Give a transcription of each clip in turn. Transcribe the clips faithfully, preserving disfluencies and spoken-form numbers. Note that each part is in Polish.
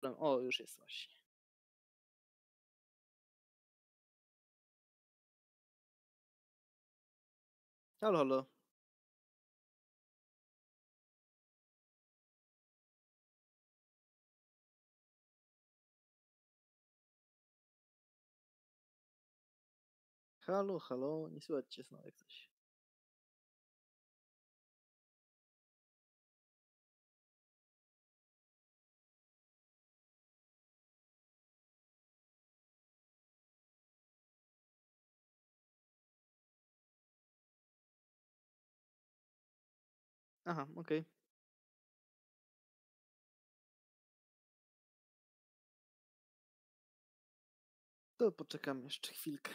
O, już jest właśnie. Halo, halo. Halo, halo, nie słychać cię znowu jak coś. Aha, okej. To poczekam jeszcze chwilkę.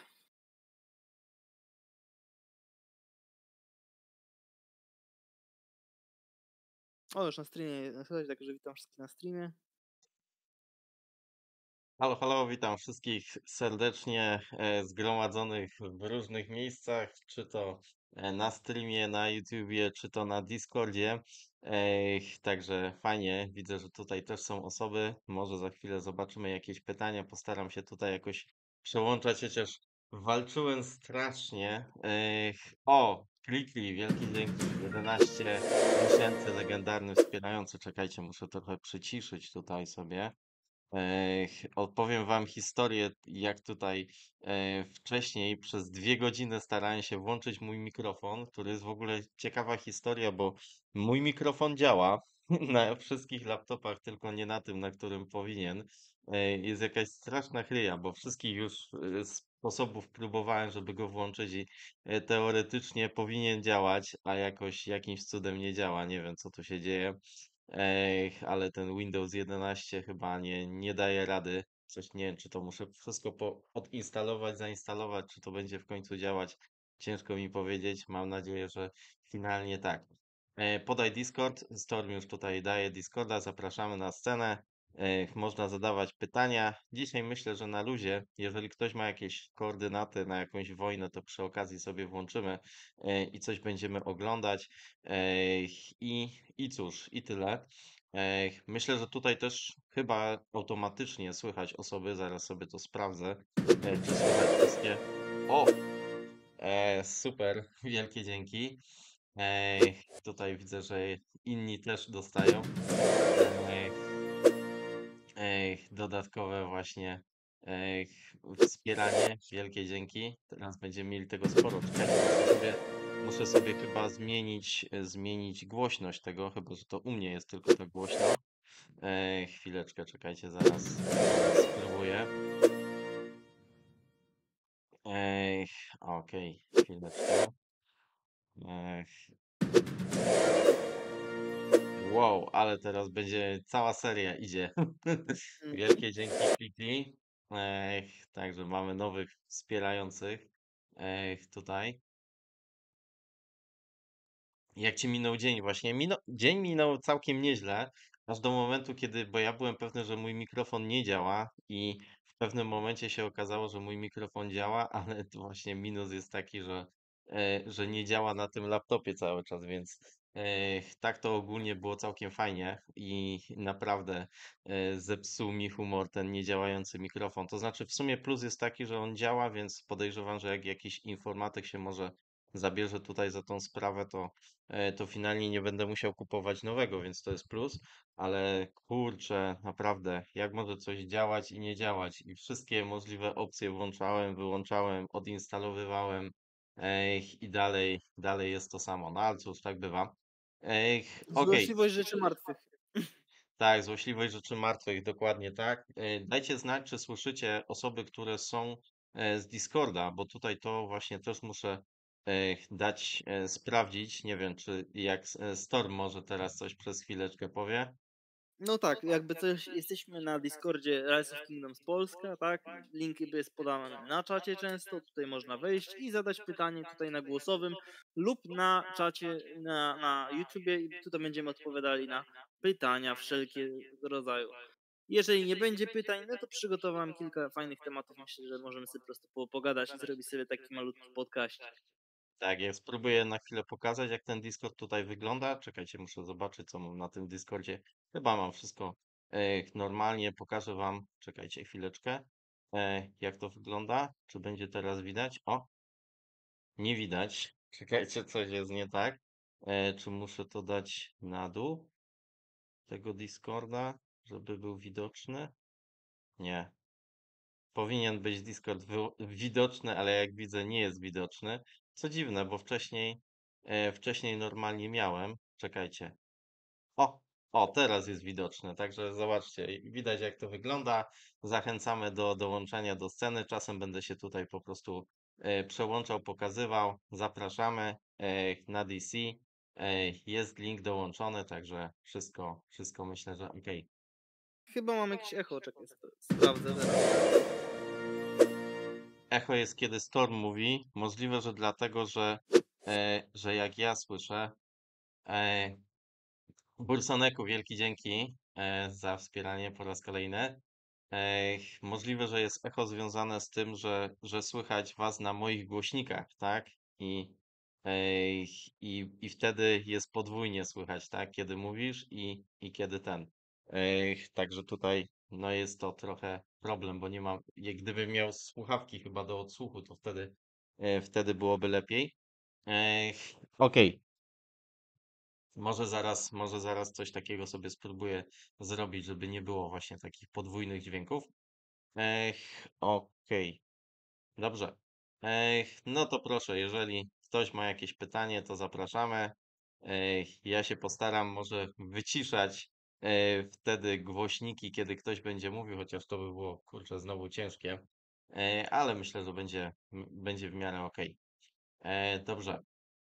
O, już na streamie słychać, także witam wszystkich na streamie. Halo, halo, witam wszystkich serdecznie e, zgromadzonych w różnych miejscach, czy to e, na streamie, na YouTubie, czy to na Discordzie. Ech, także fajnie, widzę, że tutaj też są osoby. Może za chwilę zobaczymy jakieś pytania. Postaram się tutaj jakoś przełączać, chociaż walczyłem strasznie. Ech, o, Klikli, wielki dzięki, jedenaście miesięcy, legendarny wspierający. Czekajcie, muszę trochę przyciszyć tutaj sobie. E, Opowiem wam historię, jak tutaj e, wcześniej przez dwie godziny starałem się włączyć mój mikrofon, który jest w ogóle ciekawa historia, bo mój mikrofon działa na wszystkich laptopach, tylko nie na tym, na którym powinien. E, Jest jakaś straszna chryja, bo wszystkich już e, sposobów próbowałem, żeby go włączyć i e, teoretycznie powinien działać, a jakoś jakimś cudem nie działa. Nie wiem, co tu się dzieje. Ej, ale ten Windows jedenaście chyba nie, nie daje rady. Coś nie wiem, czy to muszę wszystko po, odinstalować, zainstalować, czy to będzie w końcu działać. Ciężko mi powiedzieć. Mam nadzieję, że finalnie tak. E, podaj Discord. Storm już tutaj daje Discorda. Zapraszamy na scenę. E, można zadawać pytania. Dzisiaj myślę, że na luzie, jeżeli ktoś ma jakieś koordynaty na jakąś wojnę, to przy okazji sobie włączymy e, i coś będziemy oglądać. Ej, I, I cóż, i tyle. Ej, myślę, że tutaj też chyba automatycznie słychać osoby, zaraz sobie to sprawdzę, e, czy słychać wszystkie. O, e, super, wielkie dzięki. Ej, tutaj widzę, że inni też dostają. Ej, ej, dodatkowe właśnie ej, wspieranie, wielkie dzięki. Teraz będziemy mieli tego sporo. Czekajcie, muszę sobie, muszę sobie chyba zmienić, e, zmienić głośność tego, chyba że to u mnie jest tylko tak głośno. Ej, chwileczkę, czekajcie, zaraz, zaraz spróbuję. Ej, okej, chwileczkę. Ej, wow, ale teraz będzie cała seria idzie. Mhm. Wielkie dzięki Klikli. Ej, także mamy nowych wspierających. Ej, tutaj. Jak ci minął dzień właśnie? Minął, dzień minął całkiem nieźle, aż do momentu, kiedy, bo ja byłem pewny, że mój mikrofon nie działa i w pewnym momencie się okazało, że mój mikrofon działa, ale to właśnie minus jest taki, że, e, że nie działa na tym laptopie cały czas, więc e, tak to ogólnie było całkiem fajnie i naprawdę e, zepsuł mi humor ten niedziałający mikrofon. To znaczy w sumie plus jest taki, że on działa, więc podejrzewam, że jak jakiś informatyk się może zabierze tutaj za tą sprawę, to e, to finalnie nie będę musiał kupować nowego, więc to jest plus, ale kurczę, naprawdę, jak może coś działać i nie działać? I wszystkie możliwe opcje włączałem, wyłączałem, odinstalowywałem, ej, i dalej, dalej jest to samo. No ale cóż, tak bywa. Ej, okej, Złośliwość rzeczy martwych. tak, złośliwość rzeczy martwych, dokładnie tak. E, Dajcie znać, czy słyszycie osoby, które są e, z Discorda, bo tutaj to właśnie też muszę e, dać e, sprawdzić. Nie wiem, czy jak e, Storm może teraz coś przez chwileczkę powie. No tak, jakby coś, jesteśmy na Discordzie Rise of Kingdoms Polska, tak? Link jest podany na czacie często, tutaj można wejść i zadać pytanie tutaj na głosowym lub na czacie na, na YouTubie i tutaj będziemy odpowiadali na pytania wszelkie rodzaju. Jeżeli nie będzie pytań, no to przygotowałem kilka fajnych tematów, myślę, że możemy sobie po prostu po- pogadać i zrobić sobie taki malutki podcast. Tak, ja spróbuję na chwilę pokazać, jak ten Discord tutaj wygląda. Czekajcie, muszę zobaczyć, co mam na tym Discordzie. Chyba mam wszystko. E, Normalnie pokażę wam, czekajcie chwileczkę, e, jak to wygląda. Czy będzie teraz widać? O, nie widać. Czekajcie, coś jest nie tak. E, Czy muszę to dać na dół tego Discorda, żeby był widoczny? Nie. Powinien być Discord wy- widoczny, ale jak widzę, nie jest widoczny. Co dziwne, bo wcześniej, e, wcześniej normalnie miałem. Czekajcie. O, o, teraz jest widoczne, także zobaczcie, i widać jak to wygląda. Zachęcamy do dołączenia do sceny. Czasem będę się tutaj po prostu e, przełączał, pokazywał. Zapraszamy e, na D C. E, jest link dołączony, także wszystko, wszystko myślę, że ok. Chyba mam jakieś echo, czekaj, sp- sprawdzę teraz. Echo jest, kiedy Storm mówi. Możliwe, że dlatego, że, e, że jak ja słyszę. E, Bursoneku, wielki dzięki e, za wspieranie po raz kolejny. Ej, możliwe, że jest echo związane z tym, że, że słychać was na moich głośnikach, tak? I, ej, i, i wtedy jest podwójnie słychać, tak? Kiedy mówisz i, i kiedy ten. Ej, także tutaj no jest to trochę problem, bo nie mam, jak gdybym miał słuchawki chyba do odsłuchu, to wtedy, e, wtedy byłoby lepiej. Ej, okej. Może zaraz, może zaraz coś takiego sobie spróbuję zrobić, żeby nie było właśnie takich podwójnych dźwięków. Ech, okej, dobrze. Ech, no to proszę, jeżeli ktoś ma jakieś pytanie, to zapraszamy. Ech, ja się postaram może wyciszać e, wtedy głośniki, kiedy ktoś będzie mówił, chociaż to by było, kurczę, znowu ciężkie. E, ale myślę, że będzie, m- będzie w miarę okej. E, Dobrze.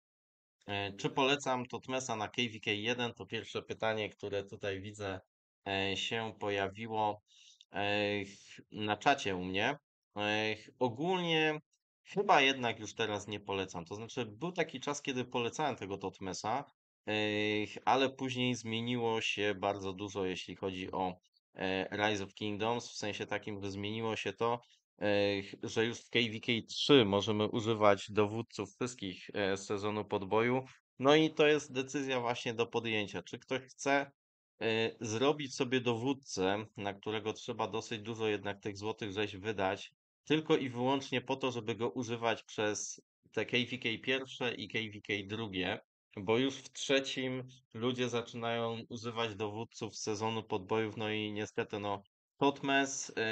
E, Czy polecam Totmesa na K V K jeden? To pierwsze pytanie, które tutaj widzę e, się pojawiło e, ch- na czacie u mnie. E, ch- Ogólnie chyba jednak już teraz nie polecam. To znaczy, był taki czas, kiedy polecałem tego Totmesa, e, ch- ale później zmieniło się bardzo dużo, jeśli chodzi o e, Rise of Kingdoms, w sensie takim, że zmieniło się to, e, ch- że już w K V K trzy możemy używać dowódców wszystkich e, z sezonu podboju. No i to jest decyzja właśnie do podjęcia. Czy ktoś chce y, zrobić sobie dowódcę, na którego trzeba dosyć dużo jednak tych złotych rzeź wydać, tylko i wyłącznie po to, żeby go używać przez te K V K pierwsze i K V K drugie, bo już w trzecim ludzie zaczynają używać dowódców z sezonu podbojów, no i niestety no Totmes y,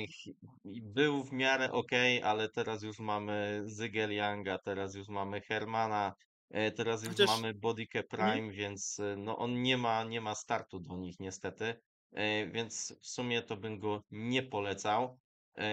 był w miarę ok, ale teraz już mamy Zygelianga, teraz już mamy Hermana, E, Teraz już Chociaż, mamy Bodykę mhm. Prime, więc e, no on nie ma, nie ma startu do nich niestety, E, więc w sumie to bym go nie polecał. E,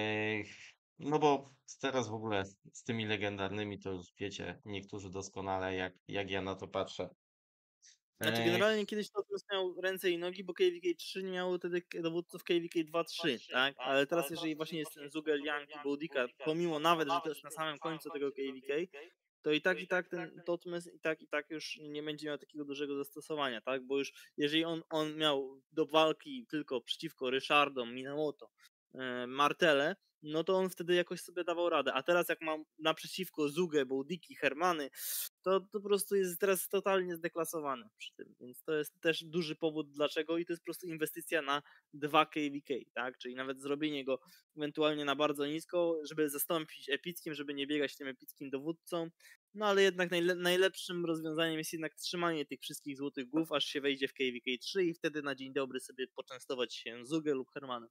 No bo teraz w ogóle z tymi legendarnymi to już wiecie, niektórzy doskonale jak, jak ja na to patrzę. Znaczy E, generalnie kiedyś Natomiast miał ręce i nogi, bo K V K trzy nie miało wtedy k- dowódców K V K dwa trzy, tak? Ale teraz jeżeli właśnie jest ten Zugel, Yang i Boudica, pomimo nawet, że to jest na samym końcu tego K V K, to i tak i tak ten Totmes i tak i tak już nie będzie miał takiego dużego zastosowania, tak? Bo już jeżeli on, on miał do walki tylko przeciwko Ryszardom, Minamoto, e, Martele, no to on wtedy jakoś sobie dawał radę. A teraz jak mam naprzeciwko Zugę, Boudiki, Hermany, to, to po prostu jest teraz totalnie zdeklasowany przy tym, więc to jest też duży powód dlaczego i to jest po prostu inwestycja na dwa K V K, tak? Czyli nawet zrobienie go ewentualnie na bardzo nisko, żeby zastąpić epickim, żeby nie biegać tym epickim dowódcą, no ale jednak najle najlepszym rozwiązaniem jest jednak trzymanie tych wszystkich złotych głów, aż się wejdzie w K V K trzy i wtedy na dzień dobry sobie poczęstować się Zugę lub Hermanem.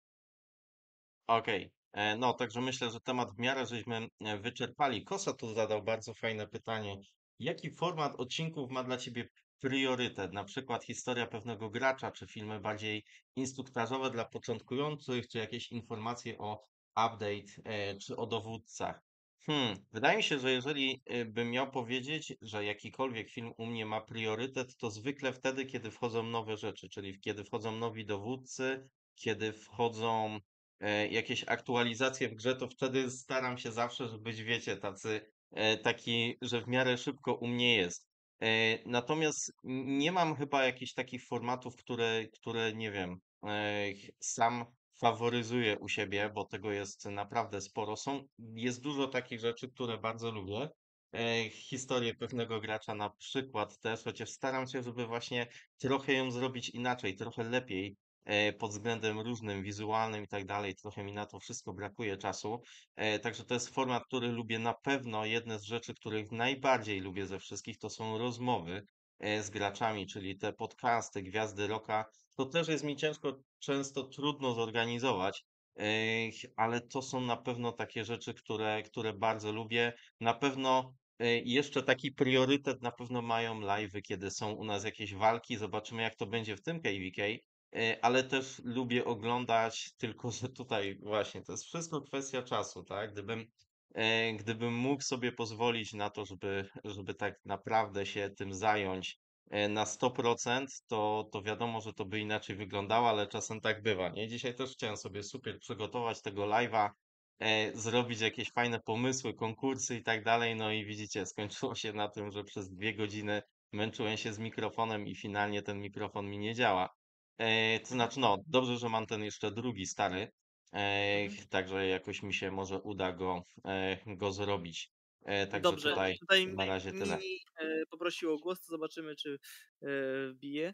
Okej, e, no także myślę, że temat w miarę żeśmy e, wyczerpali. Kosa tu zadał bardzo fajne pytanie. Jaki format odcinków ma dla Ciebie priorytet? Na przykład historia pewnego gracza, czy filmy bardziej instruktażowe dla początkujących, czy jakieś informacje o update, e, czy o dowódcach? Hmm, wydaje mi się, że jeżeli e, bym miał powiedzieć, że jakikolwiek film u mnie ma priorytet, to zwykle wtedy, kiedy wchodzą nowe rzeczy, czyli kiedy wchodzą nowi dowódcy, kiedy wchodzą e, jakieś aktualizacje w grze, to wtedy staram się zawsze, żeby być, wiecie, tacy, e, taki, że w miarę szybko u mnie jest. E, natomiast n- nie mam chyba jakichś takich formatów, które, które nie wiem, e, ch- sam faworyzuję u siebie, bo tego jest naprawdę sporo. Są, jest dużo takich rzeczy, które bardzo lubię. E, historię pewnego gracza na przykład też, chociaż staram się, żeby właśnie trochę ją zrobić inaczej, trochę lepiej, e, pod względem różnym, wizualnym i tak dalej. Trochę mi na to wszystko brakuje czasu. E, Także to jest format, który lubię na pewno. Jedne z rzeczy, których najbardziej lubię ze wszystkich, to są rozmowy e, z graczami, czyli te podcasty, Gwiazdy Rocka. To też jest mi ciężko, często trudno zorganizować, Ech, ale to są na pewno takie rzeczy, które, które bardzo lubię. Na pewno e, jeszcze taki priorytet na pewno mają live'y, kiedy są u nas jakieś walki. Zobaczymy, jak to będzie w tym K V K. E, Ale też lubię oglądać, tylko że tutaj właśnie to jest wszystko kwestia czasu, tak? Gdybym, e, gdybym mógł sobie pozwolić na to, żeby, żeby tak naprawdę się tym zająć e, na sto procent, to, to wiadomo, że to by inaczej wyglądało, ale czasem tak bywa, nie? Dzisiaj też chciałem sobie super przygotować tego live'a, e, zrobić jakieś fajne pomysły, konkursy i tak dalej, no i widzicie, skończyło się na tym, że przez dwie godziny męczyłem się z mikrofonem i finalnie ten mikrofon mi nie działa. E, to Mhm, znaczy, no, dobrze, że mam ten jeszcze drugi stary, e, mhm. także jakoś mi się może uda go, e, go zrobić. E, także Dobrze, tutaj tutaj na Mi- razie tyle. Mini e, poprosił o głos, to zobaczymy, czy e, wbije.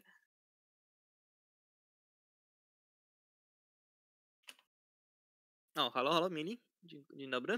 O, halo, halo, Mini. Dzień, dzień dobry.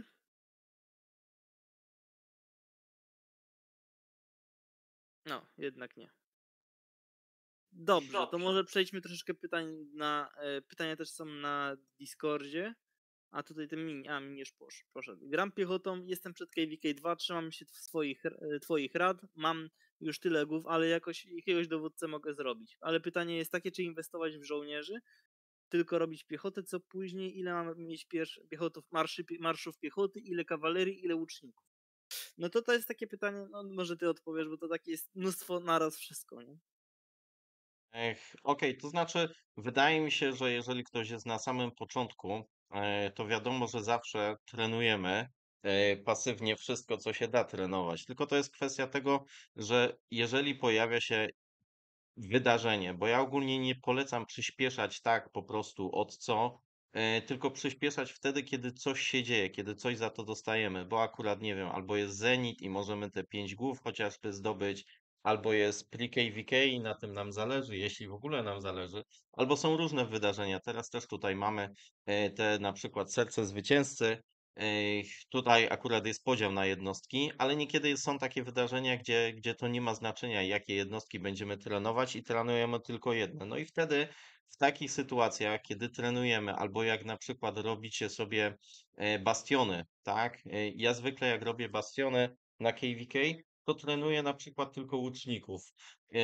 No, jednak nie. Dobrze, to może przejdźmy troszeczkę pytań na. E, pytania też są na Discordzie. A tutaj ten mini, a mini już posz, poszedł. Gram piechotą, jestem przed K V K dwa, trzymam się swoich, e, twoich rad, mam już tyle głów, ale jakoś jakiegoś dowódcę mogę zrobić. Ale pytanie jest takie, czy inwestować w żołnierzy, tylko robić piechotę, co później, ile mam mieć piesz, piechotów, marszy, pie- marszów piechoty, ile kawalerii, ile łuczników. No to to jest takie pytanie, no może ty odpowiesz, bo to takie jest mnóstwo naraz wszystko, nie? Ech, okej, to znaczy, wydaje mi się, że jeżeli ktoś jest na samym początku, e, to wiadomo, że zawsze trenujemy e, pasywnie wszystko, co się da trenować. Tylko to jest kwestia tego, że jeżeli pojawia się wydarzenie, bo ja ogólnie nie polecam przyspieszać tak po prostu od co, e, tylko przyspieszać wtedy, kiedy coś się dzieje, kiedy coś za to dostajemy, bo akurat nie wiem, albo jest Zenit i możemy te pięć głów chociażby zdobyć, albo jest pre-K V K i na tym nam zależy, jeśli w ogóle nam zależy, albo są różne wydarzenia. Teraz też tutaj mamy e, te na przykład serce zwycięzcy. Ej, Tutaj akurat jest podział na jednostki, ale niekiedy są takie wydarzenia, gdzie, gdzie to nie ma znaczenia, jakie jednostki będziemy trenować i trenujemy tylko jedne. No i wtedy w takich sytuacjach, kiedy trenujemy, albo jak na przykład robicie sobie e, bastiony, tak? E, Ja zwykle jak robię bastiony na K V K, to trenuję na przykład tylko łuczników. E,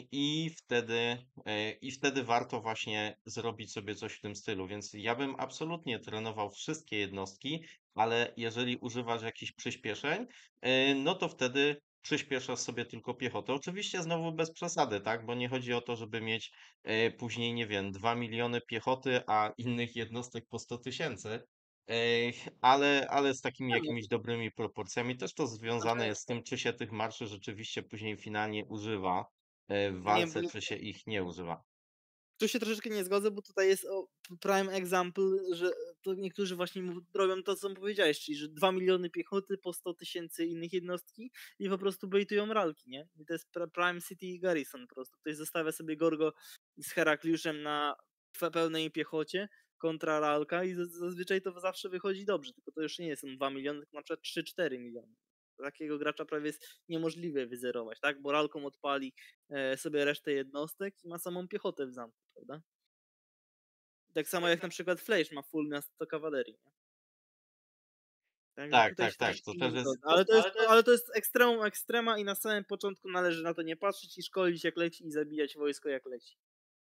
I wtedy, e, I wtedy warto właśnie zrobić sobie coś w tym stylu. Więc ja bym absolutnie trenował wszystkie jednostki, ale jeżeli używasz jakichś przyspieszeń, yy, no to wtedy przyspieszasz sobie tylko piechotę. Oczywiście znowu bez przesady, tak? Bo nie chodzi o to, żeby mieć yy, później, nie wiem, dwa miliony piechoty, a innych jednostek po sto tysięcy. Yy, ale, ale z takimi A, no, jakimiś dobrymi proporcjami. Też to związane znaczy, jest z tym, czy się tych marszy rzeczywiście później finalnie używa yy, w nie, walce, czy się ich nie używa. tu się troszeczkę nie zgodzę, bo tutaj jest o, prime example, że to niektórzy właśnie mów- robią to, co powiedziałeś, czyli że dwa miliony piechoty po sto tysięcy innych jednostki i po prostu bejtują ralki, nie? I to jest pra- prime city garrison po prostu. Ktoś zostawia sobie Gorgo z Herakliuszem na fe- pełnej piechocie kontra ralka i z- zazwyczaj to zawsze wychodzi dobrze, tylko to już nie są dwa miliony, tylko na przykład trzy cztery miliony. Takiego gracza prawie jest niemożliwe wyzerować, tak? Bo ralką odpali e, sobie resztę jednostek i ma samą piechotę w zamku, prawda? Tak samo jak na przykład Fleisch ma full miasto kawalerii. Nie? Także Tak, tutaj tak, się tak. To troszeczkę nie też jest. zgodzę. Ale to jest, ale to jest ekstremum ekstrema i na samym początku należy na to nie patrzeć i szkolić jak leci i zabijać wojsko jak leci.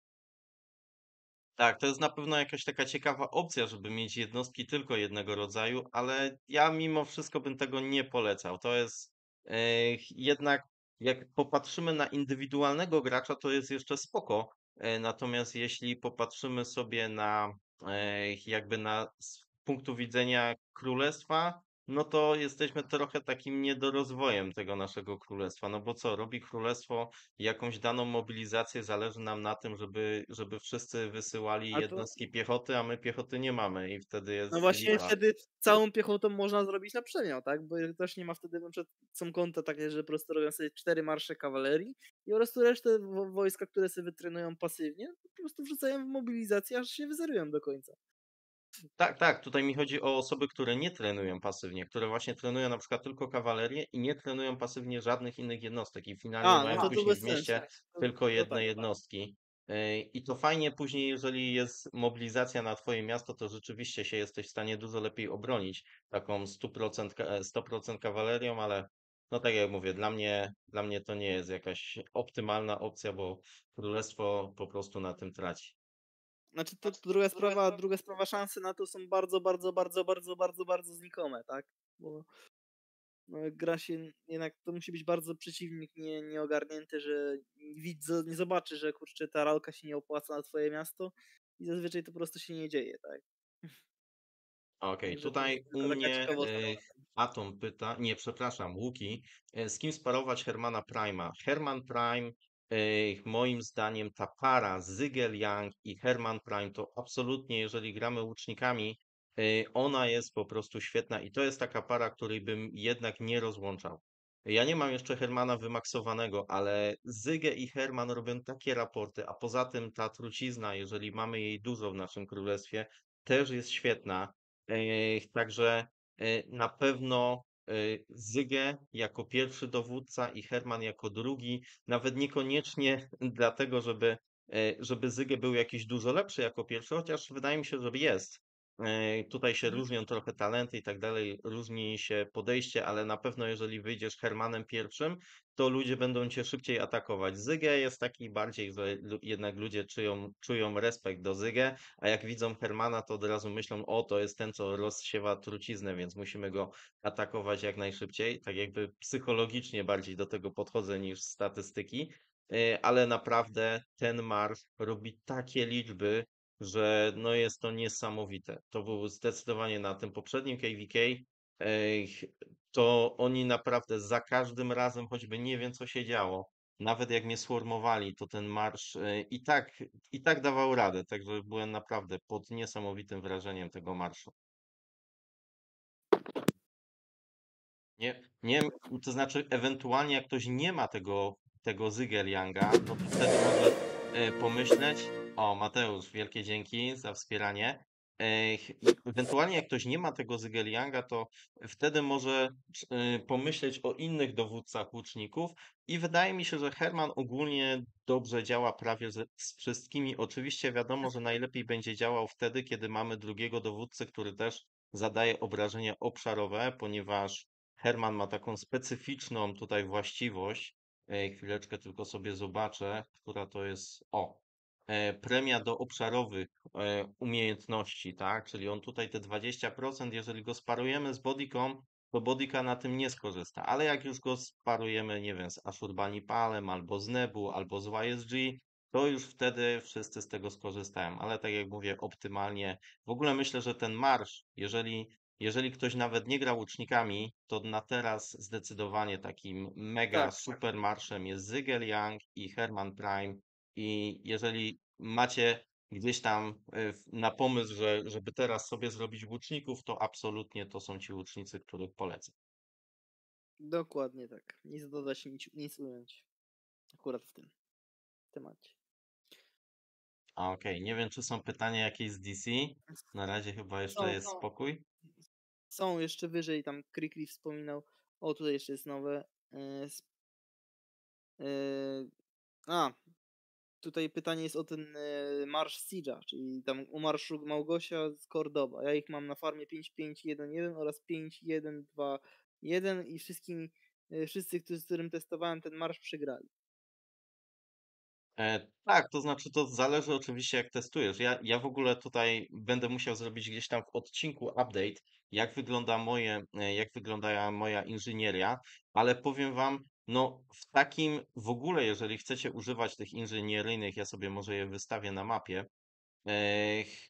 Tak, to jest na pewno jakaś taka ciekawa opcja, żeby mieć jednostki tylko jednego rodzaju, ale ja mimo wszystko bym tego nie polecał. To jest e, jednak, jak popatrzymy na indywidualnego gracza, to jest jeszcze spoko. E, natomiast jeśli popatrzymy sobie na e, jakby na z punktu widzenia królestwa, no to jesteśmy trochę takim niedorozwojem tego naszego królestwa. No bo co, robi królestwo jakąś daną mobilizację, zależy nam na tym, żeby, żeby wszyscy wysyłali A to jednostki piechoty, a my piechoty nie mamy i wtedy no jest właśnie lipa. wtedy całą piechotą można zrobić na przemiał, tak? Bo też nie ma wtedy na przykład są konta takie, że po prostu robią sobie cztery marsze kawalerii i po prostu resztę wo wojska, które sobie wytrenują pasywnie, po prostu wrzucają w mobilizację, aż się wyzerują do końca. Tak, tak, tutaj mi chodzi o osoby, które nie trenują pasywnie, które właśnie trenują na przykład tylko kawalerię i nie trenują pasywnie żadnych innych jednostek i finalnie A, no mają to to później bez w sensu. mieście To tylko to jedne tak. jednostki. Yy, I to fajnie później, jeżeli jest mobilizacja na twoje miasto, to rzeczywiście się jesteś w stanie dużo lepiej obronić taką sto procent, ka- e, sto procent kawalerią, ale no tak jak mówię, dla mnie, dla mnie to nie jest jakaś optymalna opcja, bo królestwo po prostu na tym traci. Znaczy to to druga sprawa, a druga sprawa szanse na to są bardzo, bardzo, bardzo, bardzo, bardzo, bardzo znikome, tak? Bo no, gra się jednak to musi być bardzo przeciwnik nie, nieogarnięty, że widz zo- nie zobaczy, że kurczę ta ralka się nie opłaca na twoje miasto i zazwyczaj to po prostu się nie dzieje, tak? Okej, Także to jest tutaj u tylko taka mnie ciekawostka. e, Atom pyta, nie, przepraszam, Łuki, e, z kim sparować Hermana Prima? Herman Prime, e, moim zdaniem ta para Zygel Young i Herman Prime to absolutnie, jeżeli gramy łucznikami, e, ona jest po prostu świetna i to jest taka para, której bym jednak nie rozłączał. Ja nie mam jeszcze Hermana wymaksowanego, ale Zygę i Herman robią takie raporty, a poza tym ta trucizna, jeżeli mamy jej dużo w naszym królestwie, też jest świetna. E, Także e, na pewno e, Zygę jako pierwszy dowódca i Herman jako drugi, nawet niekoniecznie dlatego, żeby, e, żeby Zygę był jakiś dużo lepszy jako pierwszy, chociaż wydaje mi się, że jest. E, Tutaj się Mhm. różnią trochę talenty i tak dalej, różni się podejście, ale na pewno jeżeli wyjdziesz Hermanem pierwszym, to ludzie będą cię szybciej atakować. Zygę jest taki bardziej, że lu- jednak ludzie czują, czują respekt do Zygę, a jak widzą Hermana, to od razu myślą, o, to jest ten, co rozsiewa truciznę, więc musimy go atakować jak najszybciej. Tak jakby psychologicznie bardziej do tego podchodzę niż statystyki, E, ale naprawdę ten marsz robi takie liczby, że no jest to niesamowite. To był zdecydowanie na tym poprzednim K V K, e, to oni naprawdę za każdym razem, choćby nie wiem co się działo, nawet jak mnie swarmowali, to ten marsz e, i tak i tak dawał radę, także byłem naprawdę pod niesamowitym wrażeniem tego marszu. Nie, nie, to znaczy ewentualnie jak ktoś nie ma tego, tego Zygelianga, no to wtedy może e, pomyśleć, o Mateusz, wielkie dzięki za wspieranie. E, ch- ewentualnie jak ktoś nie ma tego Zygelianga, to wtedy może e, pomyśleć o innych dowódcach łuczników i wydaje mi się, że Herman ogólnie dobrze działa prawie ze, z wszystkimi. Oczywiście wiadomo, że najlepiej będzie działał wtedy, kiedy mamy drugiego dowódcę, który też zadaje obrażenia obszarowe, ponieważ Herman ma taką specyficzną tutaj właściwość. E, chwileczkę tylko sobie zobaczę, która to jest. O, e, premia do obszarowych e, umiejętności, tak? Czyli on tutaj te dwadzieścia procent, jeżeli go sparujemy z Bodyką, to Bodyka na tym nie skorzysta. Ale jak już go sparujemy, nie wiem, z Ashurbanipalem, albo z Nebu, albo z Y S G, to już wtedy wszyscy z tego skorzystają. Ale tak jak mówię, optymalnie. W ogóle myślę, że ten marsz, jeżeli jeżeli ktoś nawet nie gra łucznikami, to na teraz zdecydowanie takim mega Tak, super marszem jest Zygel Young i Herman Prime. I jeżeli macie gdzieś tam y, w- na pomysł, że, żeby teraz sobie zrobić łuczników, to absolutnie to są ci łucznicy, których polecam. dokładnie tak. Nic dodać, nic, nic ująć. Akurat w tym temacie. A okej, nie wiem, czy są pytania jakieś z D C. Na razie chyba jeszcze Są, jest spokój. są jeszcze wyżej, tam Krikli wspominał. O, tutaj jeszcze jest nowe. Yy, sp- yy, a, tutaj pytanie jest o ten e, marsz Siege'a, czyli tam u marszu Małgosia z Cordoba. Ja ich mam na farmie pięć pięć jeden jeden oraz pięć jeden dwa jeden i wszystkimi, e, wszyscy, którzy, z którym testowałem ten marsz przegrali. E, tak, to znaczy to zależy oczywiście jak testujesz. Ja, ja w ogóle tutaj będę musiał zrobić gdzieś tam w odcinku update, jak wygląda moje, e, jak wygląda moja inżynieria, ale powiem wam, no w takim w ogóle, jeżeli chcecie używać tych inżynieryjnych, ja sobie może je wystawię na mapie, e,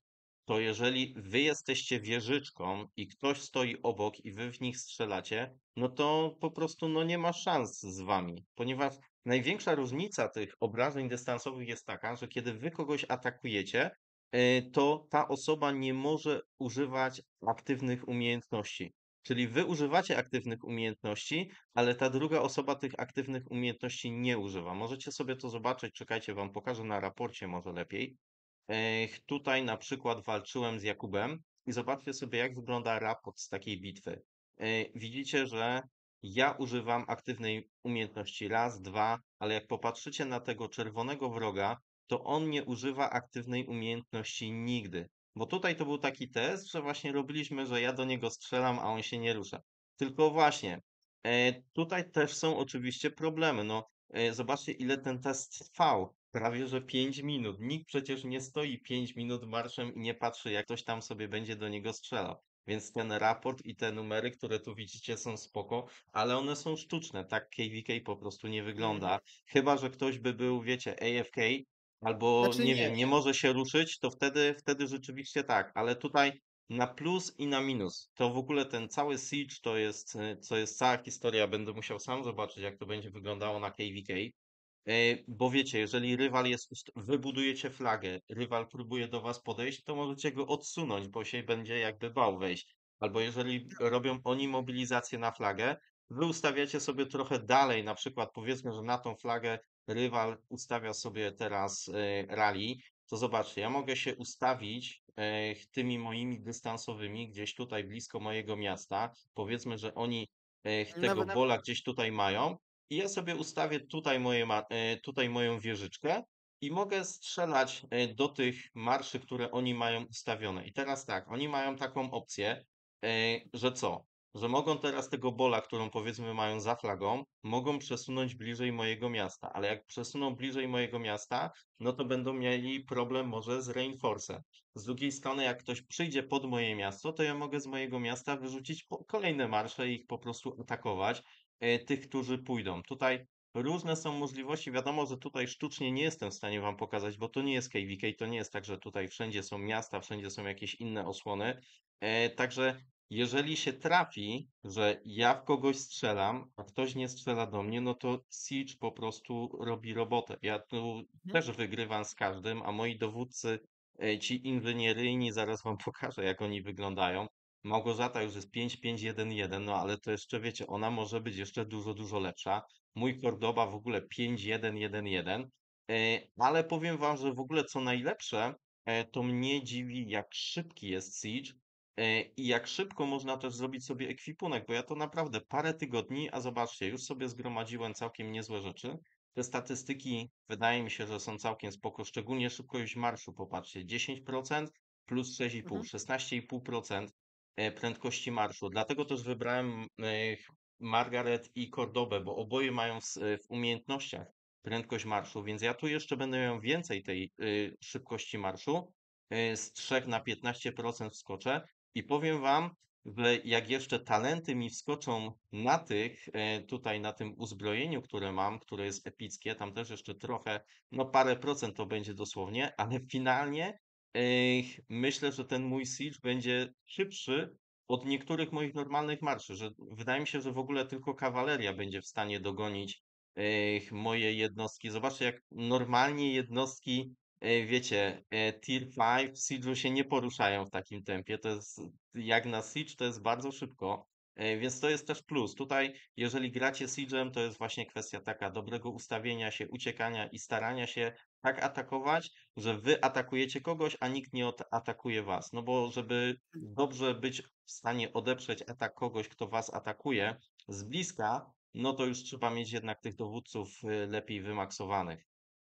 to jeżeli wy jesteście wieżyczką i ktoś stoi obok i wy w nich strzelacie, no to po prostu no nie ma szans z wami, ponieważ największa różnica tych obrażeń dystansowych jest taka, że kiedy wy kogoś atakujecie, y, to ta osoba nie może używać aktywnych umiejętności. Czyli wy używacie aktywnych umiejętności, ale ta druga osoba tych aktywnych umiejętności nie używa. Możecie sobie to zobaczyć, czekajcie, wam pokażę na raporcie może lepiej. Ech, tutaj na przykład walczyłem z Jakubem i zobaczcie sobie, jak wygląda raport z takiej bitwy. E, Widzicie, że ja używam aktywnej umiejętności raz, dwa, ale jak popatrzycie na tego czerwonego wroga, to on nie używa aktywnej umiejętności nigdy. Bo tutaj to był taki test, że właśnie robiliśmy, że ja do niego strzelam, a on się nie rusza. Tylko właśnie, e, tutaj też są oczywiście problemy. No, e, zobaczcie, ile ten test trwał. Prawie że pięć minut. Nikt przecież nie stoi pięć minut marszem i nie patrzy, jak ktoś tam sobie będzie do niego strzelał. Więc ten raport i te numery, które tu widzicie, są spoko, ale one są sztuczne. Tak K V K po prostu nie Mhm. wygląda. Chyba że ktoś by był, wiecie, A F K albo Znaczy nie nie. wiem, nie może się ruszyć, to wtedy, wtedy rzeczywiście tak. Ale tutaj na plus i na minus. To w ogóle ten cały Siege to jest, y, co jest cała historia. Będę musiał sam zobaczyć, jak to będzie wyglądało na K V K. E, Bo wiecie, jeżeli rywal jest, ust- wy budujecie flagę, rywal próbuje do was podejść, to możecie go odsunąć, bo się będzie jakby bał wejść. Albo jeżeli robią oni mobilizację na flagę, wy ustawiacie sobie trochę dalej, na przykład powiedzmy, że na tą flagę rywal ustawia sobie teraz e, rally, to zobaczcie, ja mogę się ustawić e, tymi moimi dystansowymi gdzieś tutaj blisko mojego miasta. Powiedzmy, że oni e, tego Nawet bola gdzieś tutaj mają i ja sobie ustawię tutaj, moje, ma- e, tutaj moją wieżyczkę i mogę strzelać e, do tych marszy, które oni mają ustawione. I teraz tak, oni mają taką opcję, e, że co? Że mogą teraz tego bola, którą powiedzmy mają za flagą, mogą przesunąć bliżej mojego miasta, ale jak przesuną bliżej mojego miasta, no to będą mieli problem może z reinforcem. Z drugiej strony, jak ktoś przyjdzie pod moje miasto, to ja mogę z mojego miasta wyrzucić po- kolejne marsze i ich po prostu atakować e, tych, którzy pójdą. Tutaj różne są możliwości. Wiadomo, że tutaj sztucznie nie jestem w stanie wam pokazać, bo to nie jest K V K, to nie jest tak, że tutaj wszędzie są miasta, wszędzie są jakieś inne osłony. E, także jeżeli się trafi, że ja w kogoś strzelam, a ktoś nie strzela do mnie, no to Siege po prostu robi robotę. Ja tu mhm. też wygrywam z każdym, a moi dowódcy, e, ci inżynieryjni, zaraz wam pokażę, jak oni wyglądają. Małgorzata już jest pięć pięć jeden jeden, no ale to jeszcze wiecie, ona może być jeszcze dużo, dużo lepsza. Mój Cordoba w ogóle pięć jeden jeden jeden, e, ale powiem wam, że w ogóle co najlepsze, e, to mnie dziwi, jak szybki jest Siege e, i jak szybko można też zrobić sobie ekwipunek, bo ja to naprawdę parę tygodni, a zobaczcie, już sobie zgromadziłem całkiem niezłe rzeczy. Te statystyki wydaje mi się, że są całkiem spoko, szczególnie szybkość marszu, popatrzcie, dziesięć procent plus sześć i pół, Mhm. szesnaście i pół procent e, prędkości marszu. Dlatego też wybrałem e, Margaret i Cordobę, bo oboje mają w, w umiejętnościach prędkość marszu, więc ja tu jeszcze będę miał więcej tej y, szybkości marszu. Y, z trzech na piętnaście procent wskoczę i powiem wam, że jak jeszcze talenty mi wskoczą na tych, e, tutaj na tym uzbrojeniu, które mam, które jest epickie, tam też jeszcze trochę, no parę procent to będzie dosłownie, ale finalnie Ech, myślę, że ten mój Siege będzie szybszy od niektórych moich normalnych marszy, że wydaje mi się, że w ogóle tylko kawaleria będzie w stanie dogonić ech, moje jednostki. Zobaczcie, jak normalnie jednostki, e, wiecie, e, Tier pięć w Siege'u się nie poruszają w takim tempie. To jest, jak na Siege, to jest bardzo szybko. E, Więc to jest też plus. Tutaj, jeżeli gracie Siege'em, to jest właśnie kwestia taka dobrego ustawienia się, uciekania i starania się tak atakować, że wy atakujecie kogoś, a nikt nie od- atakuje was. No bo żeby dobrze być w stanie odeprzeć atak kogoś, kto was atakuje z bliska, no to już trzeba mieć jednak tych dowódców y, lepiej wymaksowanych.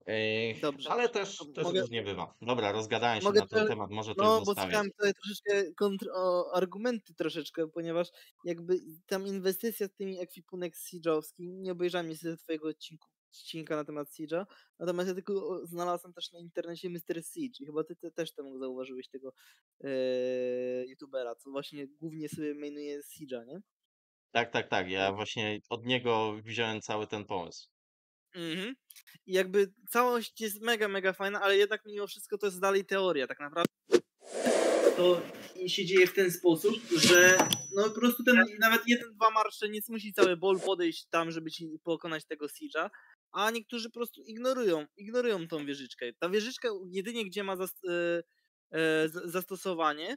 Ej, Dobrze. ale To też, też mogę, różnie bywa. Dobra, rozgadałem się mogę na ten trochę, temat, może to już no bo zostawię. słuchałem tutaj troszeczkę kontr, o, argumenty troszeczkę, ponieważ jakby tam inwestycja z tymi ekwipunek Siege'owski, nie obejrzałem niestety twojego odcinku, odcinka na temat Siege'a, natomiast ja tylko o, znalazłem też na internecie mister Siege i chyba ty, ty też tam zauważyłeś tego e, youtubera, co właśnie głównie sobie mainuje Siege'a, nie? Tak, tak, tak. Ja właśnie od niego wziąłem cały ten pomysł. Mhm. I jakby całość jest mega, mega fajna, ale jednak mimo wszystko to jest dalej teoria tak naprawdę. to się dzieje w ten sposób, że no po prostu ten nawet jeden, dwa marsze nie musi cały bol podejść tam, żeby ci pokonać tego Siege'a, a niektórzy po prostu ignorują, ignorują tą wieżyczkę. Ta wieżyczka jedynie gdzie ma zas, e, e, zastosowanie,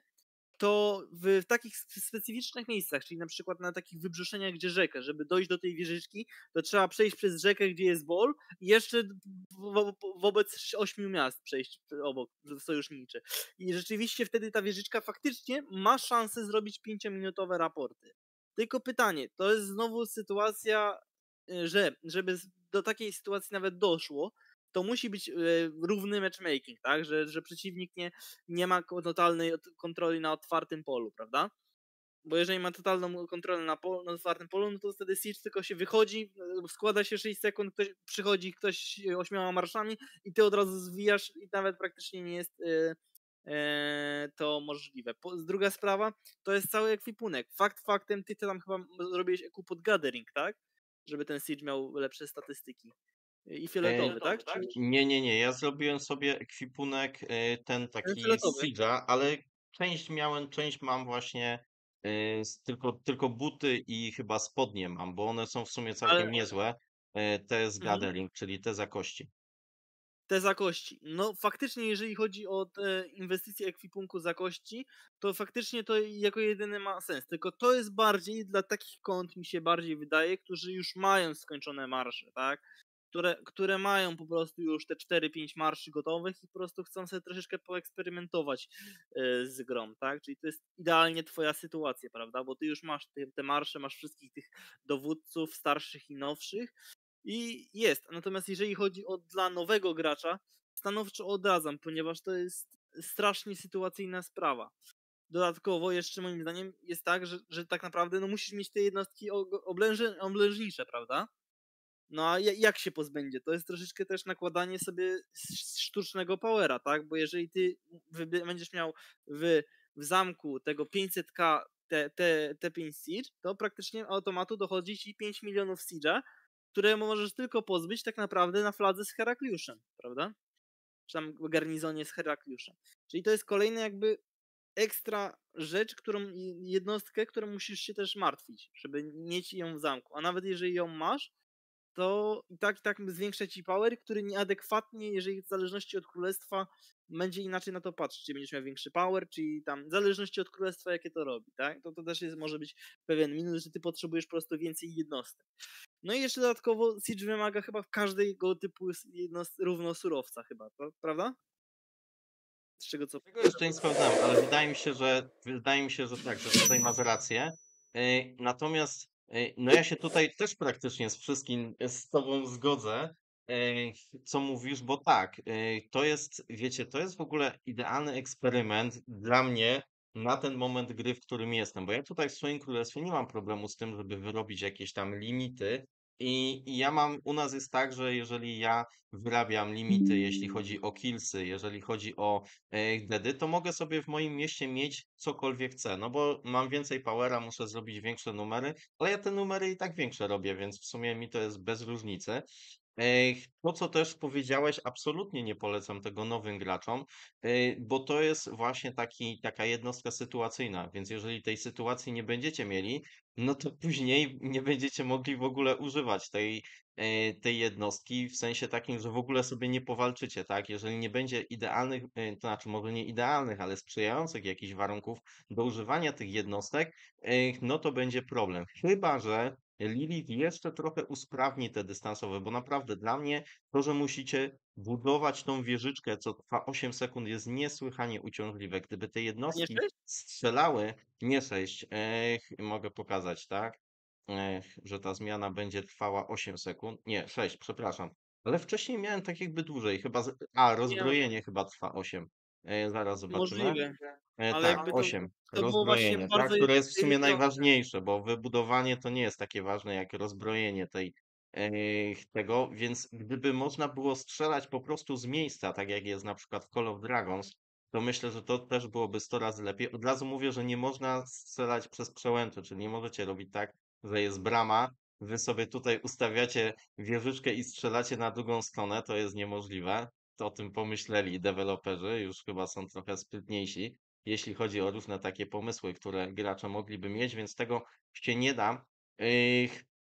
to w takich specyficznych miejscach, czyli na przykład na takich wybrzeżeniach, gdzie rzekę, żeby dojść do tej wieżyczki, to trzeba przejść przez rzekę, gdzie jest bol i jeszcze wo wobec ośmiu miast przejść obok, sojuszniczy. I rzeczywiście wtedy ta wieżyczka faktycznie ma szansę zrobić pięciominutowe raporty. Tylko pytanie, to jest znowu sytuacja, że żeby do takiej sytuacji nawet doszło, to musi być równy matchmaking, tak? Że, że przeciwnik nie, nie ma totalnej kontroli na otwartym polu, prawda? Bo jeżeli ma totalną kontrolę na, polu, na otwartym polu, no to wtedy Siege tylko się wychodzi, składa się sześć sekund, ktoś, przychodzi ktoś ośmioma marszami i ty od razu zwijasz i nawet praktycznie nie jest yy, yy, to możliwe. Po, druga sprawa, to jest cały ekwipunek. Fakt faktem, ty tam chyba zrobiłeś E Q pod gathering, tak? Żeby ten Siege miał lepsze statystyki. I fioletowy, E, tak? Czy... nie, nie, nie. Ja zrobiłem sobie ekwipunek e, ten Ten taki z fioletowy. Siege'a, ale część miałem, część mam właśnie e, z, tylko, tylko buty i chyba spodnie mam, bo one są w sumie całkiem Ale niezłe. E, te z mhm. Gathering, czyli te za kości. Te zakości. No faktycznie, jeżeli chodzi o te inwestycje ekwipunku zakości, to faktycznie to jako jedyny ma sens. Tylko to jest bardziej dla takich kont, mi się bardziej wydaje, którzy już mają skończone marsze, tak? Które, które mają po prostu już te cztery pięć marszy gotowych i po prostu chcą sobie troszeczkę poeksperymentować y, z grą, tak? Czyli to jest idealnie twoja sytuacja, prawda? Bo ty już masz te, te marsze, masz wszystkich tych dowódców starszych i nowszych, i jest. Natomiast jeżeli chodzi o dla nowego gracza, stanowczo odradzam, ponieważ to jest strasznie sytuacyjna sprawa. Dodatkowo jeszcze moim zdaniem jest tak, że, że tak naprawdę no musisz mieć te jednostki oblęży, oblężnicze, prawda? No a jak się pozbędzie? To jest troszeczkę też nakładanie sobie sztucznego powera, tak? Bo jeżeli ty będziesz miał w, w zamku tego pięćset ka te, te, te pięć siege, to praktycznie automatu dochodzi ci pięć milionów siege'a, które możesz tylko pozbyć tak naprawdę na fladze z Herakliuszem, prawda? Czy tam garnizonie z Herakliuszem. Czyli to jest kolejny jakby ekstra rzecz, którą jednostkę, którą musisz się też martwić, żeby mieć ją w zamku. A nawet jeżeli ją masz, to i tak, i tak zwiększa ci power, który nieadekwatnie, jeżeli w zależności od królestwa, będzie inaczej na to patrzeć. Czy będziesz miał większy power, czyli tam w zależności od królestwa, jakie to robi, tak? To, to też jest, może być pewien minus, że ty potrzebujesz po prostu więcej jednostek. No i jeszcze dodatkowo Siege wymaga chyba każdego typu jednost równo surowca chyba, prawda? Z czego co... Tego jeszcze nie sprawdzałem, ale wydaje mi się, że wydaje mi się, że tak, że tutaj masz rację. E, Natomiast e, no ja się tutaj też praktycznie z wszystkim e, z tobą zgodzę, e, co mówisz, bo tak, e, to jest, wiecie, to jest w ogóle idealny eksperyment dla mnie na ten moment gry, w którym jestem, bo ja tutaj w swoim królestwie nie mam problemu z tym, żeby wyrobić jakieś tam limity i, i ja mam, u nas jest tak, że jeżeli ja wyrabiam limity, jeśli chodzi o killsy, jeżeli chodzi o e, deady, to mogę sobie w moim mieście mieć cokolwiek chcę, no bo mam więcej powera, muszę zrobić większe numery, ale ja te numery i tak większe robię, więc w sumie mi to jest bez różnicy. Ej, To, co też powiedziałeś, absolutnie nie polecam tego nowym graczom, ej, bo to jest właśnie taki, taka jednostka sytuacyjna, więc jeżeli tej sytuacji nie będziecie mieli, no to później nie będziecie mogli w ogóle używać tej, e, tej jednostki, w sensie takim, że w ogóle sobie nie powalczycie, tak? Jeżeli nie będzie idealnych, e, to znaczy może nie idealnych, ale sprzyjających jakichś warunków do używania tych jednostek, e, no to będzie problem. Chyba że Lilith jeszcze trochę usprawni te dystansowe, bo naprawdę dla mnie to, że musicie budować tą wieżyczkę, co trwa osiem sekund, jest niesłychanie uciążliwe. Gdyby te A nie jednostki sześć? strzelały, nie sześć, ech, mogę pokazać, tak? Ech, że ta zmiana będzie trwała osiem sekund. Nie, sześć, przepraszam. Ale wcześniej miałem tak jakby dłużej, chyba. Z... A, Nie, rozbrojenie chyba trwa osiem. E, zaraz zobaczymy. możliwe. E, Ale tak, jakby to, osiem. to było właśnie Rozbrojenie, tak? bardzo Które jest w sumie ryzykowne. najważniejsze, bo wybudowanie to nie jest takie ważne jak rozbrojenie tej, e, tego, więc gdyby można było strzelać po prostu z miejsca, tak jak jest na przykład w Call of Dragons, to myślę, że to też byłoby sto razy lepiej. Od razu mówię, że nie można strzelać przez przełęcze, czyli nie możecie robić tak, że jest brama, wy sobie tutaj ustawiacie wieżyczkę i strzelacie na drugą stronę, to jest niemożliwe. To o tym pomyśleli deweloperzy, już chyba są trochę sprytniejsi. jeśli chodzi o różne takie pomysły, które gracze mogliby mieć, więc tego się nie da. Yy,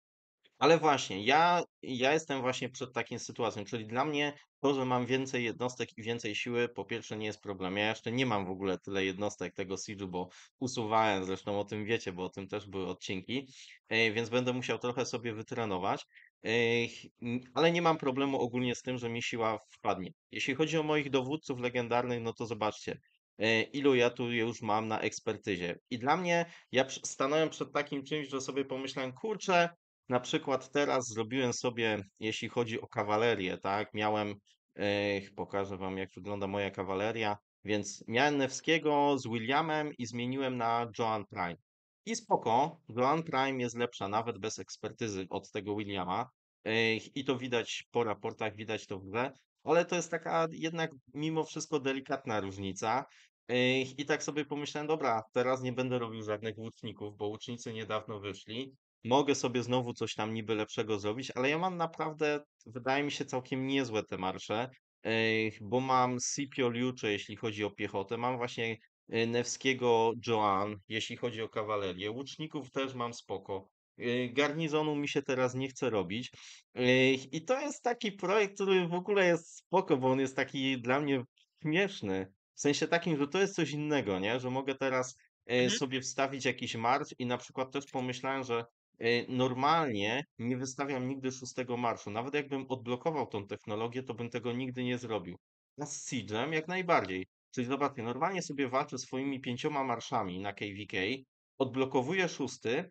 ale właśnie, ja ja jestem właśnie przed taką sytuacją, czyli dla mnie to, że mam więcej jednostek i więcej siły, po pierwsze nie jest problem. Ja jeszcze nie mam w ogóle tyle jednostek tego Siege'u, bo usuwałem, zresztą o tym wiecie, bo o tym też były odcinki, e, więc będę musiał trochę sobie wytrenować, e, n- ale nie mam problemu ogólnie z tym, że mi siła wpadnie. Jeśli chodzi o moich dowódców legendarnych, no to zobaczcie, e, ilu ja tu już mam na ekspertyzie. I dla mnie, ja przy- stanąłem przed takim czymś, że sobie pomyślałem, kurczę, na przykład teraz zrobiłem sobie, jeśli chodzi o kawalerię, tak, miałem, e, pokażę wam jak wygląda moja kawaleria, więc miałem Nevskiego z Williamem i zmieniłem na Joan Prime. I spoko, Joan Prime jest lepsza nawet bez ekspertyzy od tego Williama. e, I to widać po raportach, widać to w grze, ale to jest taka jednak mimo wszystko delikatna różnica. e, I tak sobie pomyślałem, dobra, teraz nie będę robił żadnych łuczników, bo łucznicy niedawno wyszli. Mogę sobie znowu coś tam niby lepszego zrobić, ale ja mam naprawdę, wydaje mi się, całkiem niezłe te marsze, ej, bo mam Scipio Liucze, jeśli chodzi o piechotę, mam właśnie e, Nevskiego Joan, jeśli chodzi o kawalerię, łuczników też mam spoko. E, Garnizonu mi się teraz nie chce robić. Ej, I to jest taki projekt, który w ogóle jest spoko, bo on jest taki dla mnie śmieszny. W sensie takim, że to jest coś innego, nie? Że mogę teraz e, Mhm. sobie wstawić jakiś marsz i na przykład też pomyślałem, że e, normalnie nie wystawiam nigdy szóstego marszu. Nawet jakbym odblokował tą technologię, to bym tego nigdy nie zrobił. A z Siege'em jak najbardziej. Czyli zobaczcie, normalnie sobie walczę swoimi pięcioma marszami na K V K, odblokowuję szósty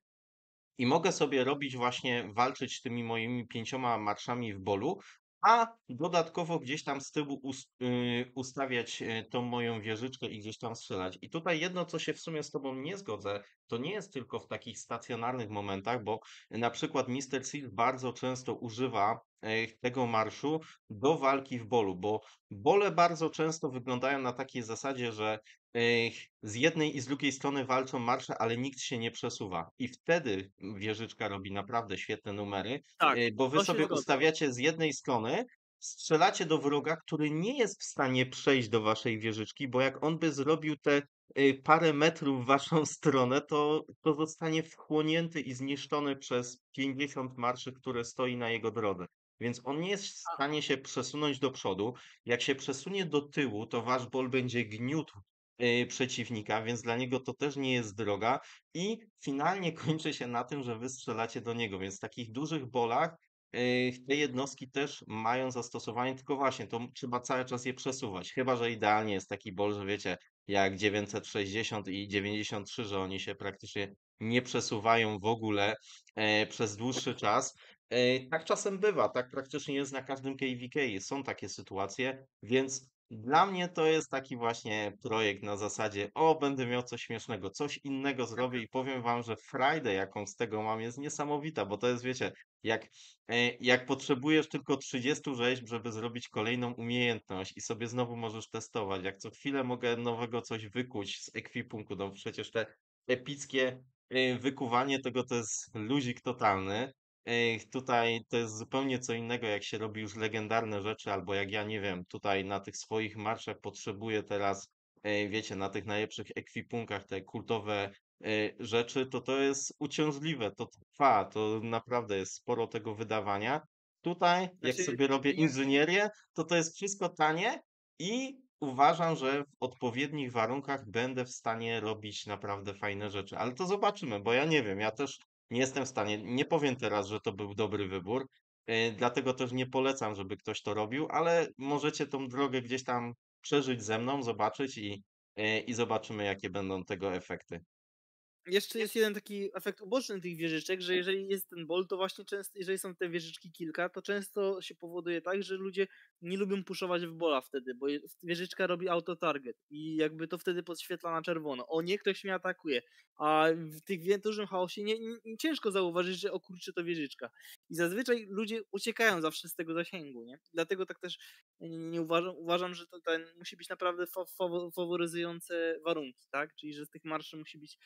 i mogę sobie robić właśnie, walczyć tymi moimi pięcioma marszami w bolu, a dodatkowo gdzieś tam z tyłu us y, ustawiać e, tą moją wieżyczkę i gdzieś tam strzelać. I tutaj jedno, co się w sumie z tobą nie zgodzę, to nie jest tylko w takich stacjonarnych momentach, bo na przykład mister Seal bardzo często używa e, tego marszu do walki w bolu, bo bole bardzo często wyglądają na takiej zasadzie, że Ech, z jednej i z drugiej strony walczą marsze, ale nikt się nie przesuwa. I wtedy wieżyczka robi naprawdę świetne numery, Tak, e, bo wy to się sobie zgodzę. ustawiacie z jednej strony, strzelacie do wroga, który nie jest w stanie przejść do waszej wieżyczki, bo jak on by zrobił te e, parę metrów w waszą stronę, to, to zostanie wchłonięty i zniszczony przez pięćdziesiąt marszy, które stoi na jego drodze. Więc on nie jest w stanie się przesunąć do przodu. Jak się przesunie do tyłu, to wasz bol będzie gniótł y, przeciwnika, więc dla niego to też nie jest droga i finalnie kończy się na tym, że wy strzelacie do niego, więc w takich dużych bolach y, te jednostki też mają zastosowanie, tylko właśnie to trzeba cały czas je przesuwać, chyba że idealnie jest taki bol, że wiecie, jak dziewięćset sześćdziesiąt i dziewięćdziesiąt trzy, że oni się praktycznie nie przesuwają w ogóle e, przez dłuższy czas. E, tak czasem bywa, tak praktycznie jest na każdym K V K, są takie sytuacje, więc dla mnie to jest taki właśnie projekt na zasadzie, o, będę miał coś śmiesznego, coś innego zrobię i powiem wam, że frajdę, jaką z tego mam, jest niesamowita, bo to jest, wiecie, jak, e, jak potrzebujesz tylko trzydzieści rzeźb, żeby zrobić kolejną umiejętność i sobie znowu możesz testować, jak co chwilę mogę nowego coś wykuć z ekwipunku, no przecież te epickie e, wykuwanie tego to jest luzik totalny. Ej, tutaj to jest zupełnie co innego, jak się robi już legendarne rzeczy, albo jak ja nie wiem, tutaj na tych swoich marszach potrzebuję teraz, ej, wiecie, na tych najlepszych ekwipunkach te kultowe e, rzeczy, to to jest uciążliwe, to trwa, to naprawdę jest sporo tego wydawania. Tutaj, jak Znaczy, sobie robię ja, inżynierię, to to jest wszystko tanie i uważam, że w odpowiednich warunkach będę w stanie robić naprawdę fajne rzeczy. Ale to zobaczymy, bo ja nie wiem, ja też nie jestem w stanie, nie powiem teraz, że to był dobry wybór, e, dlatego też nie polecam, żeby ktoś to robił, ale możecie tą drogę gdzieś tam przeżyć ze mną, zobaczyć i, e, i zobaczymy, jakie będą tego efekty. Jeszcze jest jeden taki efekt uboczny tych wieżyczek, że jeżeli jest ten bol, to właśnie często, jeżeli są te wieżyczki kilka, to często się powoduje tak, że ludzie nie lubią puszować w bola wtedy, bo je- wieżyczka robi autotarget i jakby to wtedy podświetla na czerwono. O nie, ktoś mnie atakuje. A w tych wie- dużym chaosie nie, nie, nie ciężko zauważyć, że o kurczę to wieżyczka. I zazwyczaj ludzie uciekają zawsze z tego zasięgu, nie? Dlatego tak też nie, nie uważam, uważam, że to ten musi być naprawdę fa- fawo- faworyzujące warunki, tak? Czyli że z tych marszy musi być dosyć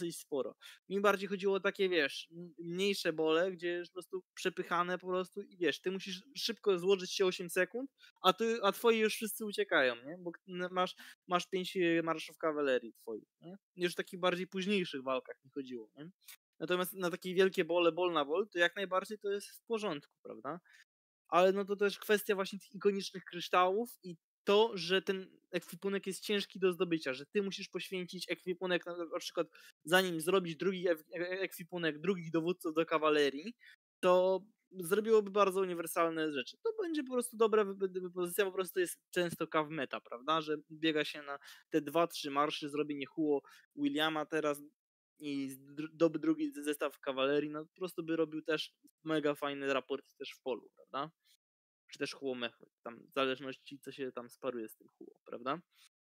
dosyć sporo. Mi bardziej chodziło o takie, wiesz, m- mniejsze bole, gdzie jest po prostu przepychane po prostu i wiesz, ty musisz szybko złożyć się osiem sekund, a, ty, a twoi już wszyscy uciekają, nie? Bo k- n- masz, masz pięć e, marszów kawalerii twoich, nie? Już w takich bardziej późniejszych walkach mi chodziło, nie? Natomiast na takie wielkie bole, bol na bol, to jak najbardziej to jest w porządku, prawda? Ale no to też kwestia właśnie tych ikonicznych kryształów i to, że ten ekwipunek jest ciężki do zdobycia, że ty musisz poświęcić ekwipunek, na na przykład zanim zrobić drugi ek- e- ekwipunek drugich dowódców do kawalerii, to zrobiłoby bardzo uniwersalne rzeczy. To będzie po prostu dobra wy- wy- wypozycja, po prostu jest często kaw meta, prawda, że biega się na te dwa, trzy marszy, zrobienie Huo Williama teraz i dr- doby drugi zestaw kawalerii, no po prostu by robił też mega fajny raport też w polu, prawda? Czy też Huomech, tam w zależności co się tam sparuje z tym Huo, prawda?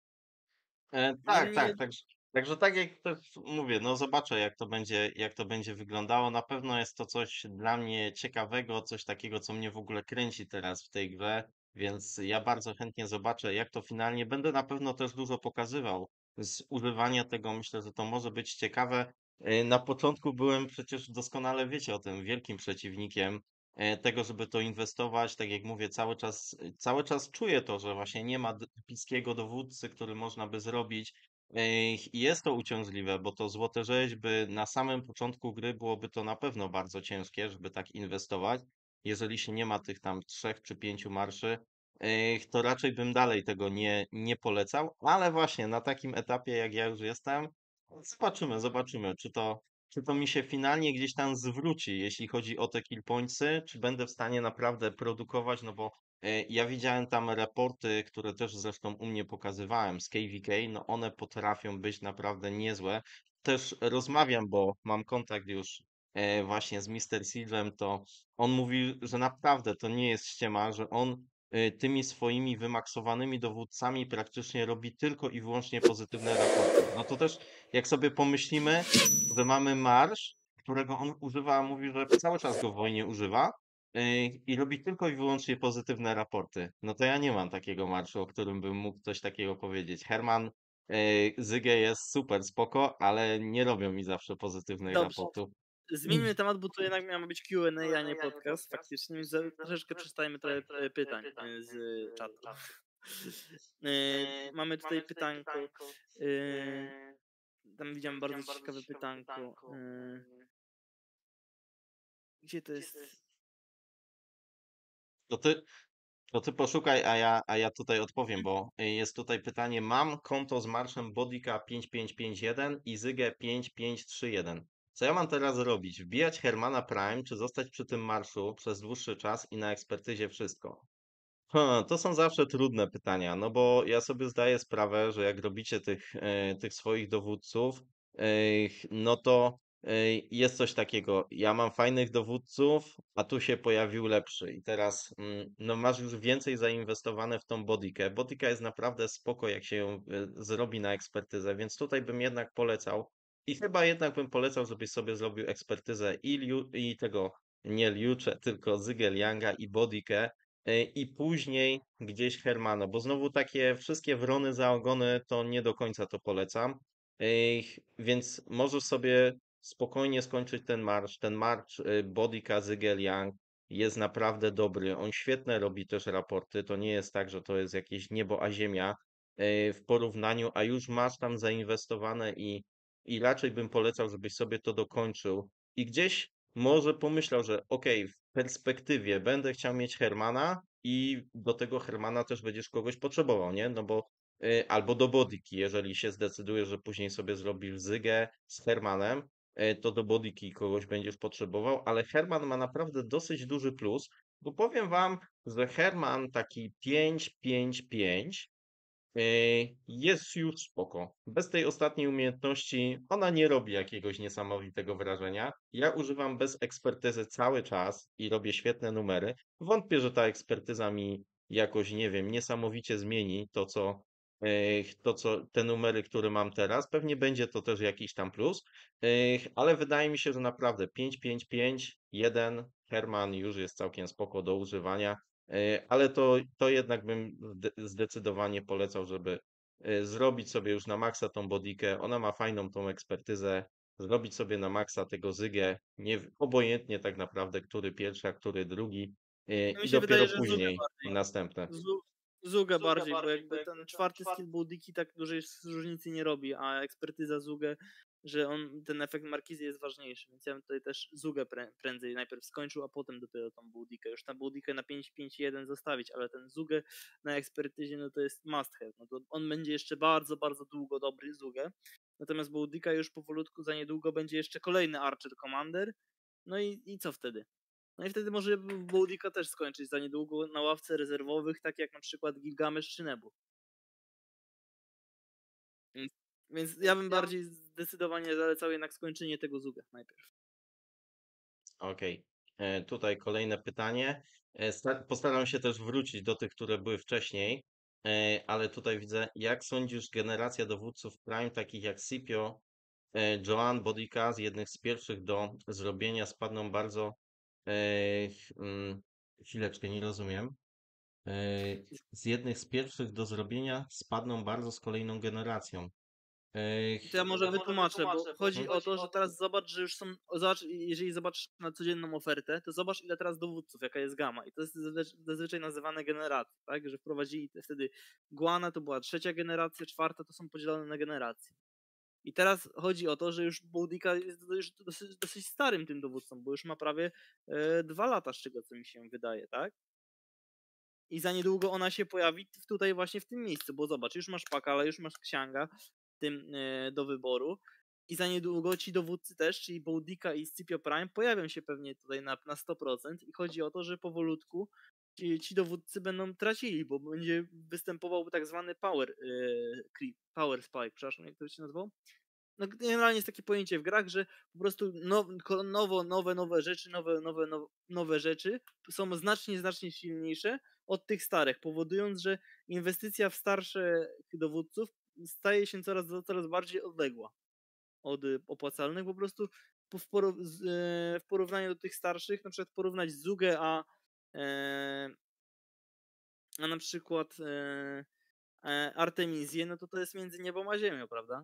E, tak, Niemniej, tak, także, także tak jak też mówię, no zobaczę jak to będzie, jak to będzie wyglądało. Na pewno jest to coś dla mnie ciekawego, coś takiego, co mnie w ogóle kręci teraz w tej grze, więc ja bardzo chętnie zobaczę, jak to finalnie. Będę na pewno też dużo pokazywał z używania tego. Myślę, że to może być ciekawe. E, Na początku byłem przecież doskonale wiecie o tym wielkim przeciwnikiem e, tego, żeby to inwestować. Tak jak mówię, cały czas, cały czas czuję to, że właśnie nie ma d- epickiego dowódcy, który można by zrobić. Ej, I jest to uciążliwe, bo to złote rzeźby na samym początku gry byłoby to na pewno bardzo ciężkie, żeby tak inwestować. Jeżeli się nie ma tych tam trzech czy pięciu marszy, ej, to raczej bym dalej tego nie, nie polecał, ale właśnie na takim etapie, jak ja już jestem, zobaczymy, zobaczymy, czy to, czy to mi się finalnie gdzieś tam zwróci, jeśli chodzi o te kill pointsy, czy będę w stanie naprawdę produkować, no bo e, ja widziałem tam raporty, które też zresztą u mnie pokazywałem z K V K, no one potrafią być naprawdę niezłe. Też rozmawiam, bo mam kontakt już e, właśnie z mister Silverem, to on mówi, że naprawdę to nie jest ściema, że on e, tymi swoimi wymaksowanymi dowódcami praktycznie robi tylko i wyłącznie pozytywne raporty. No to też jak sobie pomyślimy, że mamy marsz, którego on używa, mówi, że cały czas go w wojnie używa, yy, i robi tylko i wyłącznie pozytywne raporty. No to ja nie mam takiego marszu, o którym bym mógł coś takiego powiedzieć. Herman, yy, Zyge jest super spoko, ale nie robią mi zawsze pozytywnych dobrze, raportów. zmieńmy temat, bo tu jednak miał być Q and A, a nie podcast, faktycznie, więc za- troszeczkę przeczytajmy trochę e, pytań e, z czatu. E, Mamy tutaj pytanko, e, tam widziałem bardzo ciekawe pytanko, e, gdzie to jest? To ty, to ty poszukaj, a ja, a ja tutaj odpowiem, bo y, jest tutaj pytanie. Mam konto z marszem Bodyka pięć pięć pięć jeden i Zygę pięć pięć trzy jeden. Co ja mam teraz robić? Wbijać Hermana Prime, czy zostać przy tym marszu przez dłuższy czas i na ekspertyzie wszystko? Ha, to są zawsze trudne pytania, no bo ja sobie zdaję sprawę, że jak robicie tych, e, tych swoich dowódców, e, no to e, jest coś takiego. Ja mam fajnych dowódców, a tu się pojawił lepszy. I teraz mm, no masz już więcej zainwestowane w tą bodykę. Bodyka jest naprawdę spoko, jak się ją e, zrobi na ekspertyzę, więc tutaj bym jednak polecał. I chyba jednak bym polecał, żebyś sobie zrobił ekspertyzę i, Liu, i tego, nie Liucze, tylko Zygelianga i bodykę. E, I później gdzieś Hermano, bo znowu takie wszystkie wrony za ogony to nie do końca to polecam. Ej, Więc możesz sobie spokojnie skończyć ten marsz. Ten marsz y, Bodyka Zygel Young jest naprawdę dobry. On świetne robi też raporty. To nie jest tak, że to jest jakieś niebo a ziemia y, w porównaniu, a już masz tam zainwestowane i, i raczej bym polecał, żebyś sobie to dokończył. I gdzieś może pomyślał, że okej, w perspektywie będę chciał mieć Hermana i do tego Hermana też będziesz kogoś potrzebował, nie? No bo y, albo do bodyki, jeżeli się zdecydujesz, że później sobie zrobisz Zygę z Hermanem, y, to do bodyki kogoś będziesz potrzebował, ale Herman ma naprawdę dosyć duży plus, bo powiem wam, że Herman taki pięć pięć pięć Yy, jest już spoko. Bez tej ostatniej umiejętności ona nie robi jakiegoś niesamowitego wrażenia. Ja używam bez ekspertyzy cały czas i robię świetne numery. Wątpię, że ta ekspertyza mi jakoś, nie wiem, niesamowicie zmieni to, co, yy, to, co te numery, które mam teraz. Pewnie będzie to też jakiś tam plus, yy, ale wydaje mi się, że naprawdę pięć pięć pięć jeden Herman już jest całkiem spoko do używania. E, Ale to, to jednak bym zde- zdecydowanie polecał, żeby e, zrobić sobie już na maksa tą bodykę. Ona ma fajną tą ekspertyzę zrobić sobie na maksa tego Zygę, nie, w- obojętnie tak naprawdę, który pierwszy, a który drugi, yy, No mi i się wydaje, dopiero że Zugę później bardziej. następne. Zu Zugę bardziej, bo jakby ten czwarty skill Bouldiki tak dużej s różnicy nie robi, a ekspertyza Zugę, że on ten efekt markizy jest ważniejszy, więc ja bym tutaj też Zugę prę prędzej najpierw skończył, a potem dopiero tą Boudicę. Już ta Boudikę na pięć pięć jeden zostawić, ale ten Zugę na ekspertyzie, no to jest must have. No to on będzie jeszcze bardzo, bardzo długo dobry, Zugę. Natomiast Boudica już powolutku za niedługo będzie jeszcze kolejny Archer Commander. No i i co wtedy? No i wtedy może Boudica też skończyć za niedługo na ławce rezerwowych, tak jak na przykład Gilgamesz czy Nebu. Więc, więc ja bym bardziej zdecydowanie zalecał jednak skończenie tego Zuga najpierw. Okej. E, Tutaj kolejne pytanie. E, sta- Postaram się też wrócić do tych, które były wcześniej, e, ale tutaj widzę, jak sądzisz, generacja dowódców Prime, takich jak Scipio, e, Joan, Bodica, z jednych z pierwszych do zrobienia spadną bardzo. E, ch- mm, Chwileczkę, nie rozumiem. E, Z jednych z pierwszych do zrobienia spadną bardzo z kolejną generacją. E, To ja ch- może wytłumaczę, bo chodzi Mhm. o to, że teraz zobacz, że już są, zobacz, jeżeli zobaczysz na codzienną ofertę, to zobacz ile teraz dowódców, jaka jest gama i to jest zazwy- zazwyczaj nazywane generacje, tak, że wprowadzili te wtedy Guana, to była trzecia generacja, czwarta to są podzielone na generacje. I teraz chodzi o to, że już Boudica jest już dosyć, dosyć starym tym dowódcą, bo już ma prawie e, dwa lata, z czego co mi się wydaje, tak? I za niedługo ona się pojawi tutaj właśnie w tym miejscu, bo zobacz, już masz Pakala, już masz Księga w tym e, do wyboru i za niedługo ci dowódcy też, czyli Boudica i Scipio Prime pojawią się pewnie tutaj na, na sto procent i chodzi o to, że powolutku ci, ci dowódcy będą tracili, bo będzie występował tak zwany power e, creep, power spike, przepraszam, jak to się nazywał? No generalnie jest takie pojęcie w grach, że po prostu now, nowo, nowe, nowe rzeczy, nowe, nowe, nowe, nowe rzeczy są znacznie, znacznie silniejsze od tych starych, powodując, że inwestycja w starsze dowódców staje się coraz, coraz bardziej odległa od y, opłacalnych. Po prostu po- w, poró- z- e, w porównaniu do tych starszych, na przykład porównać Zugę a, e, a na przykład e, e, Artemizję, no to to jest między niebem a ziemią, prawda?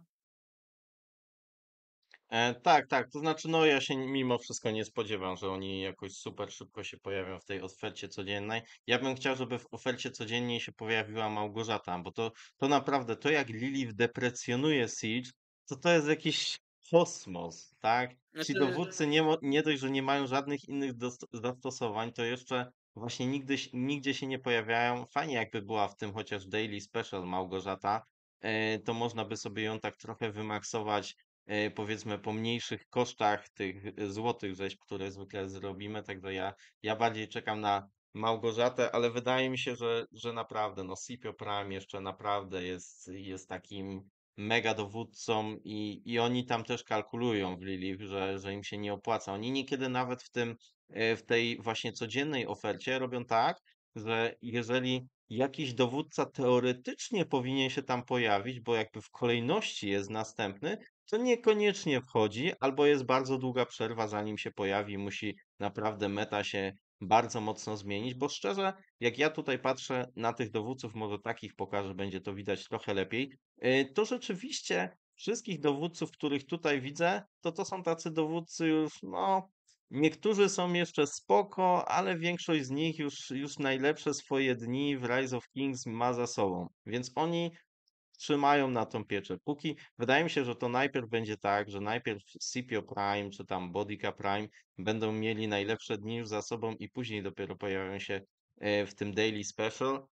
E, tak, tak. To znaczy, no ja się mimo wszystko nie spodziewam, że oni jakoś super szybko się pojawią w tej ofercie codziennej. Ja bym chciał, żeby w ofercie codziennej się pojawiła Małgorzata, bo to, to naprawdę, to jak Lilith deprecjonuje Siege, to to jest jakiś kosmos, tak? Ci Znaczy, dowódcy nie, mo- nie dość, że nie mają żadnych innych dos- zastosowań, to jeszcze właśnie nigdy, się- nigdzie się nie pojawiają. Fajnie jakby była w tym chociaż Daily Special Małgorzata, e, to można by sobie ją tak trochę wymaksować, e, powiedzmy po mniejszych kosztach tych e, złotych rzeźb, które zwykle zrobimy. Także ja, ja bardziej czekam na Małgorzatę, ale wydaje mi się, że, że naprawdę no Scipio Prime jeszcze naprawdę jest, jest takim mega dowódcą i, i oni tam też kalkulują w Lilith, że, że im się nie opłaca. Oni niekiedy nawet w tym, e, w tej właśnie codziennej ofercie robią tak, że jeżeli jakiś dowódca teoretycznie powinien się tam pojawić, bo jakby w kolejności jest następny, to niekoniecznie wchodzi, albo jest bardzo długa przerwa, zanim się pojawi, musi naprawdę meta się bardzo mocno zmienić, bo szczerze, jak ja tutaj patrzę na tych dowódców, może takich pokażę, będzie to widać trochę lepiej, yy, to rzeczywiście wszystkich dowódców, których tutaj widzę, to to są tacy dowódcy już, no, niektórzy są jeszcze spoko, ale większość z nich już, już najlepsze swoje dni w Rise of Kings ma za sobą, więc oni trzymają na tą pieczę. Póki wydaje mi się, że to najpierw będzie tak, że najpierw Scipio Prime czy tam Bodica Prime będą mieli najlepsze dni już za sobą i później dopiero pojawią się e, w tym Daily Special.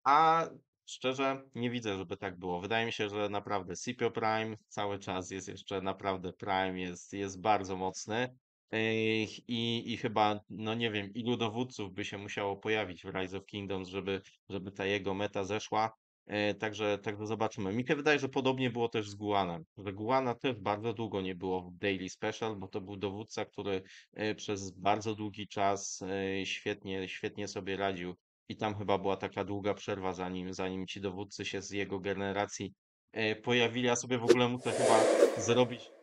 A szczerze nie widzę, żeby tak było. Wydaje mi się, że naprawdę Scipio Prime cały czas jest jeszcze naprawdę Prime, jest, jest bardzo mocny. Ech, I, I chyba, no nie wiem, ilu dowódców by się musiało pojawić w Rise of Kingdoms, żeby, żeby ta jego meta zeszła. E, Także, także zobaczymy. Mi się wydaje, że podobnie było też z Guanem. Że Guana też bardzo długo nie było w Daily Special, bo to był dowódca, który e, przez bardzo długi czas e, świetnie, świetnie sobie radził. I tam chyba była taka długa przerwa, zanim, zanim ci dowódcy się z jego generacji e, pojawili. Ja sobie w ogóle muszę chyba zrobić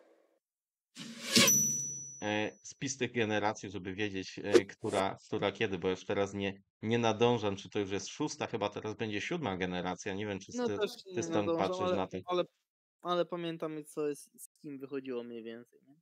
e, spis tych generacji, żeby wiedzieć, e, która, która kiedy, bo już teraz nie, nie nadążam, czy to już jest szósta, chyba teraz będzie siódma generacja. Nie wiem, czy no ty, też ty nie stąd nadążam, patrzysz ale, na to. ale ale pamiętam co jest, z kim wychodziło mniej więcej, nie?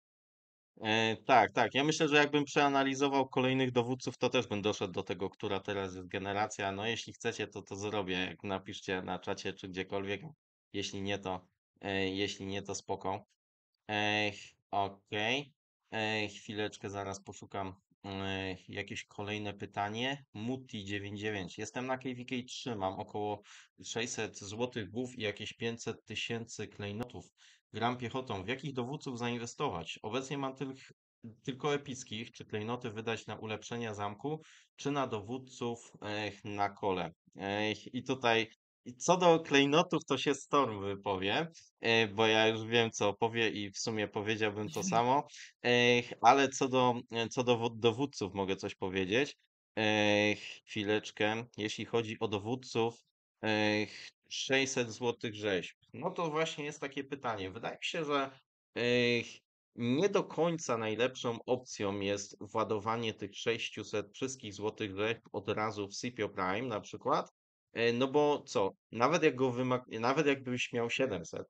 E, tak, tak. Ja myślę, że jakbym przeanalizował kolejnych dowódców, to też bym doszedł do tego, która teraz jest generacja. No jeśli chcecie, to to zrobię. Jak napiszcie na czacie czy gdziekolwiek. Jeśli nie, to e, jeśli nie, to spoko. Ech, okej. Ej, chwileczkę, zaraz poszukam e, jakieś kolejne pytanie. Muti dziewięćdziesiąt dziewięć. Jestem na K V K trzy, mam około sześćset złotych głów i jakieś pięćset tysięcy klejnotów. Gram piechotą. W jakich dowódców zainwestować? Obecnie mam tyl tylko epickich. Czy klejnoty wydać na ulepszenia zamku, czy na dowódców ech, na kole? Ech, I tutaj i co do klejnotów, to się Storm wypowie, e, bo ja już wiem, co powie i w sumie powiedziałbym to samo. Ech, ale co do, e, co do wo- dowódców mogę coś powiedzieć. Ech, chwileczkę. Jeśli chodzi o dowódców, ech, sześćset złotych rzeźb. No to właśnie jest takie pytanie. Wydaje mi się, że ech, nie do końca najlepszą opcją jest władowanie tych sześciuset wszystkich złotych rzeźb od razu w Scipio Prime na przykład. E, No bo co, nawet jak go wymak nawet jakbyś miał siedemset,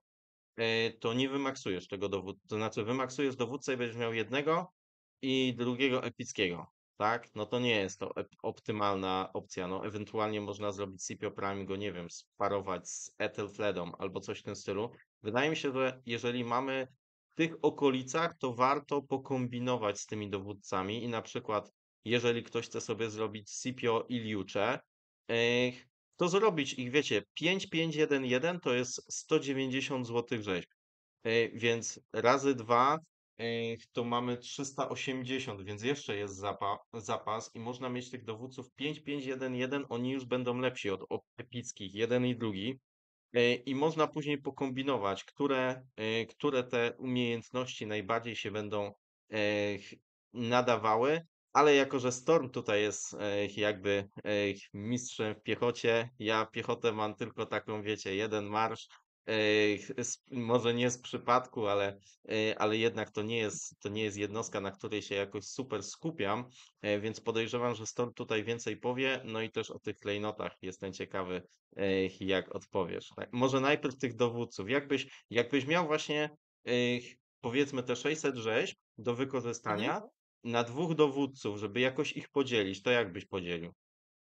e, to nie wymaksujesz tego dowódcy. To znaczy wymaksujesz dowódcę i będziesz miał jednego i drugiego epickiego, tak? No to nie jest to ep- optymalna opcja. No ewentualnie można zrobić Scipio Prime, go nie wiem, sparować z Ethelfledą albo coś w tym stylu. Wydaje mi się, że jeżeli mamy w tych okolicach, to warto pokombinować z tymi dowódcami i na przykład jeżeli ktoś chce sobie zrobić Scipio i Liucze, eh, to zrobić ich, wiecie, pięć pięć jeden jeden to jest sto dziewięćdziesiąt złotych rzeźb. E, Więc razy dwa e, to mamy trzysta osiemdziesiąt, więc jeszcze jest zapa zapas i można mieć tych dowódców pięć pięć jeden jeden, oni już będą lepsi od od epickich, jeden i drugi. E, I można później pokombinować, które, e, które te umiejętności najbardziej się będą e, ch- nadawały, ale jako że Storm tutaj jest e, jakby e, mistrzem w piechocie, ja piechotę mam tylko taką, wiecie, jeden marsz, e, z, może nie z przypadku, ale, e, ale jednak to nie jest, to nie jest jednostka, na której się jakoś super skupiam, e, więc podejrzewam, że Storm tutaj więcej powie, no i też o tych klejnotach jestem ciekawy, Ech, jak odpowiesz. Tak, może najpierw tych dowódców. Jakbyś, jakbyś miał właśnie ech, powiedzmy te sześćset rzeźb do Mhm. wykorzystania na dwóch dowódców, żeby jakoś ich podzielić, to jak byś podzielił?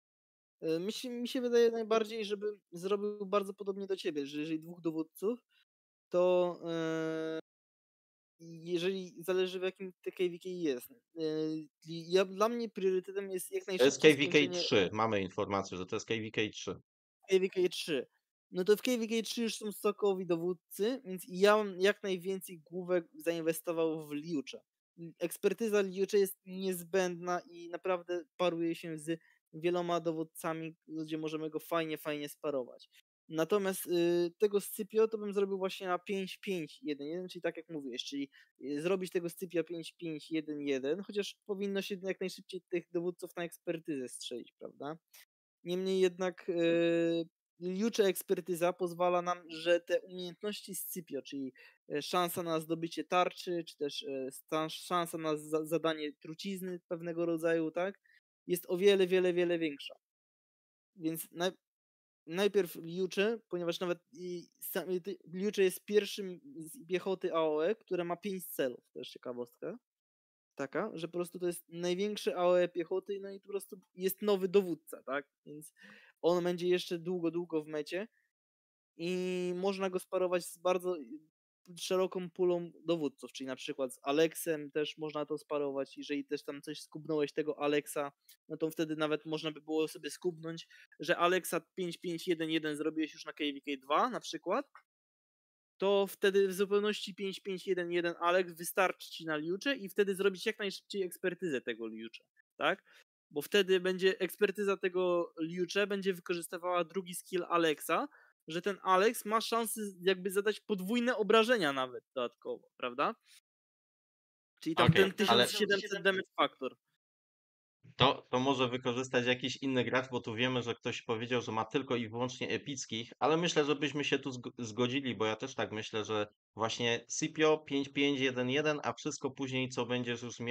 E, Mi się, mi się wydaje najbardziej, żebym zrobił bardzo podobnie do ciebie, że jeżeli dwóch dowódców, to e, jeżeli zależy w jakim T K V K jest. E, ja, dla mnie priorytetem jest jak To jest najszybciej K V K skończenie trzy. Mamy informację, że to jest K V K trzy. K V K trzy. No to w K V K trzy już są stokowi dowódcy, więc ja bym jak najwięcej główek zainwestował w Liucze. Ekspertyza Liucze jest niezbędna i naprawdę paruje się z wieloma dowódcami, gdzie możemy go fajnie, fajnie sparować. Natomiast y, tego Scipio to bym zrobił właśnie na pięć pięć jeden jeden, czyli tak jak mówiłeś, czyli y, zrobić tego Scipio pięć pięć jeden jeden, chociaż powinno się jak najszybciej tych dowódców na ekspertyzę strzelić, prawda? Niemniej jednak e, liucze ekspertyza pozwala nam, że te umiejętności Scipio, czyli e, szansa na zdobycie tarczy, czy też e, sta- szansa na za zadanie trucizny pewnego rodzaju, tak, jest o wiele, wiele, wiele większa. Więc naj najpierw liucze, ponieważ nawet i sam, i ty- liucze jest pierwszym z piechoty A O E, które ma pięć celów, też ciekawostka taka, że po prostu to jest największy A O E piechoty, no i po prostu jest nowy dowódca, tak? Więc on będzie jeszcze długo, długo w mecie i można go sparować z bardzo szeroką pulą dowódców, czyli na przykład z Aleksem też można to sparować, jeżeli też tam coś skubnąłeś tego Aleksa, no to wtedy nawet można by było sobie skubnąć, że Aleksa pięć pięć jeden jeden zrobiłeś już na K V K dwa na przykład, to wtedy w zupełności pięć pięć jeden jeden Alex wystarczy ci na liucze i wtedy zrobić jak najszybciej ekspertyzę tego liucza, tak? Bo wtedy będzie ekspertyza tego liucze będzie wykorzystywała drugi skill Alexa, że ten Alex ma szansę jakby zadać podwójne obrażenia nawet dodatkowo, prawda? Czyli tam Okej, ten ale tysiąc siedemset damage factor. To, to może wykorzystać jakiś inny gracz, bo tu wiemy, że ktoś powiedział, że ma tylko i wyłącznie epickich, ale myślę, że byśmy się tu zg- zgodzili, bo ja też tak myślę, że właśnie Scipio pięć pięć jeden jeden, a wszystko później, co będziesz już mieć,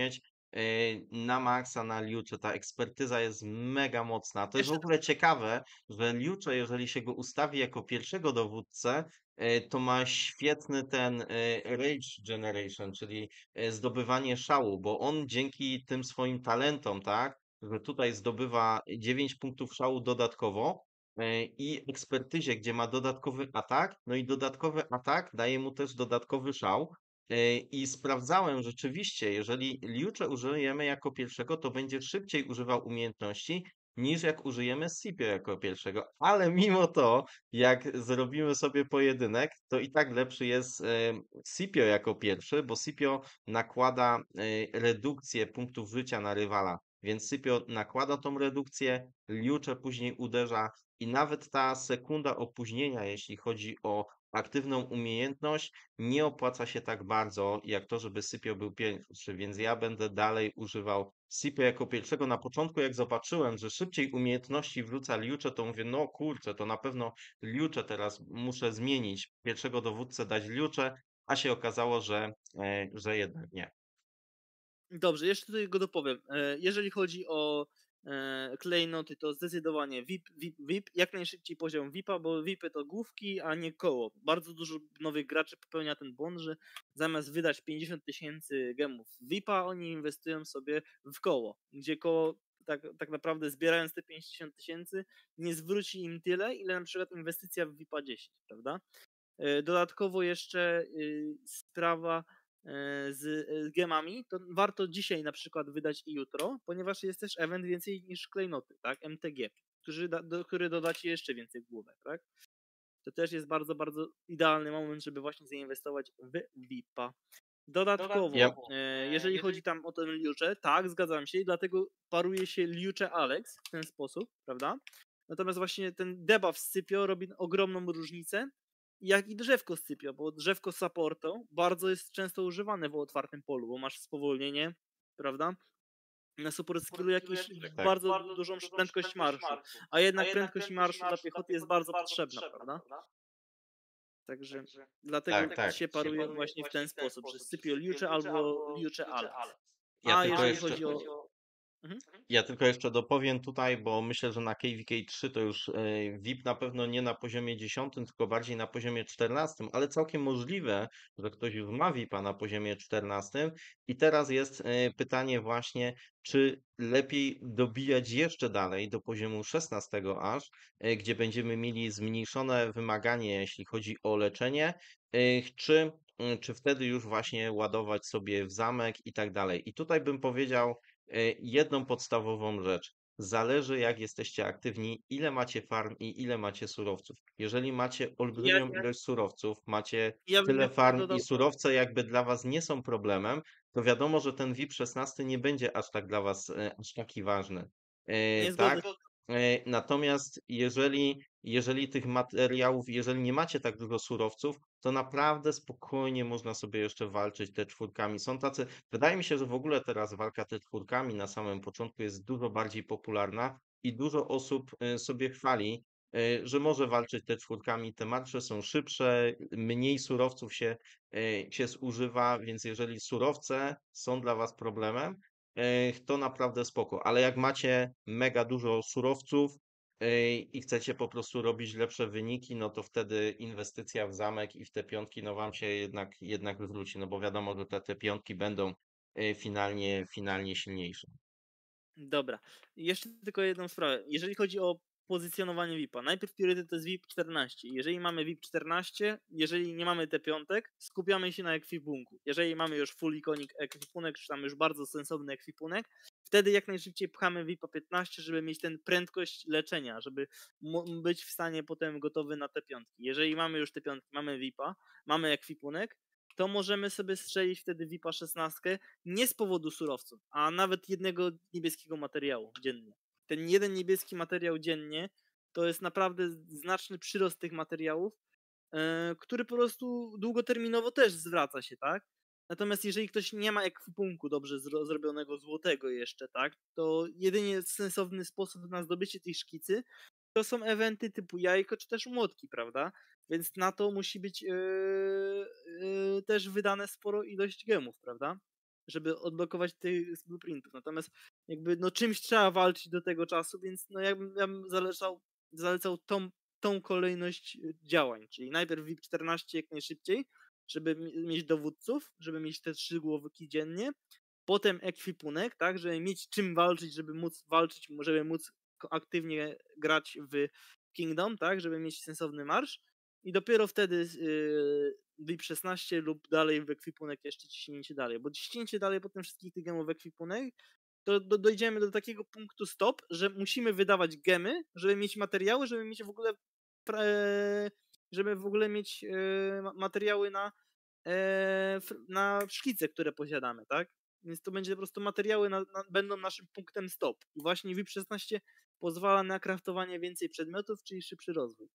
e, na maksa na Liucze. Ta ekspertyza jest mega mocna. To jest w Jeszcze ogóle ciekawe, że Liucze, jeżeli się go ustawi jako pierwszego dowódcę, e, to ma świetny ten e, Rage Generation, czyli e, zdobywanie szału, bo on dzięki tym swoim talentom, tak, że tutaj zdobywa dziewięć punktów szału dodatkowo, e, i ekspertyzie, gdzie ma dodatkowy atak, no i dodatkowy atak daje mu też dodatkowy szał. E, I sprawdzałem rzeczywiście, jeżeli Liucze użyjemy jako pierwszego, to będzie szybciej używał umiejętności niż jak użyjemy Scipio jako pierwszego. Ale mimo to, jak zrobimy sobie pojedynek, to i tak lepszy jest e, Scipio jako pierwszy, bo Scipio nakłada e, redukcję punktów życia na rywala. Więc Scipio nakłada tą redukcję, Liucze później uderza i nawet ta sekunda opóźnienia, jeśli chodzi o aktywną umiejętność, nie opłaca się tak bardzo, jak to, żeby Scipio był pierwszy, więc ja będę dalej używał Scipio jako pierwszego. Na początku, jak zobaczyłem, że szybciej umiejętności wrzuca Liucze, to mówię, no kurczę, to na pewno Liucze teraz muszę zmienić. Pierwszego dowódcę dać Liucze, a się okazało, że, e, że jednak nie. Dobrze, jeszcze tutaj go dopowiem. E, Jeżeli chodzi o e, klejnoty, to zdecydowanie V I P, V I P, V I P, jak najszybciej poziom V I P-a, bo V I P-y to główki, a nie koło. Bardzo dużo nowych graczy popełnia ten błąd, że zamiast wydać pięćdziesiąt tysięcy gemów w V I P-a, oni inwestują sobie w koło, gdzie koło tak, tak naprawdę zbierając te pięćdziesiąt tysięcy nie zwróci im tyle, ile na przykład inwestycja w V I P-a dziesięć, prawda? E, Dodatkowo jeszcze y, sprawa e, z e, gemami, to warto dzisiaj na przykład wydać i jutro, ponieważ jest też event więcej niż klejnoty, tak? M T G, który, da, do, który dodacie jeszcze więcej główek, tak? To też jest bardzo, bardzo idealny moment, żeby właśnie zainwestować w V I P-a. Ja, Dodatkowo, e, jeżeli chodzi tam o ten Liucze, tak, zgadzam się, i dlatego paruje się Liucze Alex w ten sposób, prawda? Natomiast właśnie ten debuff Scipio robi ogromną różnicę, jak i drzewko Scipio, bo drzewko Supporto bardzo jest często używane w otwartym polu, bo masz spowolnienie, prawda? Na support skillu jakiś tak, tak. bardzo dużą prędkość marszu, a jednak prędkość marszu dla piechoty jest bardzo potrzebna, prawda? Także dlatego Tak, tak. się paruje właśnie w ten sposób, że Scipio Liucze albo Liucze Alex. Ja A tylko jeżeli jeszcze. chodzi o... Mhm. Ja tylko jeszcze dopowiem tutaj, bo myślę, że na K V K trzy to już e, V I P na pewno nie na poziomie dziesiątym, tylko bardziej na poziomie czternastym, ale całkiem możliwe, że ktoś już ma V I P-a na poziomie czternastym. I teraz jest e, pytanie właśnie, czy lepiej dobijać jeszcze dalej do poziomu szesnastego aż, e, gdzie będziemy mieli zmniejszone wymaganie, jeśli chodzi o leczenie, e, czy, e, czy wtedy już właśnie ładować sobie w zamek i tak dalej. I tutaj bym powiedział, e, jedną podstawową rzecz. Zależy, jak jesteście aktywni, ile macie farm i ile macie surowców. Jeżeli macie Ja, olbrzymią ilość surowców, macie ja bym tyle jeszcze farm i dodał... surowce jakby dla was nie są problemem, to wiadomo, że ten V I P szesnasty nie będzie aż tak dla was e, aż taki ważny. E, Nie zgodzę tak? E, Natomiast jeżeli, jeżeli tych materiałów, jeżeli nie macie tak dużo surowców, to naprawdę spokojnie można sobie jeszcze walczyć te czwórkami. Są tacy, wydaje mi się, że w ogóle teraz walka te czwórkami na samym początku jest dużo bardziej popularna i dużo osób e, sobie chwali, e, że może walczyć te czwórkami. Te marsze są szybsze, mniej surowców się, e, się zużywa, więc jeżeli surowce są dla was problemem, e, to naprawdę spoko. Ale jak macie mega dużo surowców, e, i chcecie po prostu robić lepsze wyniki, no to wtedy inwestycja w zamek i w te piątki, no wam się jednak, jednak zwróci, no bo wiadomo, że te, te piątki będą e, finalnie, finalnie silniejsze. Dobra. Jeszcze tylko jedną sprawę. Jeżeli chodzi o pozycjonowanie V I P-a, najpierw priorytet to jest V I P czternaście. Jeżeli mamy V I P czternaście, jeżeli nie mamy te piątek, skupiamy się na ekwipunku. Jeżeli mamy już full iconic ekwipunek, czy tam już bardzo sensowny ekwipunek, wtedy jak najszybciej pchamy V I P piętnaście, żeby mieć ten prędkość leczenia, żeby być w stanie potem gotowy na te piątki. Jeżeli mamy już te piątki, mamy V I P-a, mamy ekwipunek, to możemy sobie strzelić wtedy V I P-a szesnaście nie z powodu surowców, a nawet jednego niebieskiego materiału dziennie. Ten jeden niebieski materiał dziennie to jest naprawdę znaczny przyrost tych materiałów, yy, który po prostu długoterminowo też zwraca się, tak? Natomiast jeżeli ktoś nie ma ekwipunku dobrze zro- zrobionego, złotego jeszcze, tak, to jedynie sensowny sposób na zdobycie tej szkicy to są eventy typu jajko czy też młotki, prawda? Więc na to musi być yy, yy, też wydane sporo ilość gemów, prawda? żeby odblokować tych z blueprintów. Natomiast jakby no czymś trzeba walczyć do tego czasu, więc no ja bym, ja bym zalecał, zalecał tą, tą kolejność y, działań, czyli najpierw V I P czternaście jak najszybciej, żeby mi- mieć dowódców, żeby mieć te trzy głowki dziennie, potem ekwipunek, tak, żeby mieć czym walczyć, żeby móc walczyć, żeby móc ko- aktywnie grać w Kingdom, tak, żeby mieć sensowny marsz i dopiero wtedy yy, V I P szesnaście lub dalej w ekwipunek jeszcze ciśnięcie dalej, bo ciśnięcie dalej potem wszystkich tych gemów w ekwipunek, to do, dojdziemy do takiego punktu stop, że musimy wydawać gemy, żeby mieć materiały, żeby mieć w ogóle pra- e, żeby w ogóle mieć e, ma- materiały na e, fr- na szkice, które posiadamy, tak? Więc to będzie po prostu materiały na, na, będą naszym punktem stop. I właśnie V I P szesnaście pozwala na kraftowanie więcej przedmiotów, czyli szybszy rozwój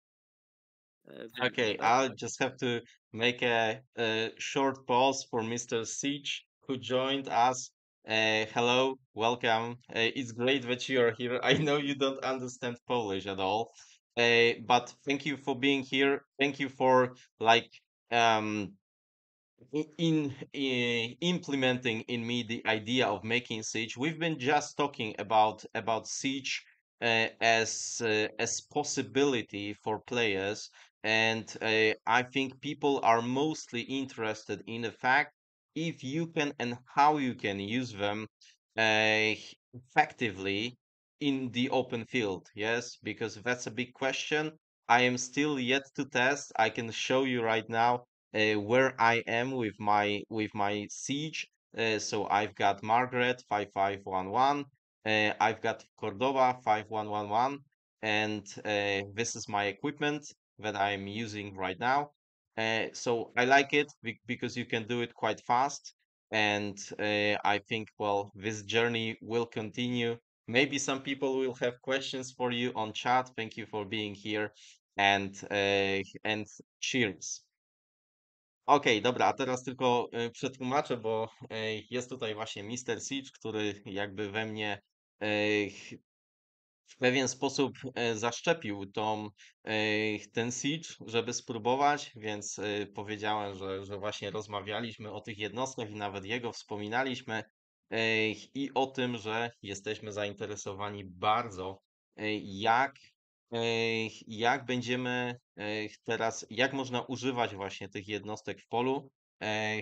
e, w linii, Okay, tak? I'll just have to make a, a short pause for mister Siege, who joined us. Uh, hello, welcome. Uh, it's great that you are here. I know you don't understand Polish at all, uh, but thank you for being here. Thank you for like um i- in, i- implementing in me the idea of making Siege. We've been just talking about about Siege uh, as uh, as possibility for players, and uh, I think people are mostly interested in the fact if you can and how you can use them uh, effectively in the open field. Yes, because that's a big question. I am still yet to test. I can show you right now uh, where I am with my with my siege. Uh, so I've got Margaret five five one one. Uh, I've got Cordova five one one one, and uh, this is my equipment that I'm using right now. Uh, so I like it be- because you can do it quite fast, and uh, I think well this journey will continue. Maybe some people will have questions for you on chat. Thank you for being here, and uh, and cheers. Okej, dobra, a teraz tylko y, przetłumaczę, bo y, jest tutaj właśnie mister Siege, który jakby we mnie y, w pewien sposób e, zaszczepił tą, e, ten Siege, żeby spróbować, więc e, powiedziałem, że, że właśnie rozmawialiśmy o tych jednostkach i nawet jego wspominaliśmy e, i o tym, że jesteśmy zainteresowani bardzo, e, jak, e, jak będziemy e, teraz, jak można używać właśnie tych jednostek w polu. E,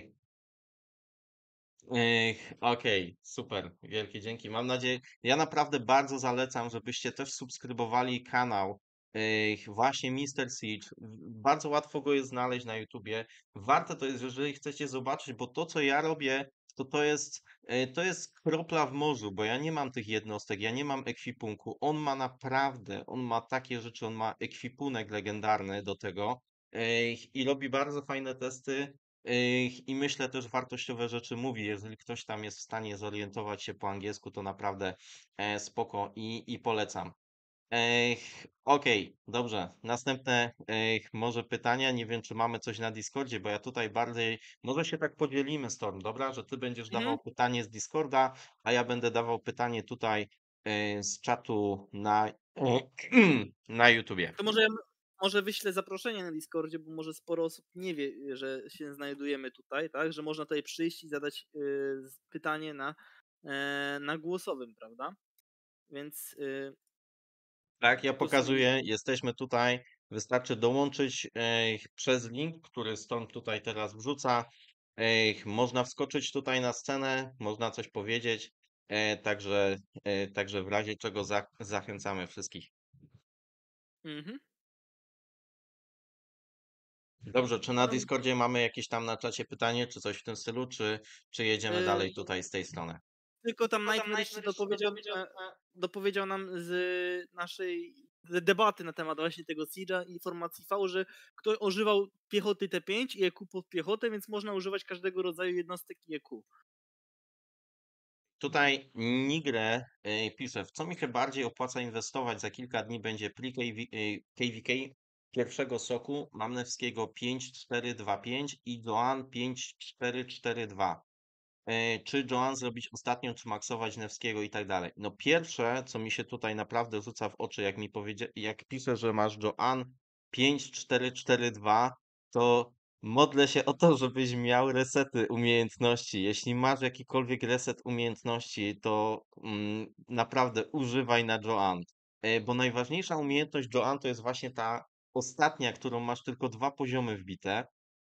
Ech, okej, super, wielkie dzięki. Mam nadzieję, ja naprawdę bardzo zalecam, żebyście też subskrybowali kanał ech, właśnie mister Siege. W- Bardzo łatwo go jest znaleźć na YouTubie. Warto to jest, jeżeli chcecie zobaczyć, bo to, co ja robię, to to jest, e, to jest kropla w morzu, bo ja nie mam tych jednostek, ja nie mam ekwipunku. On ma naprawdę, on ma takie rzeczy, on ma ekwipunek legendarny do tego ech, i robi bardzo fajne testy. Ych, I myślę też wartościowe rzeczy mówi. Jeżeli ktoś tam jest w stanie zorientować się po angielsku, to naprawdę e, spoko i, i polecam. Ech, okej, dobrze. Następne ech, może pytania. Nie wiem, czy mamy coś na Discordzie, bo ja tutaj bardziej. Może się tak podzielimy, Storm, dobra? Że ty będziesz Mhm. dawał pytanie z Discorda, a ja będę dawał pytanie tutaj e, z czatu na, na YouTubie. To może, ja- może wyślę zaproszenie na Discordzie, bo może sporo osób nie wie, że się znajdujemy tutaj, tak? Że można tutaj przyjść i zadać y, pytanie na, e, na głosowym, prawda? Więc y, Tak, ja to sobie. pokazuję, jesteśmy tutaj. Wystarczy dołączyć e, przez link, który stąd tutaj teraz wrzuca. E, można wskoczyć tutaj na scenę, można coś powiedzieć. E, także, e, także w razie czego za, zachęcamy wszystkich. Mhm. Dobrze, czy na No, Discordzie mamy jakieś tam na czacie pytanie, czy coś w tym stylu, czy, czy jedziemy y, dalej tutaj z tej strony? tylko tam Nightmare jeszcze dopowiedział, e, dopowiedział nam z naszej debaty na temat właśnie tego Siege'a informacji V, że ktoś używał piechoty T pięć i E Q pod piechotę, więc można używać każdego rodzaju jednostek i E Q. Tutaj Nigre e, pisze, w co mi się bardziej opłaca inwestować? Za kilka dni będzie pli K V, e, K V K pierwszego soku Mamnewskiego pięć cztery dwa pięć i Joan pięć cztery cztery dwa. E, Czy Joan zrobić ostatnią, czy maksować Newskiego i tak dalej. No pierwsze, co mi się tutaj naprawdę rzuca w oczy, jak mi powiedzie, jak pisze, że masz Joan pięć cztery cztery dwa, to Modlę się o to, żebyś miał resety umiejętności. Jeśli masz jakikolwiek reset umiejętności, to mm, naprawdę używaj na Joanne. E, Bo najważniejsza umiejętność Joanne to jest właśnie ta ostatnia, którą masz tylko dwa poziomy wbite.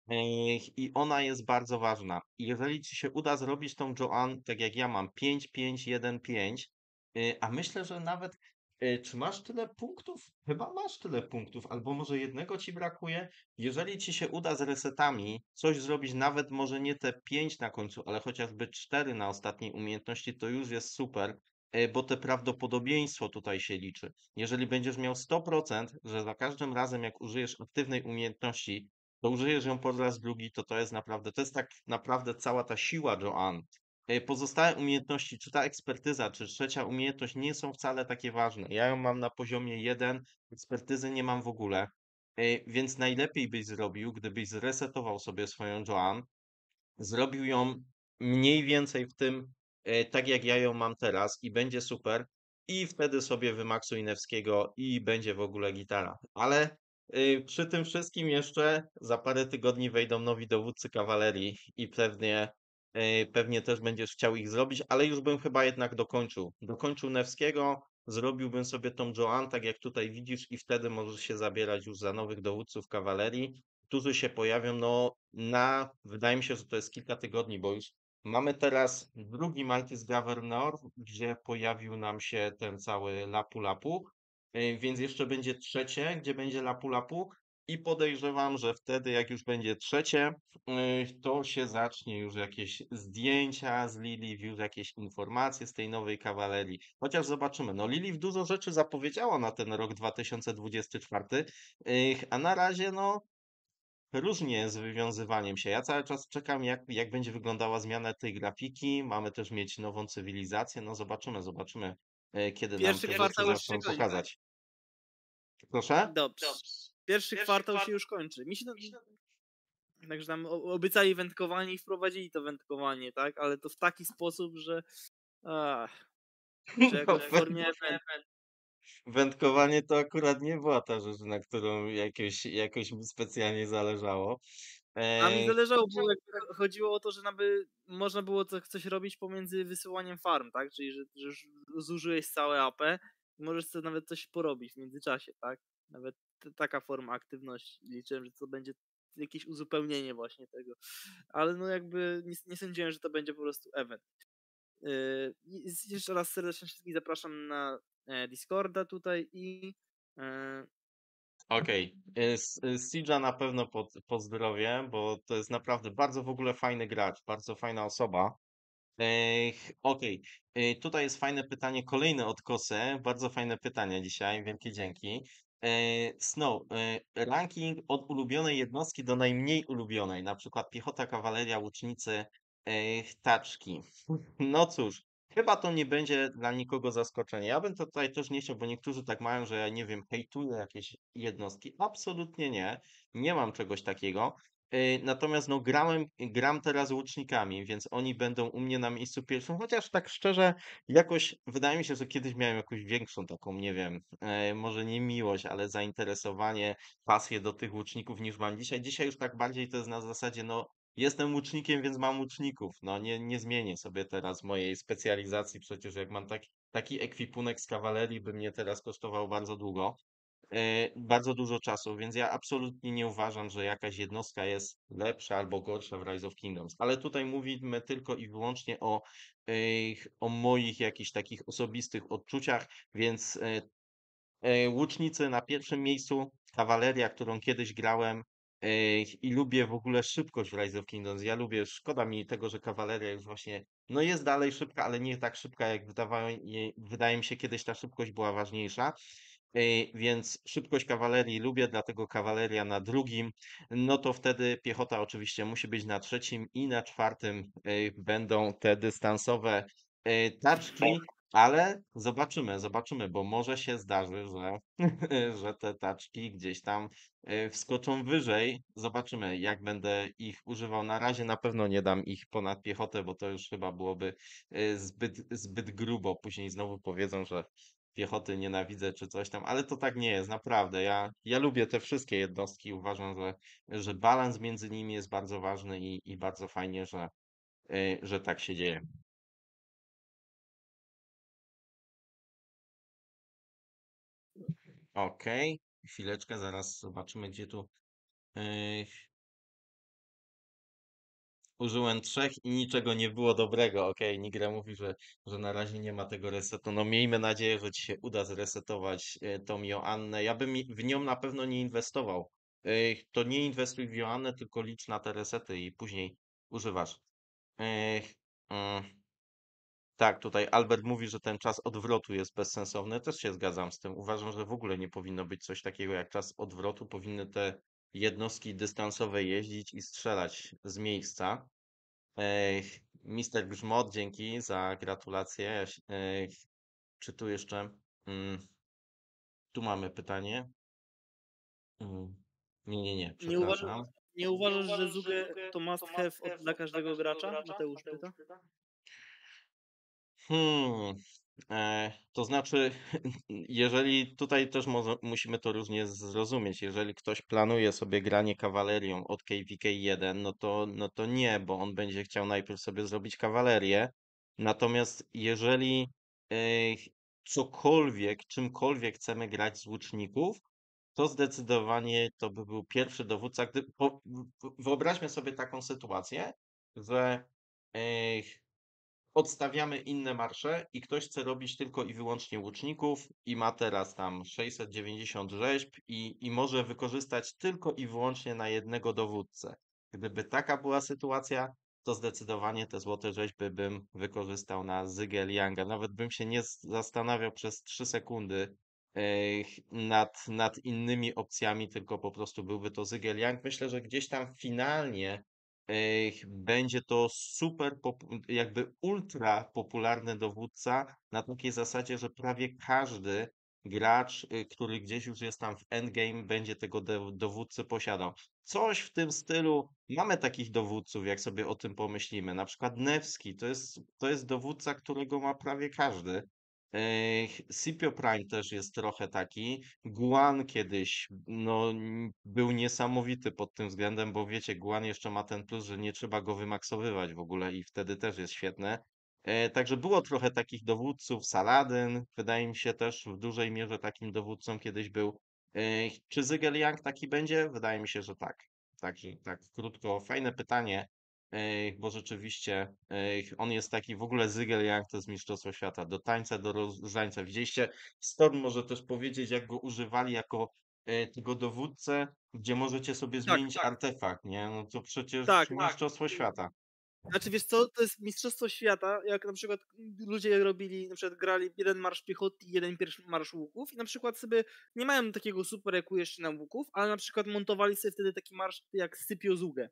Ech, I ona jest bardzo ważna. I jeżeli ci się uda zrobić tą Joanne, tak jak ja mam, pięć, pięć, jeden, pięć, y, a myślę, że nawet, y, czy masz tyle punktów? Chyba masz tyle punktów, albo może jednego ci brakuje. Jeżeli ci się uda z resetami coś zrobić, nawet może nie te pięć na końcu, ale chociażby cztery na ostatniej umiejętności, to już jest super, y, bo te prawdopodobieństwo tutaj się liczy. Jeżeli będziesz miał sto procent, że za każdym razem, jak użyjesz aktywnej umiejętności, to użyjesz ją po raz drugi, to to jest naprawdę, to jest tak naprawdę cała ta siła Joanne. E, Pozostałe umiejętności, czy ta ekspertyza, czy trzecia umiejętność nie są wcale takie ważne. Ja ją mam na poziomie jeden, ekspertyzy nie mam w ogóle. E, Więc najlepiej byś zrobił, gdybyś zresetował sobie swoją Joanne, zrobił ją mniej więcej w tym, e, tak jak ja ją mam teraz i będzie super. I wtedy sobie wymaksuj Newskiego i będzie w ogóle gitara. Ale y, przy tym wszystkim jeszcze za parę tygodni wejdą nowi dowódcy kawalerii i pewnie, y, pewnie też będziesz chciał ich zrobić, ale już bym chyba jednak dokończył. Dokończył Newskiego, zrobiłbym sobie tą Joanne, tak jak tutaj widzisz, i wtedy możesz się zabierać już za nowych dowódców kawalerii, którzy się pojawią, no na, wydaje mi się, że to jest kilka tygodni, bo już mamy teraz drugi Maltese Governor, gdzie pojawił nam się ten cały Lapu Lapu, y, więc jeszcze będzie trzecie, gdzie będzie Lapu Lapu i podejrzewam, że wtedy jak już będzie trzecie, y, to się zacznie już jakieś zdjęcia z Lilith, już jakieś informacje z tej nowej kawalerii. Chociaż zobaczymy. No Lilith dużo rzeczy zapowiedziała na ten rok dwa tysiące dwudziesty czwarty, y, a na razie no różnie jest z wywiązywaniem się. Ja cały czas czekam, jak, jak będzie wyglądała zmiana tej grafiki. Mamy też mieć nową cywilizację. No zobaczymy, zobaczymy, e, kiedy nam Pierwszy te rzeczy kwartał już się zaczną kończy. pokazać. Proszę? Dobrze. Pierwszy kwartał się już kończy. Mi się to, także tam o- obiecali wędkowanie i wprowadzili to wędkowanie, tak? Ale to w taki sposób, że ach, że No, jako w wę- formie event. wędkowanie to akurat nie była ta rzecz, na którą jakoś, jakoś mi specjalnie zależało. A mi E, zależało, bo jakby cho- chodziło o to, że aby można było co- coś robić pomiędzy wysyłaniem farm, tak? Czyli że, że już zużyłeś całe A P i możesz sobie nawet coś porobić w międzyczasie, tak? Nawet t- taka forma aktywności. Liczyłem, że to będzie jakieś uzupełnienie właśnie tego. Ale no jakby nie, nie sądziłem, że to będzie po prostu event. Yy, i z- jeszcze raz serdecznie wszystkich zapraszam na e, Discorda tutaj i e, Okej, okay. Siege'a na pewno pod, pozdrowię, bo to jest naprawdę bardzo w ogóle fajny gracz, bardzo fajna osoba. Ech, okej. Ej, Tutaj jest fajne pytanie, kolejne od Kose. Bardzo fajne pytania dzisiaj, wielkie dzięki. E, Snow, e, ranking od ulubionej jednostki do najmniej ulubionej, na przykład piechota, kawaleria, łucznicy, e, taczki. No cóż, chyba to nie będzie dla nikogo zaskoczenie. Ja bym to tutaj też nie chciał, bo niektórzy tak mają, że ja nie wiem, hejtuję jakieś jednostki. Absolutnie nie. Nie mam czegoś takiego. Yy, Natomiast no grałem, gram teraz łucznikami, więc oni będą u mnie na miejscu pierwszym, chociaż tak szczerze, jakoś wydaje mi się, że kiedyś miałem jakąś większą taką, nie wiem, e, może nie miłość, ale zainteresowanie, pasję do tych łuczników niż mam dzisiaj. Dzisiaj już tak bardziej to jest na zasadzie, no jestem łucznikiem, więc mam łuczników. No nie, nie zmienię sobie teraz mojej specjalizacji, przecież jak mam taki, taki ekwipunek z kawalerii, by mnie teraz kosztował bardzo długo e, bardzo dużo czasu, więc ja absolutnie nie uważam, że jakaś jednostka jest lepsza albo gorsza w Rise of Kingdoms. Ale tutaj mówimy tylko i wyłącznie o, e, o moich jakichś takich osobistych odczuciach, więc e, e, łucznicy na pierwszym miejscu, kawaleria, którą kiedyś grałem. e, I lubię w ogóle szybkość w Rise of Kingdoms. Ja lubię, szkoda mi tego, że kawaleria już właśnie, no jest dalej szybka, ale nie tak szybka, jak wydawało, jej- wydaje mi się, kiedyś ta szybkość była ważniejsza. Ej, Więc szybkość kawalerii lubię, dlatego kawaleria na drugim. No to wtedy piechota oczywiście musi być na trzecim i na czwartym ej, będą te dystansowe ej, taczki, ale zobaczymy, zobaczymy, bo może się zdarzy, że, że te taczki gdzieś tam ej, wskoczą wyżej. Zobaczymy, jak będę ich używał. Na razie na pewno nie dam ich ponad piechotę, bo to już chyba byłoby ej, zbyt, zbyt grubo. Później znowu powiedzą, że piechoty nienawidzę czy coś tam, ale to tak nie jest, naprawdę. Ja, ja lubię te wszystkie jednostki. Uważam, że, że balans między nimi jest bardzo ważny i, i bardzo fajnie, że, y, że tak się dzieje. Okej, chwileczkę, zaraz zobaczymy, gdzie tu. y, Użyłem trzech i niczego nie było dobrego. Okej, Nigra mówi, że, że na razie nie ma tego resetu. No miejmy nadzieję, że ci się uda zresetować e, tą Joannę. Ja bym i- w nią na pewno nie inwestował. E, To nie inwestuj w Joannę, tylko licz na te resety i później używasz. E, mm, tak, tutaj Albert mówi, że ten czas odwrotu jest bezsensowny. Też się zgadzam z tym. Uważam, że w ogóle nie powinno być coś takiego jak czas odwrotu. Powinny te jednostki dystansowe jeździć i strzelać z miejsca. Ej, mister Grzmot, dzięki za gratulacje. Ej, czy tu jeszcze? Mm, tu mamy pytanie. Mm, nie, nie, nie, Nie uważasz, przepraszam. nie uważasz, że Zugę to must have od, dla każdego gracza? Mateusz pyta. Hmm, e, to znaczy, jeżeli tutaj też może, musimy to różnie zrozumieć, jeżeli ktoś planuje sobie granie kawalerią od K V K jeden, no to, no to nie, bo on będzie chciał najpierw sobie zrobić kawalerię. Natomiast jeżeli e, cokolwiek, czymkolwiek chcemy grać z łuczników, to zdecydowanie to by był pierwszy dowódca. Gdy, po, w- wyobraźmy sobie taką sytuację, że odstawiamy inne marsze i ktoś chce robić tylko i wyłącznie łuczników i ma teraz tam sześćset dziewięćdziesiąt rzeźb i, i może wykorzystać tylko i wyłącznie na jednego dowódcę. Gdyby taka była sytuacja, to zdecydowanie te złote rzeźby bym wykorzystał na Zigel Younga. Nawet bym się nie z- zastanawiał przez trzy sekundy eh, nad, nad innymi opcjami, tylko po prostu byłby to Zigel Young. Myślę, że gdzieś tam finalnie Ech, będzie to super, popu- jakby ultra popularny dowódca na takiej zasadzie, że prawie każdy gracz, y, który gdzieś już jest tam w endgame, będzie tego do- dowódcę posiadał. Coś w tym stylu. Mamy takich dowódców, jak sobie o tym pomyślimy. Na przykład Nevski, to jest, to jest dowódca, którego ma prawie każdy. Ech, Scipio Prime też jest trochę taki. Guan kiedyś, no, n- był niesamowity pod tym względem, bo wiecie, Guan jeszcze ma ten plus, że nie trzeba go wymaksowywać w ogóle i wtedy też jest świetne. E, także było trochę takich dowódców. Saladyn, wydaje mi się też w dużej mierze takim dowódcą kiedyś był. E, czy Zygel Young taki będzie? Wydaje mi się, że tak. Także tak krótko, fajne pytanie. Ej, bo rzeczywiście ej, on jest taki, w ogóle Zygel Young to jest mistrzostwo świata, do tańca, do różańca. Widzieliście, Storm może też powiedzieć, jak go używali jako e, tego dowódcę, gdzie możecie sobie Tak, zmienić artefakt, nie? No to przecież tak. mistrzostwo świata. Znaczy wiesz co, to jest Mistrzostwo Świata, jak na przykład ludzie robili, na przykład grali jeden marsz piechoty i jeden pierwszy marsz łuków i na przykład sobie nie mają takiego super eku jeszcze na łuków, ale na przykład montowali sobie wtedy taki marsz jak Scipio Zugę.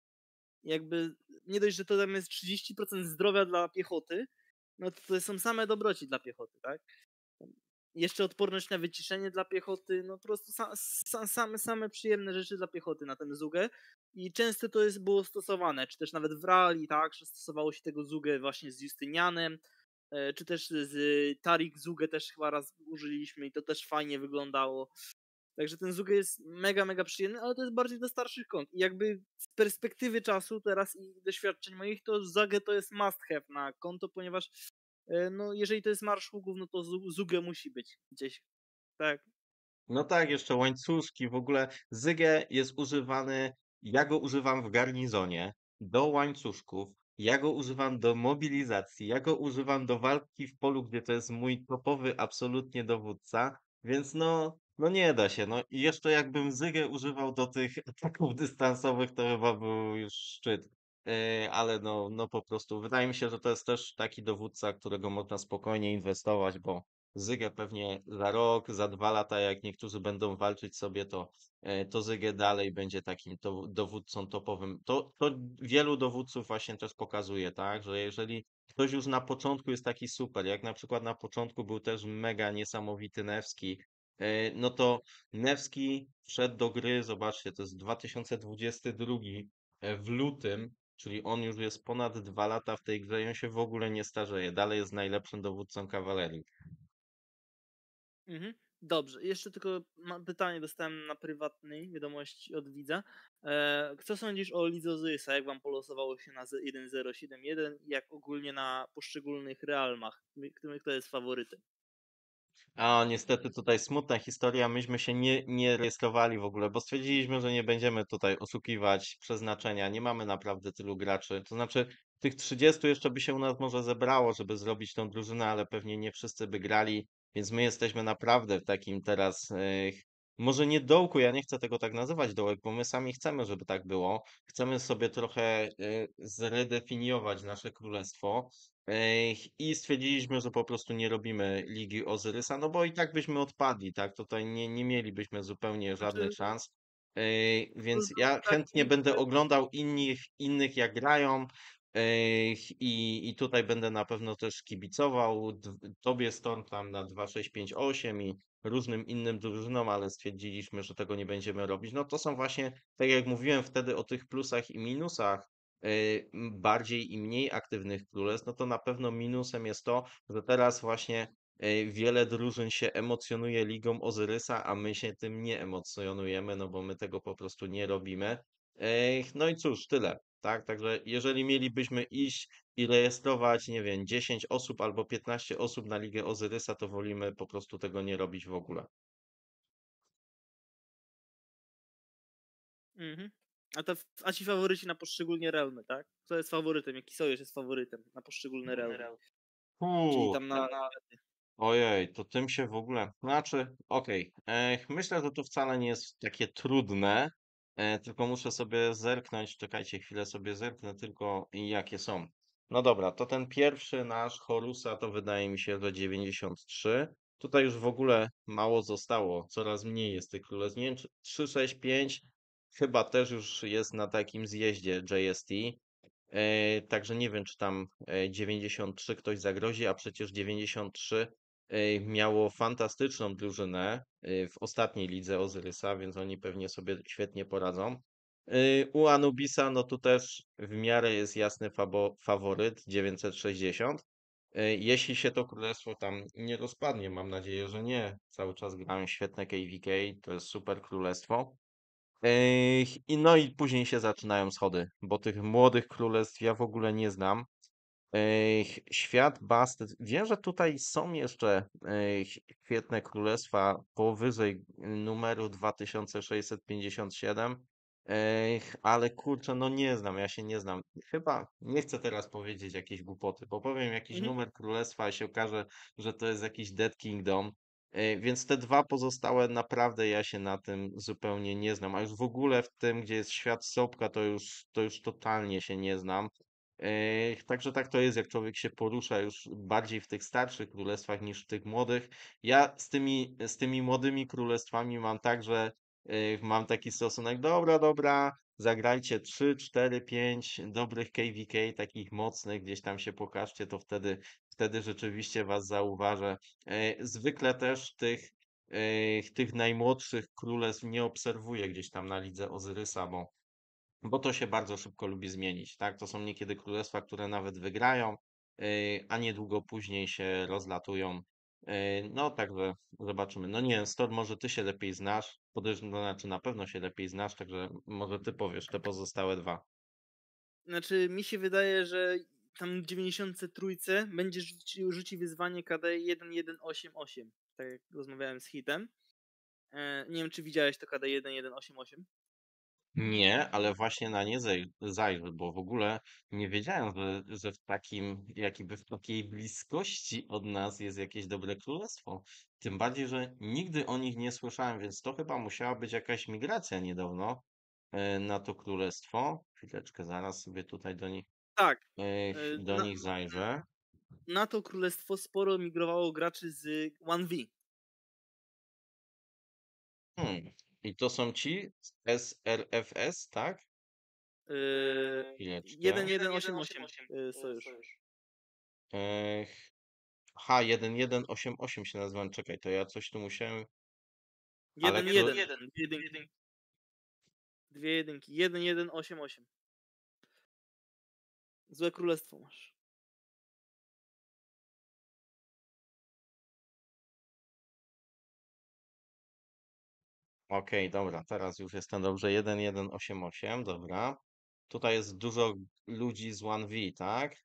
Jakby nie dość, że to tam jest trzydzieści procent zdrowia dla piechoty, no to, to są same dobroci dla piechoty, tak? Jeszcze odporność na wyciszenie dla piechoty, no po prostu sa, sa, same, same przyjemne rzeczy dla piechoty na tę zugę i często to jest było stosowane, czy też nawet w rally, tak, że stosowało się tego zugę właśnie z Justynianem, e, czy też z Tarik Zugę też chyba raz użyliśmy i to też fajnie wyglądało. Także ten Zugę jest mega, mega przyjemny, ale to jest bardziej do starszych kont. I jakby z perspektywy czasu teraz i doświadczeń moich, to Zagę to jest must have na konto, ponieważ e, no jeżeli to jest marsz ługów, no to Zu- Zugę musi być gdzieś. Tak. No tak, jeszcze łańcuszki, w ogóle Zygę jest używany, ja go używam w garnizonie, do łańcuszków, ja go używam do mobilizacji, ja go używam do walki w polu, gdzie to jest mój topowy absolutnie dowódca, więc no, no nie da się, no i jeszcze jakbym Zygę używał do tych ataków dystansowych, to chyba był już szczyt. E, ale no, no po prostu wydaje mi się, że to jest też taki dowódca, którego można spokojnie inwestować, bo Zygę pewnie za rok, za dwa lata, jak niektórzy będą walczyć sobie, to, e, to Zygę dalej będzie takim to, dowódcą topowym. To, to wielu dowódców właśnie też pokazuje, tak, że jeżeli ktoś już na początku jest taki super, jak na przykład na początku był też mega niesamowity Nevski, e, no to Nevski wszedł do gry, zobaczcie, to jest dwa tysiące dwudziesty drugi e, w lutym, czyli on już jest ponad dwa lata w tej grze i on się w ogóle nie starzeje. Dalej jest najlepszym dowódcą kawalerii. Mhm. Dobrze. Jeszcze tylko mam pytanie, dostałem na prywatnej wiadomości od widza. E, co sądzisz o Lidze Ozyrysa? Jak wam polosowało się na jeden zero siedem jeden i jak ogólnie na poszczególnych realmach? Który kto jest faworytem? A niestety tutaj smutna historia. Myśmy się nie, nie rejestrowali w ogóle, bo stwierdziliśmy, że nie będziemy tutaj oszukiwać przeznaczenia. Nie mamy naprawdę tylu graczy. To znaczy, tych trzydziestu jeszcze by się u nas może zebrało, żeby zrobić tą drużynę, ale pewnie nie wszyscy by grali, więc my jesteśmy naprawdę w takim teraz. E, może nie dołku, ja nie chcę tego tak nazywać dołek, bo my sami chcemy, żeby tak było. Chcemy sobie trochę e, zredefiniować nasze królestwo. Ej, I stwierdziliśmy, że po prostu nie robimy Ligi Ozyrysa, no bo i tak byśmy odpadli, tak? Tutaj nie, nie mielibyśmy zupełnie żadnych Znaczy, szans. Ej, plus Więc był ja chętnie taki, będę że oglądał innych, innych jak grają. Ej, I, I tutaj będę na pewno też kibicował d- tobie Storm tam na dwa sześć pięć osiem i różnym innym drużynom, ale stwierdziliśmy, że tego nie będziemy robić. No to są właśnie, tak jak mówiłem wtedy o tych plusach i minusach e, m, bardziej i mniej aktywnych królestw, no to na pewno minusem jest to, że teraz właśnie e, wiele drużyn się emocjonuje Ligą Ozyrysa, a my się tym nie emocjonujemy, no bo my tego po prostu nie robimy. E, No i cóż, tyle. Tak, także jeżeli mielibyśmy iść i rejestrować, nie wiem, dziesięć osób albo piętnaście osób na Ligę Ozyrysa, to wolimy po prostu tego nie robić w ogóle. mhm. A, to, a ci faworyci na poszczególne realmy, tak? Kto jest faworytem? Jaki sojusz jest faworytem na poszczególne realmy? Czyli Uuu, tam na... ojej, to tym się w ogóle. Znaczy, okej, e, myślę, że to wcale nie jest takie trudne, e, tylko muszę sobie zerknąć. Czekajcie chwilę, sobie zerknę tylko jakie są. No dobra, to ten pierwszy nasz Horusa to wydaje mi się, że dziewięćdziesiąt trzy. Tutaj już w ogóle mało zostało, coraz mniej jest tych królestw. Nie wiem, czy trzysta sześćdziesiąt pięć chyba też już jest na takim zjeździe J S T. E, Także nie wiem, czy tam e, dziewięćdziesiąt trzy ktoś zagrozi, a przecież dziewięćdziesiąt trzy e, miało fantastyczną drużynę e, w ostatniej lidze Ozyrysa, więc oni pewnie sobie świetnie poradzą. E, U Anubisa, no tu też w miarę jest jasny fabo- faworyt dziewięćset sześćdziesiąt. E, Jeśli się to królestwo tam nie rozpadnie, mam nadzieję, że nie. Cały czas grają świetne K V K, to jest super królestwo. Ej, I no i później się zaczynają schody, bo tych młodych królestw ja w ogóle nie znam. Ej, Świat Bastet. Wiem, że tutaj są jeszcze ej, świetne królestwa powyżej numeru dwa tysiące sześćset pięćdziesiąt siedem. Ej, Ale kurczę, no nie znam, ja się nie znam. Chyba nie chcę teraz powiedzieć jakieś głupoty, bo powiem jakiś Mhm. numer królestwa, a się okaże, że to jest jakiś Dead Kingdom. Ej, Więc te dwa pozostałe naprawdę ja się na tym zupełnie nie znam. A już w ogóle w tym, gdzie jest świat Sopka, to już, to już totalnie się nie znam. Eee, Także tak to jest, jak człowiek się porusza już bardziej w tych starszych królestwach niż w tych młodych. Ja z tymi, z tymi młodymi królestwami mam tak, że e, mam taki stosunek, dobra, dobra, zagrajcie trzy, cztery, pięć dobrych K V K, takich mocnych, gdzieś tam się pokażcie, to wtedy, wtedy rzeczywiście was zauważę. E, Zwykle też tych, e, tych najmłodszych królestw nie obserwuję gdzieś tam na lidze Ozyrysa, bo bo to się bardzo szybko lubi zmienić, tak? To są niekiedy królestwa, które nawet wygrają, yy, a niedługo później się rozlatują. Yy, No, także zobaczymy. No nie wiem, Storm, może ty się lepiej znasz. Podejrzewam, to znaczy na pewno się lepiej znasz, także może ty powiesz te pozostałe dwa. Znaczy, mi się wydaje, że tam w dziewięćdziesiąt trzy będzie rzuci, rzuci wyzwanie K D jeden jeden osiem osiem. Tak jak rozmawiałem z Hitem. E, nie wiem, czy widziałeś to K D jeden jeden osiem osiem. Nie, ale właśnie na nie zaj- zajrzę, bo w ogóle nie wiedziałem, że, że w takim, jakby w takiej bliskości od nas jest jakieś dobre królestwo. Tym bardziej, że nigdy o nich nie słyszałem, więc to chyba musiała być jakaś migracja niedawno e, na to królestwo. Chwileczkę, zaraz sobie tutaj do nich, Tak. e, E, do na, nich zajrzę. na to królestwo sporo migrowało graczy z jeden V. Hmm. I to są ci z S R F S, tak? Yy, Chwileczkę. jeden jeden osiem osiem yy, sojusz. E, H jeden jeden osiem osiem się nazywam. Czekaj, to ja coś tu musiałem. Ale jeden król. jeden. Dwie jedynki. Dwie jedynki. jeden jeden osiem osiem. Złe królestwo masz. Okej, dobra, teraz już jestem dobrze. jeden jeden osiem osiem, dobra. Tutaj jest dużo ludzi z jeden V, tak?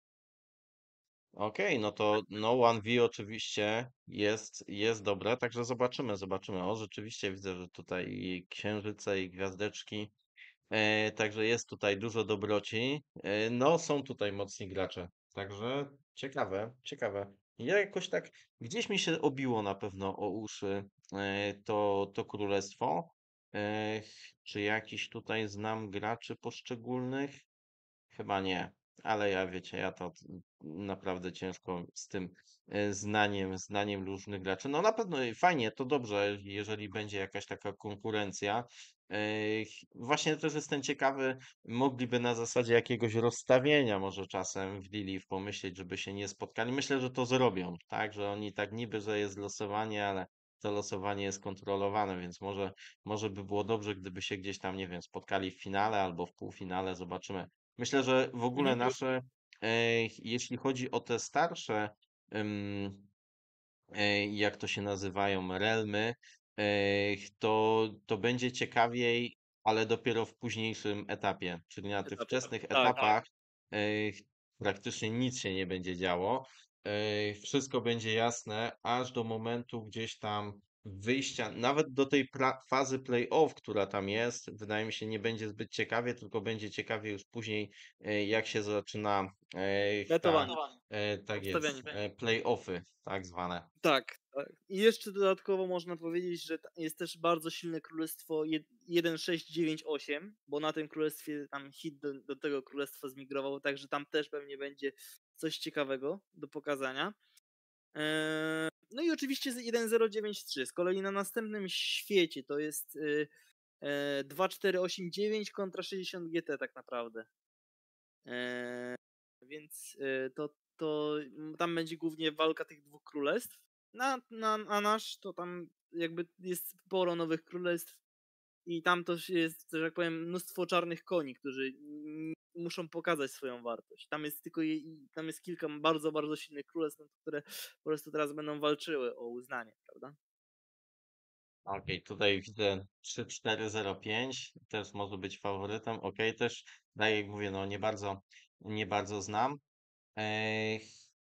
Okej, no to no jeden V oczywiście jest, jest dobre, także zobaczymy, zobaczymy. O, rzeczywiście widzę, że tutaj i księżyce i gwiazdeczki. E, także jest tutaj dużo dobroci. E, no, są tutaj mocni gracze. Także ciekawe, ciekawe. Ja jakoś tak gdzieś mi się obiło na pewno o uszy e, to, to królestwo. E, czy jakiś tutaj znam graczy poszczególnych? Chyba nie, ale ja wiecie, ja to t- naprawdę ciężko z tym e, znaniem, znaniem różnych graczy. No na pewno i fajnie, to dobrze, jeżeli będzie jakaś taka konkurencja. E, Właśnie też jestem ciekawy, mogliby na zasadzie jakiegoś rozstawienia może czasem w Lilith pomyśleć, żeby się nie spotkali. Myślę, że to zrobią, tak, że oni tak niby, że jest losowanie, ale to losowanie jest kontrolowane, więc może, może by było dobrze, gdyby się gdzieś tam, nie wiem, spotkali w finale albo w półfinale, zobaczymy. Myślę, że w ogóle Mhm. nasze, e, jeśli chodzi o te starsze, em, e, jak to się nazywają, realmy, e, to, to będzie ciekawiej, ale dopiero w późniejszym etapie, czyli na tych Etapie. wczesnych Tak. etapach e, praktycznie nic się nie będzie działo. E, Wszystko będzie jasne, aż do momentu gdzieś tam wyjścia, nawet do tej pra- fazy play-off, która tam jest, wydaje mi się, nie będzie zbyt ciekawie, tylko będzie ciekawie już później, e, jak się zaczyna e, ta, Betowanie. e, tak jest, Obstawianie. e, play-offy tak zwane. Tak, tak. I jeszcze dodatkowo można powiedzieć, że ta- jest też bardzo silne królestwo jed- jeden sześć dziewięć osiem, bo na tym królestwie tam hit do, do tego królestwa zmigrował, także tam też pewnie będzie coś ciekawego do pokazania. Eee, no i oczywiście z jeden zero dziewięć trzy. Z kolei na następnym świecie to jest y, e, dwa cztery osiem dziewięć kontra sześćdziesiąt G T tak naprawdę. Eee, więc e, to, to m, tam będzie głównie walka tych dwóch królestw. Na, na, a nasz to tam jakby jest sporo nowych królestw i tam to jest, że tak powiem, mnóstwo czarnych koni, którzy mm, muszą pokazać swoją wartość. Tam jest tylko je, i tam jest kilka bardzo, bardzo silnych królestw, no, które po prostu teraz będą walczyły o uznanie, prawda? Okej, tutaj widzę trzy cztery zero pięć, też może być faworytem. Okej, też, tak jak mówię, no nie bardzo, nie bardzo znam. Ech,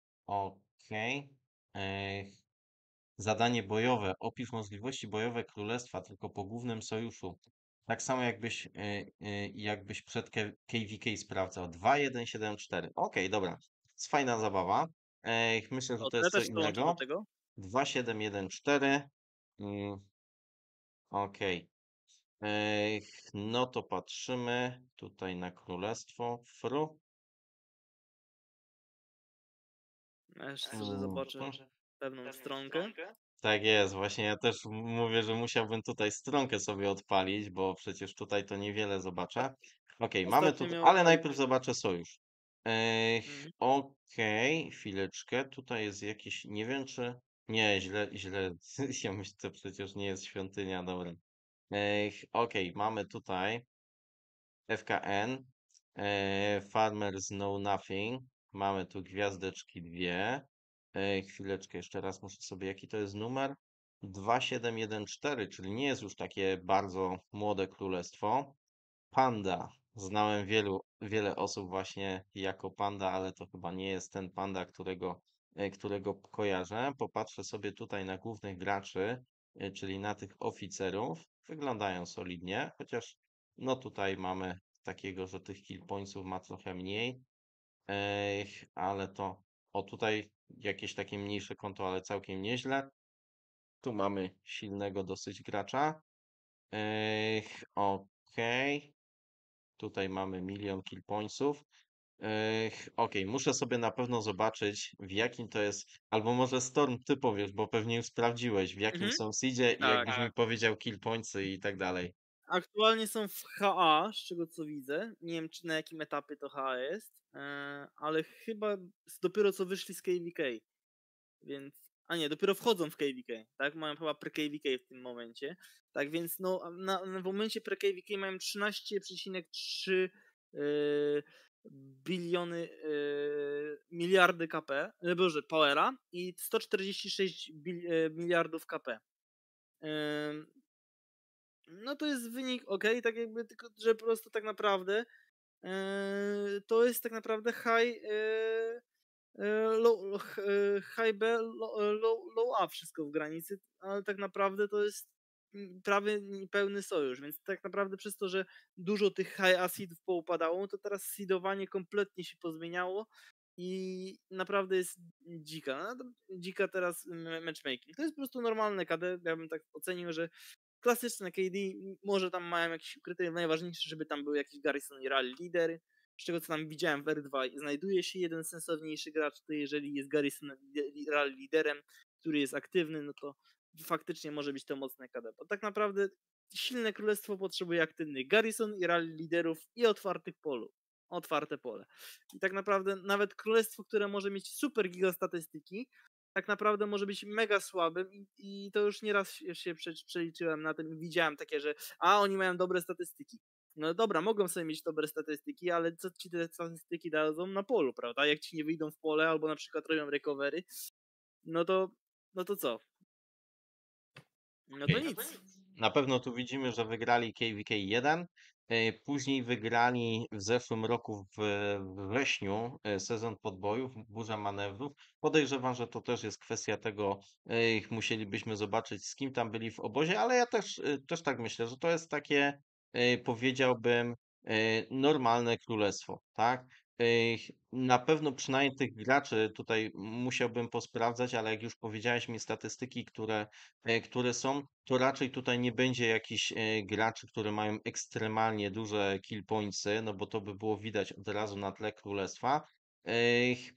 okej. Ech, zadanie bojowe. Opisz możliwości bojowe królestwa tylko po głównym sojuszu. Tak samo jakbyś, e, e, jakbyś przed K- KVK sprawdzał. dwa jeden siedem cztery. Okej, dobra. Jest fajna zabawa. Ech, myślę, że O, to to ja jest co też dołączę do innego. tego. dwa siedem jeden cztery. Mm, okej. Ech, no to patrzymy tutaj na królestwo. Fru. Ja jeszcze sobie Mm, zobaczę hmm. pewną stronkę. Tak jest, właśnie ja też m- mówię, że musiałbym tutaj stronkę sobie odpalić, bo przecież tutaj to niewiele zobaczę. Okej, mamy Ostatnio tutaj, miał ale odpalić. najpierw zobaczę sojusz. Ech, Mhm. okej, chwileczkę, tutaj jest jakiś, nie wiem czy, nie, źle, źle, ja myślę, to przecież nie jest świątynia, dobra. Ech, okej, mamy tutaj F K N, e, Farmers Know Nothing. Mamy tu gwiazdeczki dwie. E, chwileczkę, jeszcze raz muszę sobie, jaki to jest numer? dwa siedem jeden cztery, czyli nie jest już takie bardzo młode królestwo. Panda. Znałem wielu, wiele osób właśnie jako panda, ale to chyba nie jest ten panda, którego, e, którego kojarzę. Popatrzę sobie tutaj na głównych graczy, e, czyli na tych oficerów. Wyglądają solidnie, chociaż no tutaj mamy takiego, że tych kill pointsów ma trochę mniej. Ech, ale to, o tutaj jakieś takie mniejsze konto, ale całkiem nieźle. Tu mamy silnego dosyć gracza. Ech, okej. Tutaj mamy milion kill pointsów. Ech, okej, muszę sobie na pewno zobaczyć, w jakim to jest, albo może Storm, ty powiesz, bo pewnie już sprawdziłeś, w jakim Mhm. są seedzie i Tak. jakbyś mi powiedział kill pointsy i tak dalej. Aktualnie są w H A, z czego co widzę. Nie wiem, czy na jakim etapie to H A jest, e, ale chyba s- dopiero co wyszli z K V K, więc... A nie, dopiero wchodzą w K V K, tak? Mają chyba pre-K V K w tym momencie. Tak więc no, a na, na, w momencie pre-K V K mają trzynaście przecinek trzy e, biliony, e, miliardy K P, e, boże, powera i sto czterdzieści sześć bil, e, miliardów K P. No to jest wynik ok, tak jakby tylko, że po prostu tak naprawdę e, to jest tak naprawdę high e, e, low, h- e, high B, low, e, low, low A wszystko w granicy, ale tak naprawdę to jest mm, prawie pełny sojusz, więc tak naprawdę przez to, że dużo tych high A seedów poupadało, to teraz seedowanie kompletnie się pozmieniało i naprawdę jest dzika. No, to dzika teraz me- matchmaking. To jest po prostu normalne K D, ja bym tak ocenił, że klasyczne K D, może tam mają jakieś ukryte, najważniejsze, żeby tam był jakiś Garrison i Rally Leader, z czego co tam widziałem w R dwa, znajduje się jeden sensowniejszy gracz, to jeżeli jest Garrison Rally Leaderem, który jest aktywny, no to faktycznie może być to mocne K D, bo tak naprawdę silne królestwo potrzebuje aktywnych Garrison i Rally Leaderów i otwartych polu. Otwarte pole. I tak naprawdę nawet królestwo, które może mieć super giga statystyki, tak naprawdę może być mega słabym i, i to już nieraz się, się prze, przeliczyłem na tym i widziałem takie, że a oni mają dobre statystyki. No dobra, mogą sobie mieć dobre statystyki, ale co ci te statystyki dadzą na polu, prawda? Jak ci nie wyjdą w pole albo na przykład robią recovery, no to no to co? No to Okej. nic. Na pewno tu widzimy, że wygrali K V K jeden. e, Później wygrali w zeszłym roku w w wrześniu e, sezon podbojów, burza manewrów. Podejrzewam, że to też jest kwestia tego, e, ich musielibyśmy zobaczyć, z kim tam byli w obozie, ale ja też, e, też tak myślę, że to jest takie, e, powiedziałbym, e, normalne królestwo, tak? E, Na pewno przynajmniej tych graczy tutaj musiałbym posprawdzać, ale jak już powiedziałeś mi statystyki, które e, które są, to raczej tutaj nie będzie jakichś e, graczy, które mają ekstremalnie duże kill pointsy, no bo to by było widać od razu na tle królestwa. Ech,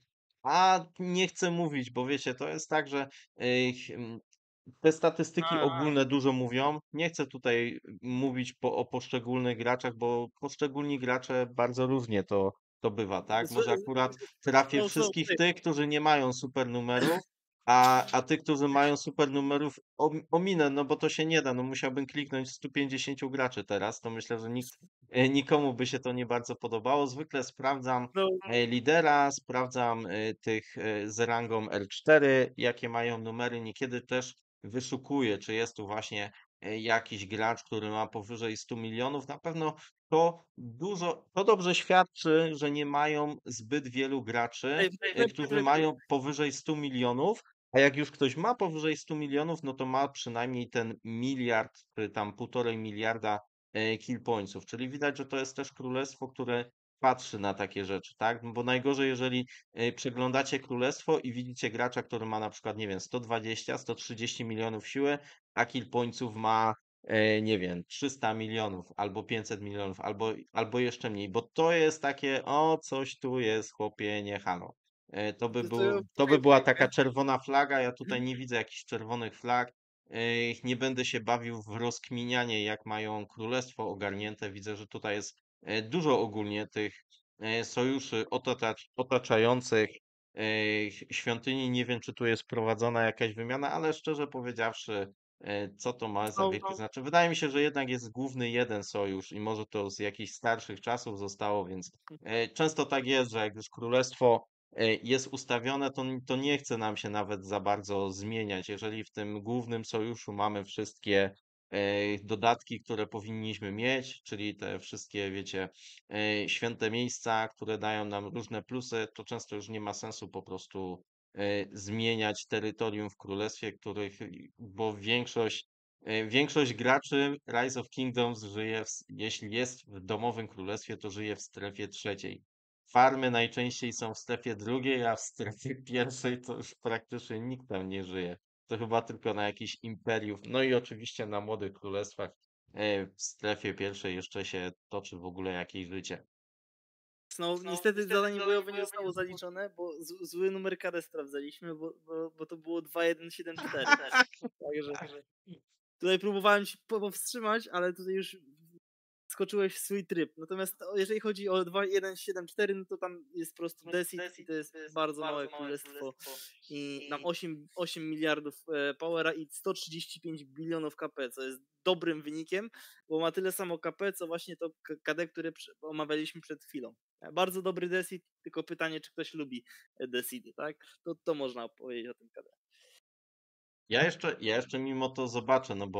A nie chcę mówić, bo wiecie, to jest tak, że ech, m, te statystyki A, ogólne dużo mówią. Nie chcę tutaj mówić po, o poszczególnych graczach, bo poszczególni gracze bardzo różnie to, to bywa, tak? Może akurat trafię slow, slow, wszystkich tych, którzy nie mają super numerów, a, a tych, którzy mają super numerów, om- ominę, no bo to się nie da. No musiałbym kliknąć stu pięćdziesięciu graczy teraz. To myślę, że nikt, e, nikomu by się to nie bardzo podobało. Zwykle sprawdzam no, e, lidera, sprawdzam e, tych e, z rangą L cztery, jakie mają numery. Niekiedy też wyszukuję, czy jest tu właśnie e, jakiś gracz, który ma powyżej stu milionów. Na pewno to dużo, to dobrze świadczy, że nie mają zbyt wielu graczy, ej, e, ej, którzy ej, mają powyżej stu milionów, a jak już ktoś ma powyżej stu milionów, no to ma przynajmniej ten miliard, czy tam półtorej miliarda e, kill pointsów. Czyli widać, że to jest też królestwo, które patrzy na takie rzeczy, tak? No bo najgorzej, jeżeli e, przeglądacie królestwo i widzicie gracza, który ma na przykład, nie wiem, sto dwadzieścia, sto trzydzieści milionów siły, a kill pointsów ma, e, nie wiem, trzysta milionów, albo pięćset milionów, albo, albo jeszcze mniej, bo to jest takie, o, coś tu jest, chłopie, nie halo. E, To by to, to, był, to by okej, była taka czerwona flaga. Ja tutaj nie widzę jakichś czerwonych flag. E, Nie będę się bawił w rozkminianie, jak mają królestwo ogarnięte. Widzę, że tutaj jest e, dużo ogólnie tych e, sojuszy otacz, otaczających e, świątyni. Nie wiem, czy tu jest prowadzona jakaś wymiana, ale szczerze powiedziawszy, e, co to ma za no, wielkie znaczenie? Wydaje mi się, że jednak jest główny jeden sojusz i może to z jakichś starszych czasów zostało, więc e, często tak jest, że jak już królestwo e, jest ustawione, to, to nie chce nam się nawet za bardzo zmieniać. Jeżeli w tym głównym sojuszu mamy wszystkie e, dodatki, które powinniśmy mieć, czyli te wszystkie, wiecie, e, święte miejsca, które dają nam różne plusy, to często już nie ma sensu po prostu e, zmieniać terytorium w królestwie, których, bo większość e, Większość graczy Rise of Kingdoms żyje, w, s- jeśli jest w domowym królestwie, to żyje w strefie trzeciej. Farmy najczęściej są w strefie drugiej, a w strefie pierwszej to już praktycznie nikt tam nie żyje. To chyba tylko na jakichś imperiów. No i oczywiście na młodych królestwach e, w strefie pierwszej jeszcze się toczy w ogóle jakieś życie. no, niestety zadanie bojowe nie zostało zaliczone, bo z, zły numer K D sprawdzaliśmy, bo, bo, bo to było dwa jeden siedem cztery. Także tutaj próbowałem się po- powstrzymać, ale tutaj już skoczyłeś w swój tryb. Natomiast o- jeżeli chodzi o dwa jeden siedem cztery, no to tam jest po prostu Decid i to jest bardzo małe królestwo i nam osiem, osiem miliardów e, powera i sto trzydzieści pięć bilionów K P, co jest dobrym wynikiem, bo ma tyle samo K P, co właśnie to K- KD, które przy- omawialiśmy przed chwilą. E, Bardzo dobry Decid, tylko pytanie, czy ktoś lubi e, Decidy, tak? To, to można powiedzieć o tym K D. Ja jeszcze, ja jeszcze mimo to zobaczę, no bo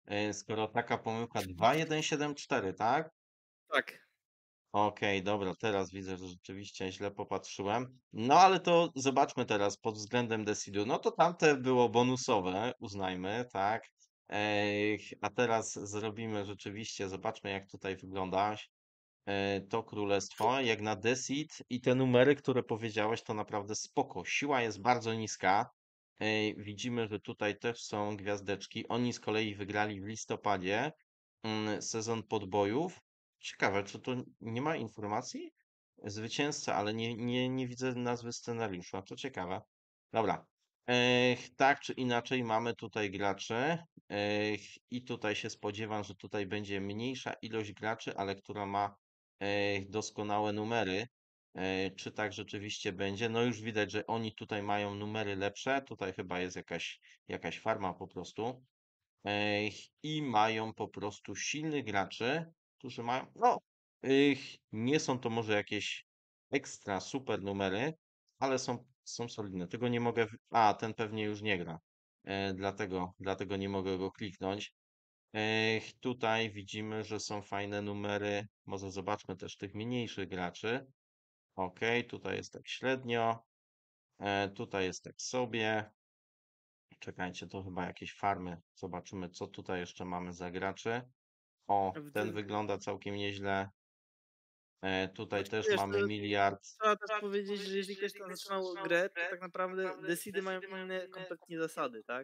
e, skoro taka pomyłka dwa jeden siedem cztery, tak? Tak. Okej, dobra, teraz widzę, że rzeczywiście źle popatrzyłem. No ale to zobaczmy teraz pod względem Decidu. No to tamte było bonusowe, uznajmy, tak? Ej, a teraz zrobimy rzeczywiście, zobaczmy jak tutaj wygląda e, to królestwo, jak na Decid i te numery, które powiedziałeś, to naprawdę spoko. Siła jest bardzo niska. Ej, widzimy, że tutaj też są gwiazdeczki. Oni z kolei wygrali w listopadzie mm, sezon podbojów. Ciekawe, czy tu nie ma informacji? Zwycięzca, ale nie, nie, nie widzę nazwy scenariusza. To ciekawe. Dobra. Ech, tak czy inaczej mamy tutaj graczy. Ech, I tutaj się spodziewam, że tutaj będzie mniejsza ilość graczy, ale która ma ech, doskonałe numery. E, Czy tak rzeczywiście będzie? No już widać, że oni tutaj mają numery lepsze. Tutaj chyba jest jakaś, jakaś farma po prostu. Ech, I mają po prostu silnych graczy, którzy mają, no, ech, nie są to może jakieś ekstra super numery, ale są, są solidne. Tego nie mogę. w- A, ten pewnie już nie gra. E, dlatego, dlatego nie mogę go kliknąć. Ech, tutaj widzimy, że są fajne numery. Może zobaczmy też tych mniejszych graczy. Ok, tutaj jest tak średnio. E, tutaj jest tak sobie. Czekajcie, to chyba jakieś farmy. Zobaczymy, co tutaj jeszcze mamy za graczy. O, W ten tym, wygląda całkiem nieźle. E, tutaj znaczy, też wiesz, to mamy miliard. trzeba też powiedzieć, że jeżeli ktoś tam zaczynał grę, to tak naprawdę Decidy mają inne kompletnie zasady, tak?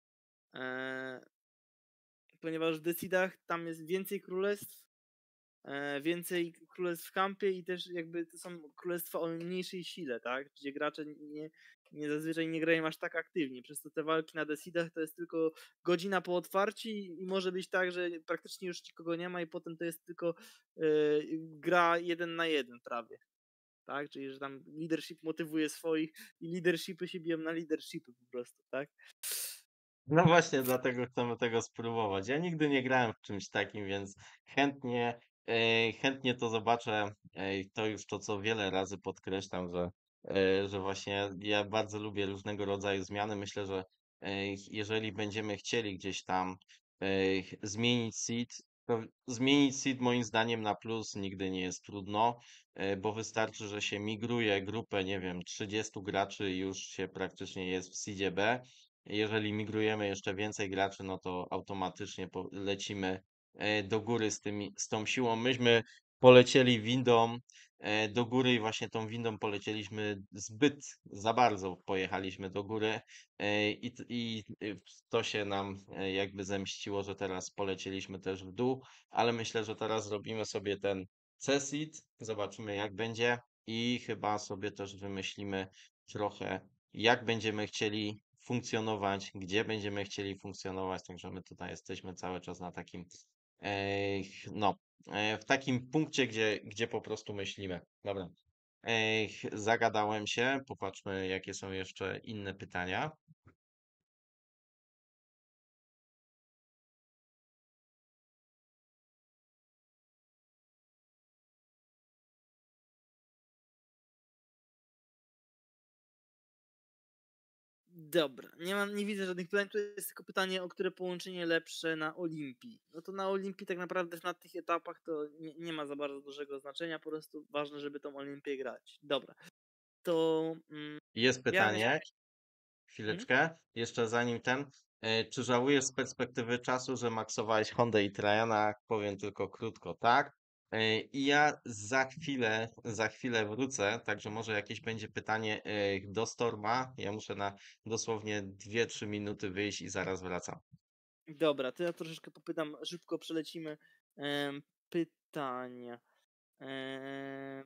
Eee, Ponieważ w Decidach tam jest więcej królestw, e, więcej królestw w kampie i też jakby to są królestwa o mniejszej sile, tak? Gdzie gracze nie, nie zazwyczaj nie grają aż tak aktywnie. Przez to te walki na Decidach to jest tylko godzina po otwarciu i może być tak, że praktycznie już nikogo nie ma i potem to jest tylko e, gra jeden na jeden prawie. Tak? Czyli, że tam leadership motywuje swoich i leadershipy się biją na leadershipy po prostu, tak? No właśnie, dlatego chcemy tego spróbować. Ja nigdy nie grałem w czymś takim, więc chętnie, e, chętnie to zobaczę. E, to już to, co wiele razy podkreślam, że, e, że właśnie ja bardzo lubię różnego rodzaju zmiany. Myślę, że e, jeżeli będziemy chcieli gdzieś tam e, zmienić seed, to zmienić seed moim zdaniem na plus nigdy nie jest trudno, e, bo wystarczy, że się migruje grupę, nie wiem, trzydziestu graczy i już się praktycznie jest w seedzie B. Jeżeli migrujemy jeszcze więcej graczy, no to automatycznie po- lecimy e, do góry z tymi, z tą siłą. Myśmy polecieli windą e, do góry i właśnie tą windą polecieliśmy zbyt za bardzo pojechaliśmy do góry e, i, t- i y, to się nam e, jakby zemściło, że teraz polecieliśmy też w dół, ale myślę, że teraz zrobimy sobie ten C-seed, zobaczymy jak będzie i chyba sobie też wymyślimy trochę jak będziemy chcieli funkcjonować, gdzie będziemy chcieli funkcjonować, także my tutaj jesteśmy cały czas na takim, e, no, e, w takim punkcie, gdzie, gdzie po prostu myślimy. Dobra, e, zagadałem się, popatrzmy, jakie są jeszcze inne pytania. Dobra, nie mam, nie widzę żadnych pytań. Tu jest tylko pytanie, o które połączenie lepsze na Olimpii. No to na Olimpii tak naprawdę na tych etapach to nie, nie ma za bardzo dużego znaczenia, po prostu ważne, żeby tą Olimpię grać. Dobra, to mm, Jest ja myślę, pytanie, hmm? chwileczkę, jeszcze zanim ten, e, czy żałujesz z perspektywy czasu, że maksowałeś Hondę i Trajana? Powiem tylko krótko, tak. E, I ja za chwilę, za chwilę wrócę, także może jakieś będzie pytanie e, do Storma. Ja muszę na dosłownie dwie trzy minuty wyjść i zaraz wracam. Dobra, to ja troszeczkę popytam, szybko przelecimy em, pytania. Em,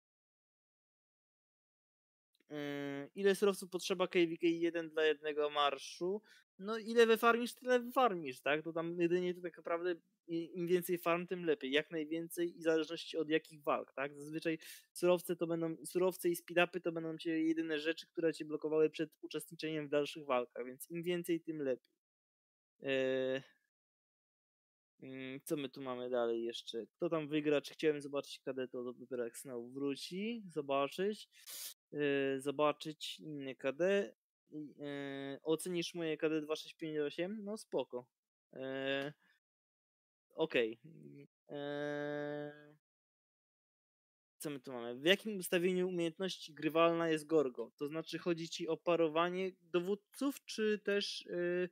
Yy, ile surowców potrzeba K V K jeden dla jednego marszu? No ile wyfarmisz, tyle wyfarmisz, tak? To tam jedynie to tak naprawdę i- im więcej farm, tym lepiej. Jak najwięcej i w zależności od jakich walk, tak? Zazwyczaj surowce to będą, surowce i speedupy to będą cię jedyne rzeczy, które cię blokowały przed uczestniczeniem w dalszych walkach, więc im więcej, tym lepiej. Yy, mm, co my tu mamy dalej jeszcze? Kto tam wygra? Czy chciałem zobaczyć kadetów? To dopiero jak Snow wróci, zobaczyć. Yy, zobaczyć inny K D. Yy, ocenisz moje K D dwa sześć pięć osiem? No spoko. E, Okej. Eee, Co my tu mamy? W jakim ustawieniu umiejętności grywalna jest Gorgo? To znaczy chodzi ci o parowanie dowódców, czy też y,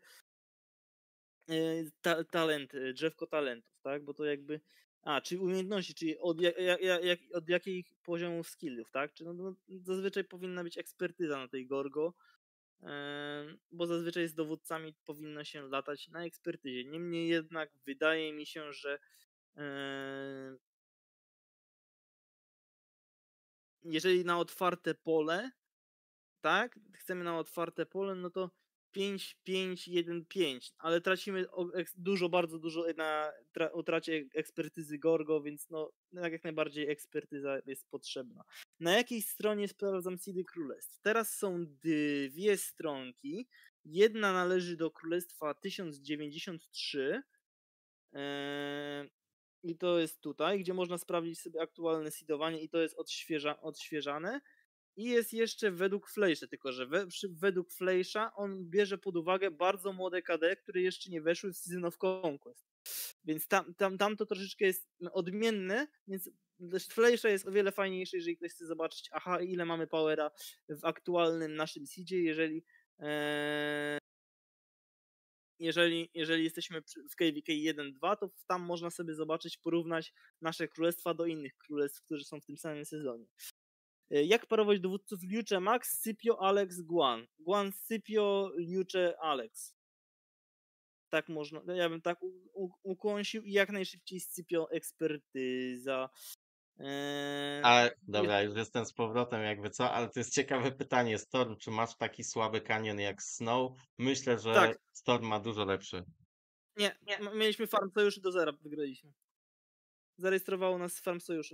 y, ta, talent, y, drzewko talentów, tak? Bo to jakby. A, czyli umiejętności, czyli od, ja, ja, ja, jak, od jakich poziomów skillów, tak? Czy no, no, zazwyczaj powinna być ekspertyza na tej Gorgo, em, bo zazwyczaj z dowódcami powinno się latać na ekspertyzie. Niemniej jednak wydaje mi się, że em, jeżeli na otwarte pole, tak, chcemy na otwarte pole, no to pięć, pięć, jeden, pięć, ale tracimy o- eks- dużo, bardzo dużo na tra- utracie ekspertyzy Gorgo, więc no tak jak najbardziej ekspertyza jest potrzebna. Na jakiej stronie sprawdzam Seedy Królestw? Teraz są dwie stronki. Jedna należy do Królestwa tysiąc dziewięćdziesiąt trzy eee, i to jest tutaj, gdzie można sprawdzić sobie aktualne seedowanie i to jest odświeża, odświeżane. I jest jeszcze według Fleischa, tylko że we, przy, według Fleischa on bierze pod uwagę bardzo młode K D, które jeszcze nie weszły w Season of Conquest. Więc tam, tam, tam to troszeczkę jest odmienne, więc Fleischa jest o wiele fajniejszy, jeżeli ktoś chce zobaczyć, aha, ile mamy powera w aktualnym naszym seedzie, jeżeli e, jeżeli, jeżeli jesteśmy w K V K jeden dwa, to tam można sobie zobaczyć, porównać nasze królestwa do innych królestw, którzy są w tym samym sezonie. Jak parować dowódców Liucze Max, Scipio, Alex, Guan? Guan, Scipio, Liucze, Alex. Tak można, ja bym tak u- u- ukłąsił i jak najszybciej Scipio ekspertyza. Eee, A jest, dobra, już jestem z powrotem, jakby co, ale to jest ciekawe pytanie, Storm, czy masz taki słaby kanion jak Snow? Myślę, że tak, Storm ma dużo lepszy. nie, m- mieliśmy Farm Sojuszy do zera, wygraliśmy. Zarejestrowało nas z Farm Sojuszy.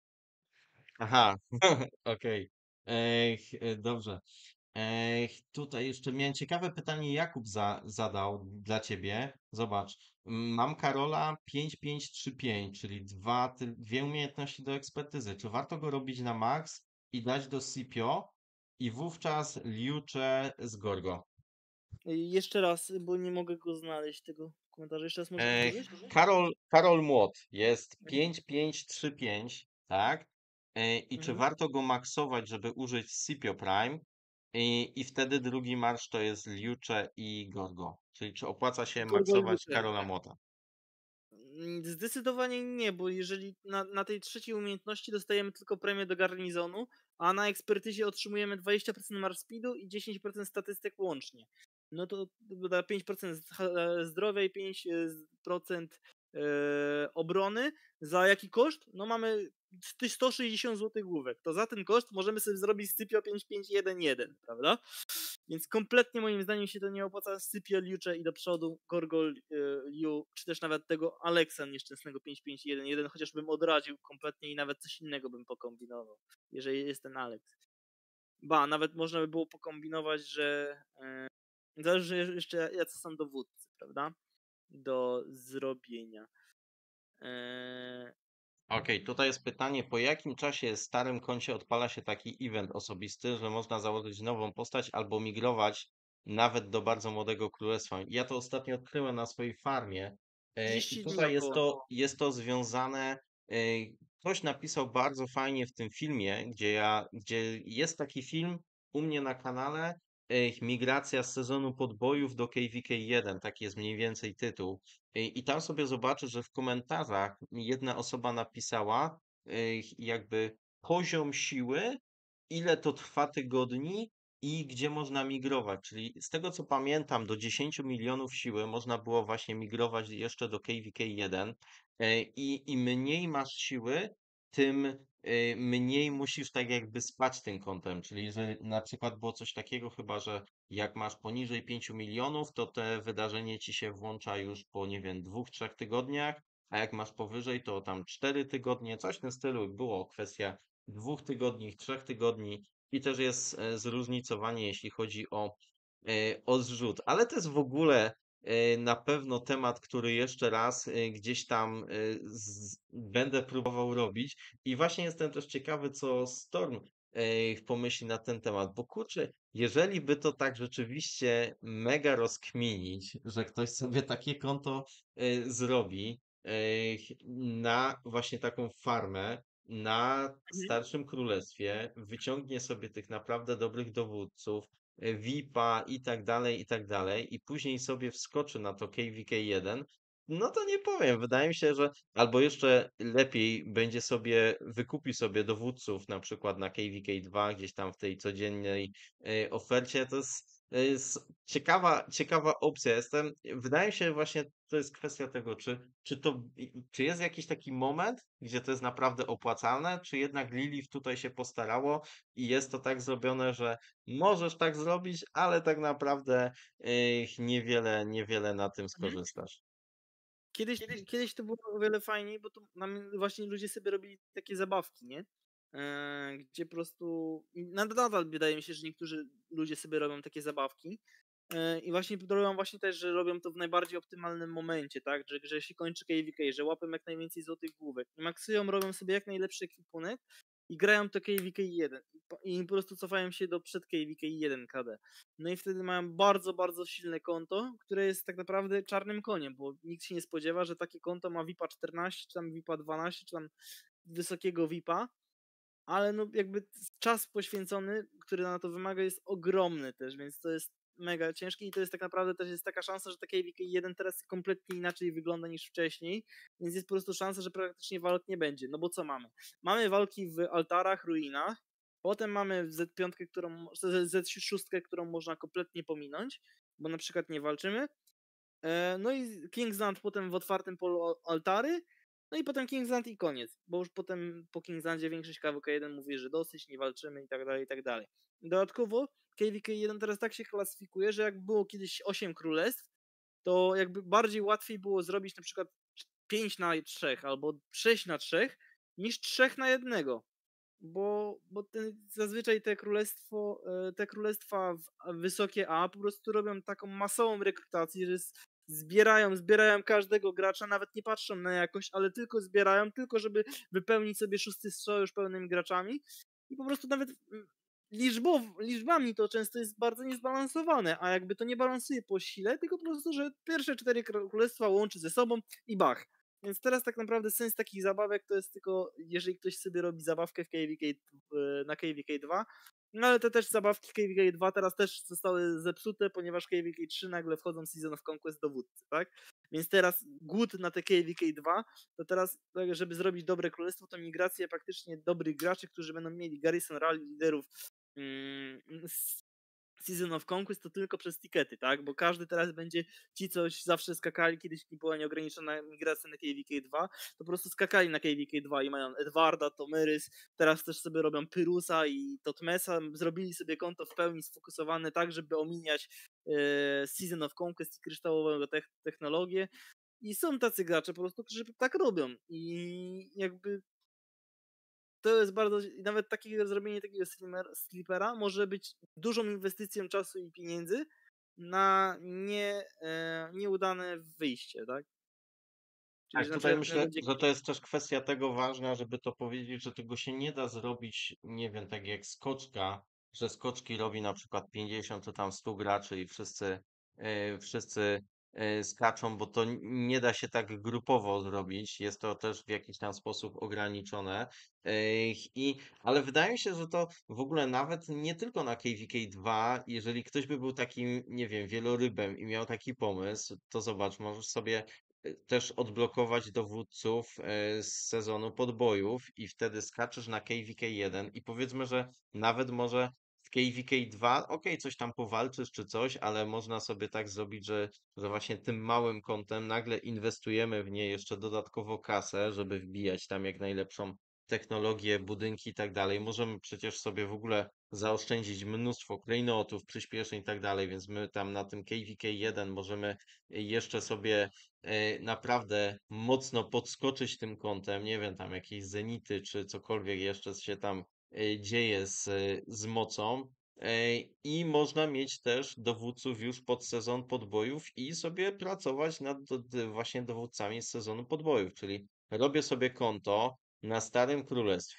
Aha, okej. Ech, e, dobrze. Ech, tutaj jeszcze miałem ciekawe pytanie, Jakub za, zadał dla ciebie. Zobacz, m, mam Karola pięć pięć trzy pięć, czyli dwa, ty, dwie umiejętności do ekspertyzy. Czy warto go robić na max i dać do Scipio i wówczas Liucze z Gorgo? Ej, Jeszcze raz, bo nie mogę go znaleźć, tego komentarza. Jeszcze raz możesz Ech, powtórzyć? Karol, Karol Młot jest Mhm. pięć pięć trzy pięć, tak? E, I czy Mhm. warto go maksować, żeby użyć Scipio Prime? I, I wtedy drugi marsz to jest Liucze i Gorgo. Czyli czy opłaca się Gorgo i maksować Liucze. Karola Młota? Mm, Zdecydowanie nie, bo jeżeli na, na tej trzeciej umiejętności dostajemy tylko premię do garnizonu, a na ekspertyzie otrzymujemy dwadzieścia procent mark speedu i dziesięć procent statystyk łącznie. No to da pięć procent z- zdrowia i pięć procent e, obrony. Za jaki koszt? No mamy sto sześćdziesiąt złotych główek. To za ten koszt możemy sobie zrobić Scipio pięć pięć jeden jeden, prawda? Więc kompletnie moim zdaniem się to nie opłaca. Scipio, Liucze i do przodu, Gorgol, y, Liu, czy też nawet tego Alexa nieszczęsnego pięć pięć jeden jeden, chociażbym odradził kompletnie i nawet coś innego bym pokombinował, jeżeli jest ten Alex. Ba, nawet można by było pokombinować, że y, zależy jeszcze jacy są dowódcy, prawda? Do zrobienia. Y, Okej, tutaj jest pytanie, po jakim czasie w starym koncie odpala się taki event osobisty, że można założyć nową postać albo migrować nawet do bardzo młodego królestwa. Ja to ostatnio odkryłem na swojej farmie e, i trzydzieści dni tutaj jest około. to, jest to związane, e, ktoś napisał bardzo fajnie w tym filmie, gdzie ja, gdzie jest taki film u mnie na kanale, e, Migracja z sezonu podbojów do K V K jeden, taki jest mniej więcej tytuł. I i tam sobie zobaczę, że w komentarzach jedna osoba napisała y, jakby poziom siły, ile to trwa tygodni i gdzie można migrować. Czyli z tego co pamiętam, do dziesięć milionów siły można było właśnie migrować jeszcze do K V K jeden. E, I im mniej masz siły, tym y, mniej musisz tak jakby spać tym kątem. Czyli że na przykład było coś takiego chyba, że jak masz poniżej pięciu milionów, to te wydarzenie ci się włącza już po, nie wiem, dwóch, trzech tygodniach, a jak masz powyżej, to tam cztery tygodnie, coś w tym stylu. Było kwestia dwóch tygodni, trzech tygodni i też jest e, zróżnicowanie, jeśli chodzi o, e, o zrzut. Ale to jest w ogóle e, na pewno temat, który jeszcze raz e, gdzieś tam e, z, będę próbował robić. I właśnie jestem też ciekawy, co Storm e, pomyśli na ten temat, bo kurczę, jeżeli by to tak rzeczywiście mega rozkminić, że ktoś sobie takie konto e, zrobi e, na właśnie taką farmę, na Mhm. Starszym Królestwie, wyciągnie sobie tych naprawdę dobrych dowódców, e, V I P-a i tak dalej, i tak dalej, i później sobie wskoczy na to K V K jeden, no to nie powiem. Wydaje mi się, że albo jeszcze lepiej będzie sobie, wykupi sobie dowódców na przykład na K V K dwa gdzieś tam w tej codziennej e, ofercie. To jest, to jest ciekawa, ciekawa opcja. Jestem, wydaje mi się właśnie, to jest kwestia tego, czy, czy to, czy jest jakiś taki moment, gdzie to jest naprawdę opłacalne, czy jednak Lilith tutaj się postarało i jest to tak zrobione, że możesz tak zrobić, ale tak naprawdę e, niewiele, niewiele na tym Mhm. skorzystasz. Kiedyś, kiedyś to było o wiele fajniej, bo to nam właśnie ludzie sobie robili takie zabawki, nie? E, gdzie po prostu i nad- nadal wydaje mi się, że niektórzy ludzie sobie robią takie zabawki. E, I właśnie robią właśnie też, że robią to w najbardziej optymalnym momencie, tak? Że, że się kończy K V K, że łapią jak najwięcej złotych główek. I maksują, robią sobie jak najlepszy ekwipunek i grają to K V K jeden. I po, i po prostu cofają się do przed K V K jeden K D. No i wtedy mają bardzo, bardzo silne konto, które jest tak naprawdę czarnym koniem, bo nikt się nie spodziewa, że takie konto ma V I P-a czternaście, czy tam V I P-a dwanaście, czy tam wysokiego V I P-a, ale no jakby czas poświęcony, który na to wymaga, jest ogromny też, więc to jest mega ciężkie i to jest tak naprawdę też jest taka szansa, że ta K V K jeden teraz kompletnie inaczej wygląda niż wcześniej, więc jest po prostu szansa, że praktycznie walk nie będzie. No bo co mamy? Mamy walki w altarach, ruinach, potem mamy Z pięć, którą, Z sześć, którą można kompletnie pominąć, bo na przykład nie walczymy. E, No i Kingsland potem w otwartym polu altary, no i potem Kingsland i koniec, bo już potem po Kingslandzie większość K W K jeden mówi, że dosyć, nie walczymy i tak dalej, i tak dalej. Dodatkowo K V K jeden teraz tak się klasyfikuje, że jak było kiedyś osiem królestw, to jakby bardziej łatwiej było zrobić na przykład pięć na trzy albo sześć na trzy niż trzy na jednego, bo, bo ten, zazwyczaj te królestwo, e, te królestwa w- wysokie A po prostu robią taką masową rekrutację, że z- zbierają, zbierają każdego gracza, nawet nie patrzą na jakość, ale tylko zbierają, tylko żeby wypełnić sobie szósty sojusz pełnymi graczami i po prostu nawet mm, liczbow, liczbami to często jest bardzo niezbalansowane, a jakby to nie balansuje po sile, tylko po prostu, że pierwsze cztery królestwa łączy ze sobą i bach. Więc teraz tak naprawdę sens takich zabawek to jest tylko, jeżeli ktoś sobie robi zabawkę w K V K, e, na K V K dwa, no ale te też zabawki K V K dwa teraz też zostały zepsute, ponieważ K V K trzy nagle wchodzą w Season of Conquest dowódcy, tak? Więc teraz głód na te K V K dwa, to teraz, tak, żeby zrobić dobre królestwo, to migracja praktycznie dobrych graczy, którzy będą mieli Garrison Rally liderów mm, Season of Conquest to tylko przez tikety, tak? Bo każdy teraz będzie, ci coś zawsze skakali, kiedyś nie była nieograniczona migracja na K V K dwa, to po prostu skakali na K V K dwa i mają Edwarda, Tomyrys, teraz też sobie robią Pyrusa i Totmesa, zrobili sobie konto w pełni sfokusowane tak, żeby omijać e, Season of Conquest i kryształową tech- technologię. I są tacy gracze po prostu, którzy tak robią. I jakby to jest bardzo, nawet takie zrobienie takiego slimmer- slipera może być dużą inwestycją czasu i pieniędzy na nie, e, nieudane wyjście, tak? Czyli, Tak, że na tutaj przykład jak myślę, będzie. że to jest też kwestia tego ważna, żeby to powiedzieć, że tego się nie da zrobić, nie wiem, tak jak skoczka, że skoczki robi na przykład pięćdziesiąt czy tam stu graczy i wszyscy, e, wszyscy e, skaczą, bo to n- nie da się tak grupowo zrobić. Jest to też w jakiś tam sposób ograniczone. E, I, ale wydaje mi się, że to w ogóle nawet nie tylko na K V K dwa, jeżeli ktoś by był takim, nie wiem, wielorybem i miał taki pomysł, to zobacz, możesz sobie y, też odblokować dowódców e, z sezonu podbojów i wtedy skaczesz na K V K jeden i powiedzmy, że nawet może w K V K dwa, okej, coś tam powalczysz czy coś, ale można sobie tak zrobić, że, że właśnie tym małym kątem nagle inwestujemy w nie jeszcze dodatkowo kasę, żeby wbijać tam jak najlepszą technologię, budynki i tak dalej. Możemy przecież sobie w ogóle zaoszczędzić mnóstwo klejnotów, przyspieszeń i tak dalej, więc my tam na tym K V K jeden możemy jeszcze sobie e, naprawdę mocno podskoczyć tym kątem, nie wiem, tam jakieś zenity czy cokolwiek jeszcze się tam e, dzieje z, z mocą. E, I można mieć też dowódców już pod sezon podbojów i sobie pracować nad do, do- właśnie dowódcami z sezonu podbojów, czyli robię sobie konto na Starym Królestwie,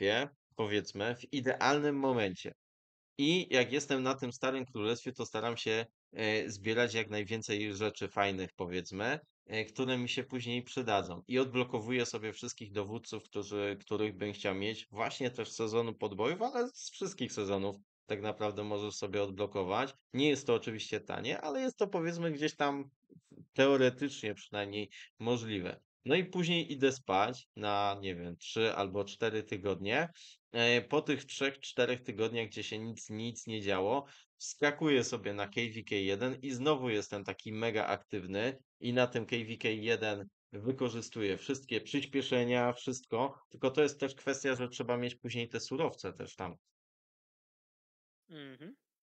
powiedzmy, w idealnym momencie. I jak jestem na tym Starym Królestwie, to staram się e, zbierać jak najwięcej rzeczy fajnych, powiedzmy, e, które mi się później przydadzą. I odblokowuję sobie wszystkich dowódców, którzy, których bym chciał mieć, właśnie też z sezonu podbojów, ale z wszystkich sezonów tak naprawdę możesz sobie odblokować. Nie jest to oczywiście tanie, ale jest to powiedzmy gdzieś tam teoretycznie przynajmniej możliwe. No i później idę spać na, nie wiem, trzy albo cztery tygodnie. E, Po tych trzech, czterech tygodniach, gdzie się nic, nic nie działo, wskakuję sobie na K V K jeden i znowu jestem taki mega aktywny i na tym K V K jeden wykorzystuję wszystkie przyspieszenia, wszystko, tylko to jest też kwestia, że trzeba mieć później te surowce też tam. Mhm.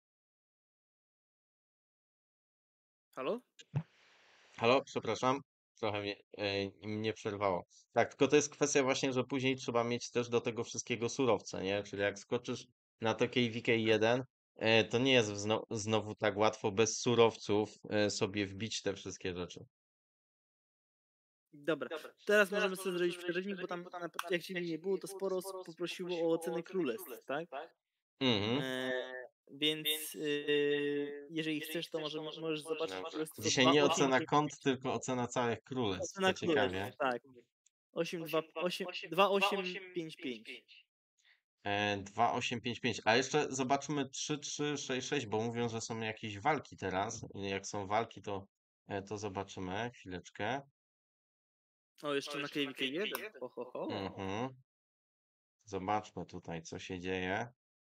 Halo? Halo, przepraszam, trochę mnie, e, mnie przerwało. Tak, tylko to jest kwestia właśnie, że później trzeba mieć też do tego wszystkiego surowce, nie? Czyli jak skoczysz na to K V K jeden, e, to nie jest zno, znowu tak łatwo bez surowców e, sobie wbić te wszystkie rzeczy. Dobra, teraz możemy sobie zrobić przerywnik, bo tam na, jak ciebie nie było, to sporo osób poprosiło o oceny królestw, tak? Mhm. E, więc yy, jeżeli chcesz, to możemy, możesz zobaczyć Dobra. królestwo Dzisiaj nie ocena dwieście osiemdziesiąt kont, tylko ocena całych królestw. To ocena królestw, ciekawie. tak. osiem dwa osiem dwa osiem pięć pięć. E, dwa osiem pięć pięć. A jeszcze zobaczmy trzy trzy sześć sześć, bo mówią, że są jakieś walki teraz. Jak są walki, to, e, to zobaczymy. Chwileczkę. O, jeszcze na K V K jeden. Ho, ho, ho. Mhm. Zobaczmy tutaj, co się dzieje.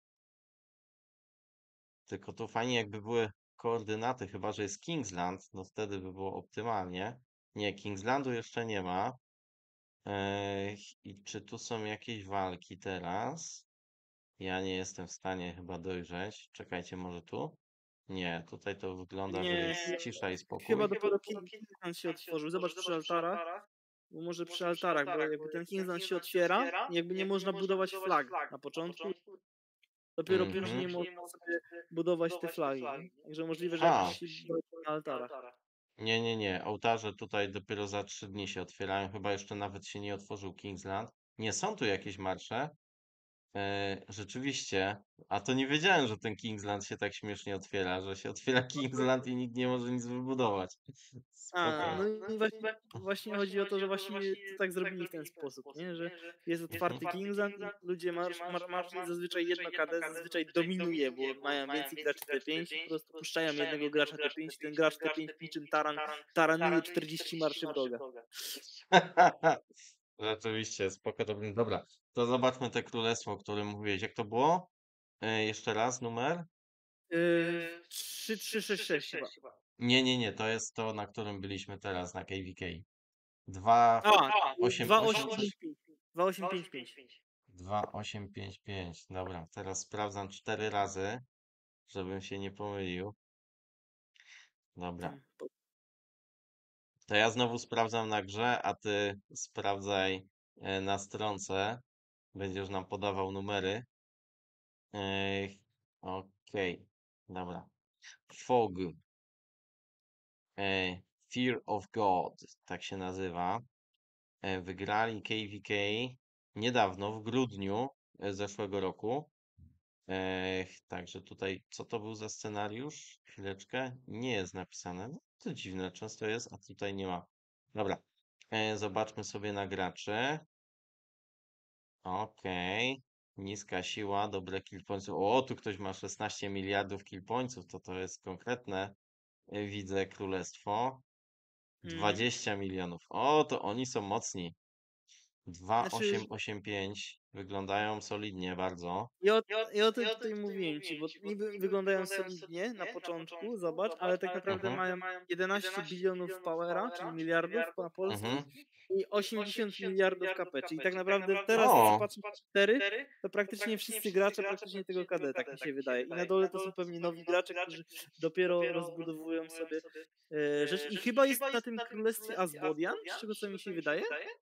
Tylko tu fajnie, jakby były koordynaty, chyba że jest Kingsland, no wtedy by było optymalnie. Nie, Kingslandu jeszcze nie ma. Ej, I czy tu są jakieś walki teraz? Ja nie jestem w stanie chyba dojrzeć. Czekajcie, może tu? Nie, tutaj to wygląda, że Nie, jest cisza i spokój. chyba dopiero King- Kingsland się otworzył. Zobacz przy altarach, bo może przy altarach, bo jakby ten Kingsland się otwiera i jakby nie można budować flag na początku. Dopiero Mhm. później można sobie budować te flagi, nie? Także możliwe, że A, jakieś walki na altarach. nie, nie, nie. Ołtarze tutaj dopiero za trzy dni się otwierają. Chyba jeszcze nawet się nie otworzył Kingsland. Nie, są tu jakieś marsze. E, rzeczywiście. A to nie wiedziałem, że ten Kingsland się tak śmiesznie otwiera, że się otwiera Kingsland i nikt nie może nic wybudować. A, Spoko. no i właśnie, właśnie chodzi o to, że właśnie to tak zrobili w ten sposób, nie? Że jest Mhm. otwarty Kingsland i ludzie marsz, mar, marszą zazwyczaj jedno K D, zazwyczaj dominuje, bo mają więcej graczy T pięć i po prostu puszczają jednego gracza T pięć i ten gracz T pięć niczym taran taranuje czterdzieści marszy wroga. Rzeczywiście, spoko to brzmi. Dobra, to zobaczmy te królestwo, o którym mówiłeś. Jak to było? E, jeszcze raz numer? Yy, trzy trzy sześć sześć chyba. Nie, nie, nie, to jest to, na którym byliśmy teraz, na K V K. Dwa, A, osiem, dwa osiem, osiem coś? pięć pięć. dwa osiem pięć pięć. Dwa, osiem, pięć, pięć. Dobra, teraz sprawdzam cztery razy, żebym się nie pomylił. Dobra, Tam. po- to ja znowu sprawdzam na grze, a ty sprawdzaj e, na stronce. Będziesz nam podawał numery. Ej, okej, dobra. Fog, e, Fear of God, tak się nazywa. E, wygrali K V K niedawno, w grudniu e, zeszłego roku. E, także tutaj, co to był za scenariusz? Chwileczkę, nie jest napisane. No, to dziwne, często jest, a tutaj nie ma. Dobra, e, zobaczmy sobie na graczy. Okej. Niska siła, dobre kill pointsów. O, tu ktoś ma szesnaście miliardów kill pointsów, to to jest konkretne. y, Widzę królestwo. Mhm. dwadzieścia milionów. O, to oni są mocni. Znaczy, dwa osiem osiem pięć. Wyglądają solidnie bardzo. I o, I o tym tutaj mówiłem ci, bo niby wyglądają solidnie na początku, zobacz, ale tak naprawdę Mhm. mają jedenaście bilionów powera, czyli miliardów na polski Mhm. i osiemdziesiąt miliardów K P, czyli tak naprawdę teraz co O, patrzę na cztery, to praktycznie wszyscy gracze praktycznie tego K D, tak mi się wydaje. I na dole to są pewnie nowi gracze, którzy dopiero rozbudowują sobie e, rzecz. I chyba jest na tym królestwie Asbodian, z czego co mi się wydaje.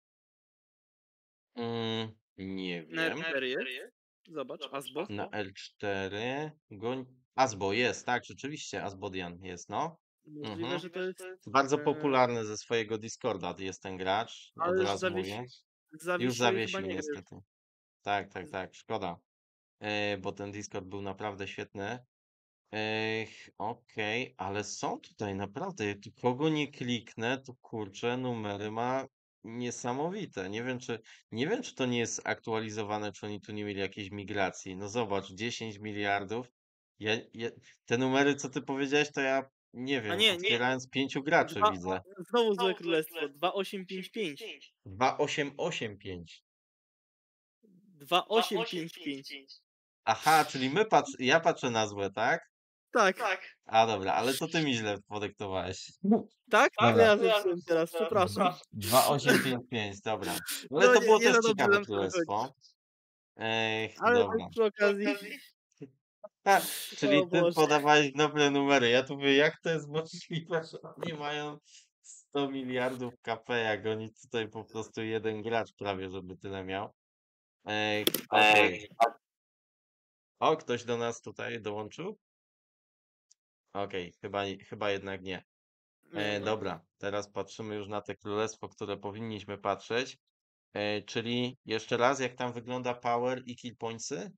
mm, nie Na wiem. L cztery jest. Zobacz, Asbo. Na L cztery. Goń... Asbo jest, tak, rzeczywiście. Asbodian jest, no. Możliwe, Mhm. że to jest. Bardzo E, popularny ze swojego Discorda jest ten gracz, od ale już razu mówię. zawiesi, Już zawiesił i chyba zawiesił nie gra już. niestety. Tak, tak, tak, szkoda, e, bo ten Discord był naprawdę świetny. Ech, okej, ale są tutaj naprawdę, tu kogo nie kliknę, to kurczę, numery ma niesamowite. Nie wiem, czy nie wiem, czy to nie jest aktualizowane, czy oni tu nie mieli jakiejś migracji. No zobacz, dziesięć miliardów. Ja, ja, te numery, co ty powiedziałeś, to ja nie A wiem, nie, nie, otwierając pięciu graczy dwa, widzę. znowu złe królestwo, dwa osiem pięć pięć. dwa osiem osiem pięć. dwa osiem pięć pięć. Aha, czyli my patrz, ja patrzę na złe, tak? Tak, A dobra, ale to ty mi źle podyktowałeś. tak? To Dobra. ja zepsułem teraz, przepraszam. dwa osiem pięć pięć, dobra. Ale No to nie, było nie też za dobrze ciekawe nam to wychodzi. królestwo. Ech, Ale tak dobra. przy okazji, Ha, o czyli ty Boże. podawałeś dobre numery. Ja tu mówię, jak to jest możliwe, że oni mają sto miliardów K P, jak oni tutaj po prostu jeden gracz prawie, żeby tyle miał. Ech, okej. O, ktoś do nas tutaj dołączył? Okej, chyba, chyba jednak nie. Nie, E, nie. dobra, teraz patrzymy już na te królestwo, które powinniśmy patrzeć. E, czyli jeszcze raz, jak tam wygląda Power i Kill Pointsy?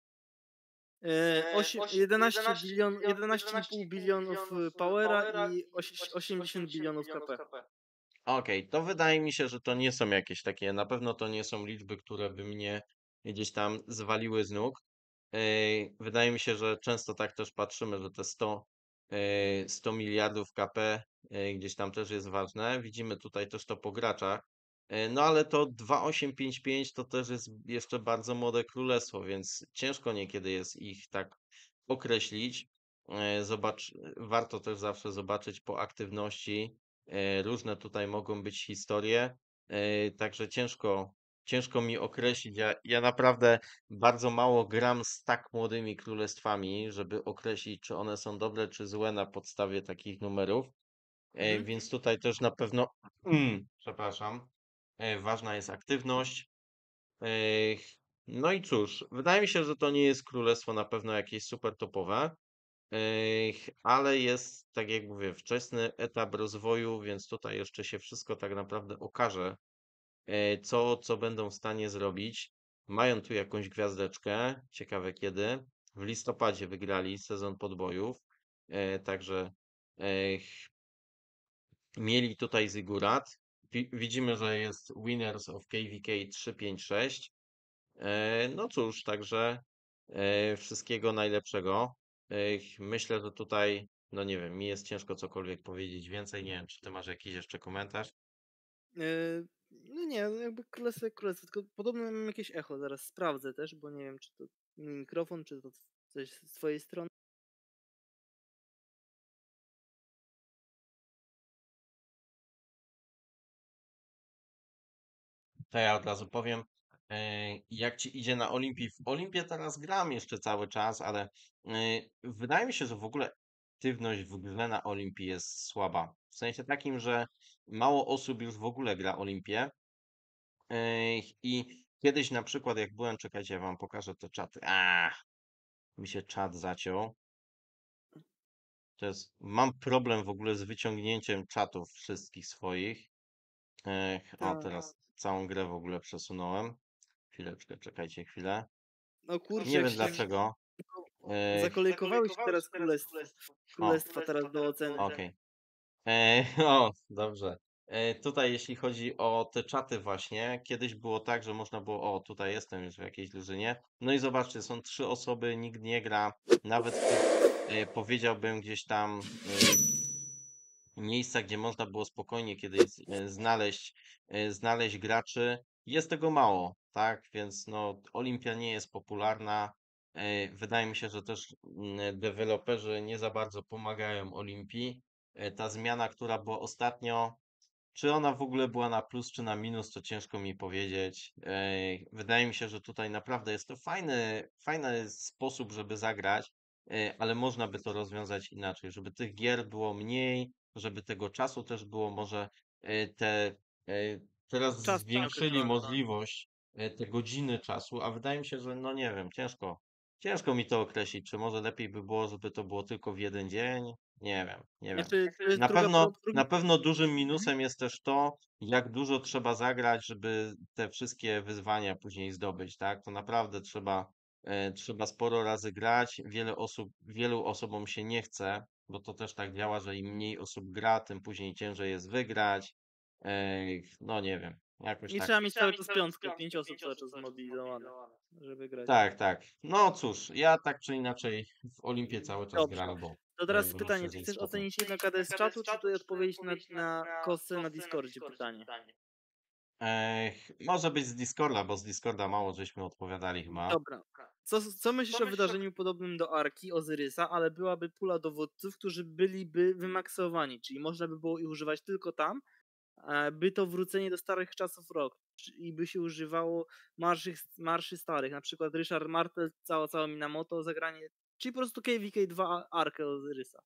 E, osiem, jedenaście bilion, jedenaście i pół bilionów y, powera i oś- osiemdziesiąt bilionów K P. Okej, to wydaje mi się, że to nie są jakieś takie, na pewno to nie są liczby, które by mnie gdzieś tam zwaliły z nóg. E, wydaje mi się, że często tak też patrzymy, że te sto, e, sto miliardów K P e, gdzieś tam też jest ważne. Widzimy tutaj też to po graczach. E, No ale to dwa osiem pięć pięć to też jest jeszcze bardzo młode królestwo, więc ciężko niekiedy jest ich tak określić. E, Zobacz, warto też zawsze zobaczyć po aktywności. E, Różne tutaj mogą być historie, e, także ciężko, ciężko mi określić. Ja, ja naprawdę bardzo mało gram z tak młodymi królestwami, żeby określić, czy one są dobre, czy złe na podstawie takich numerów. E, Mhm. Więc tutaj też na pewno, przepraszam, e, ważna jest aktywność. E, No i cóż, wydaje mi się, że to nie jest królestwo na pewno jakieś super topowe. Ech, ale jest, tak jak mówię, wczesny etap rozwoju, więc tutaj jeszcze się wszystko tak naprawdę okaże, e, co, co będą w stanie zrobić. Mają tu jakąś gwiazdeczkę, ciekawe kiedy. W listopadzie wygrali sezon podbojów, e, także ech, mieli tutaj Zigurat. Wi- Widzimy, że jest Winners of K V K trzysta pięćdziesiąt sześć. E, No cóż, także e, wszystkiego najlepszego. E, Myślę, że tutaj, no nie wiem, mi jest ciężko cokolwiek powiedzieć więcej. Nie wiem, czy ty masz jakiś jeszcze komentarz? E, no nie, no jakby królestwo jak królestwo, tylko podobno mam jakieś echo, zaraz sprawdzę też, bo nie wiem, czy to mikrofon, czy to coś z twojej strony. To ja od razu powiem, e, jak ci idzie na Olimpii. W Olimpię teraz gram jeszcze cały czas, ale e, wydaje mi się, że w ogóle aktywność w grze na Olimpii jest słaba. W sensie takim, że mało osób już w ogóle gra Olimpię. E, I kiedyś na przykład, jak byłem, czekajcie, ja wam pokażę te czaty. A, mi się czat zaciął. To jest, mam problem w ogóle z wyciągnięciem czatów wszystkich swoich. Ech, o, Tak. teraz całą grę w ogóle przesunąłem. Chwileczkę, czekajcie chwilę. No kurczę, Nie jak wiem się tak dlaczego. Ech, zakolejkowały się teraz królestwo. o, Królestwa teraz do oceny. okej. E, o, dobrze. E, tutaj jeśli chodzi o te czaty właśnie, kiedyś było tak, że można było, o, tutaj jestem już w jakiejś drużynie. No i zobaczcie, są trzy osoby, nikt nie gra. Nawet w tych, e, powiedziałbym gdzieś tam e, miejsca, gdzie można było spokojnie kiedyś z- e, znaleźć, e, znaleźć graczy, jest tego mało, tak? Więc no, Olimpia nie jest popularna. E, Wydaje mi się, że też mm, deweloperzy nie za bardzo pomagają Olimpii. E, Ta zmiana, która była ostatnio, czy ona w ogóle była na plus, czy na minus, to ciężko mi powiedzieć. Ej, Wydaje mi się, że tutaj naprawdę jest to fajny, fajny sposób, żeby zagrać, e, ale można by to rozwiązać inaczej, żeby tych gier było mniej, żeby tego czasu też było może e, te e, teraz Czas zwiększyli określony. możliwość e, te godziny czasu, a wydaje mi się, że no nie wiem, ciężko. ciężko mi to określić. Czy może lepiej by było, żeby to było tylko w jeden dzień? Nie wiem, nie wiem. Znaczy, to jest Na druga, pro- pewno, na drugi... pewno dużym Mhm. minusem jest też to, jak dużo trzeba zagrać, żeby te wszystkie wyzwania później zdobyć, tak? To naprawdę trzeba, e, trzeba sporo razy grać. Wiele osób, wielu osobom się nie chce, bo to też tak działa, że im mniej osób gra, tym później ciężej jest wygrać. Ej, no nie wiem, jakoś I tak. trzeba mieć cały czas piątkę, pięć osób cały czas zmobilizowane, żeby grać. Tak, tak. No cóż, ja tak czy inaczej w Olimpię cały czas Dobrze. gram, bo, To e, teraz bo myślę, pytanie, że czy jest chcesz spoko. ocenić jedną kartę z czatu, czy tutaj odpowiedzieć na, na kosę na Discordzie pytanie? Ech, może być z Discorda, bo z Discorda mało żeśmy odpowiadali chyba. Dobra. Co, co myślisz o wydarzeniu podobnym do Arki Ozyrysa, ale byłaby pula dowódców, którzy byliby wymaksowani, czyli można by było ich używać tylko tam, e, by to wrócenie do starych czasów rok i by się używało marszy, marszy starych, na przykład Ryszard Martel, cała cała Minamoto, zagranie, czyli po prostu K V K dwa Arkę Ozyrysa,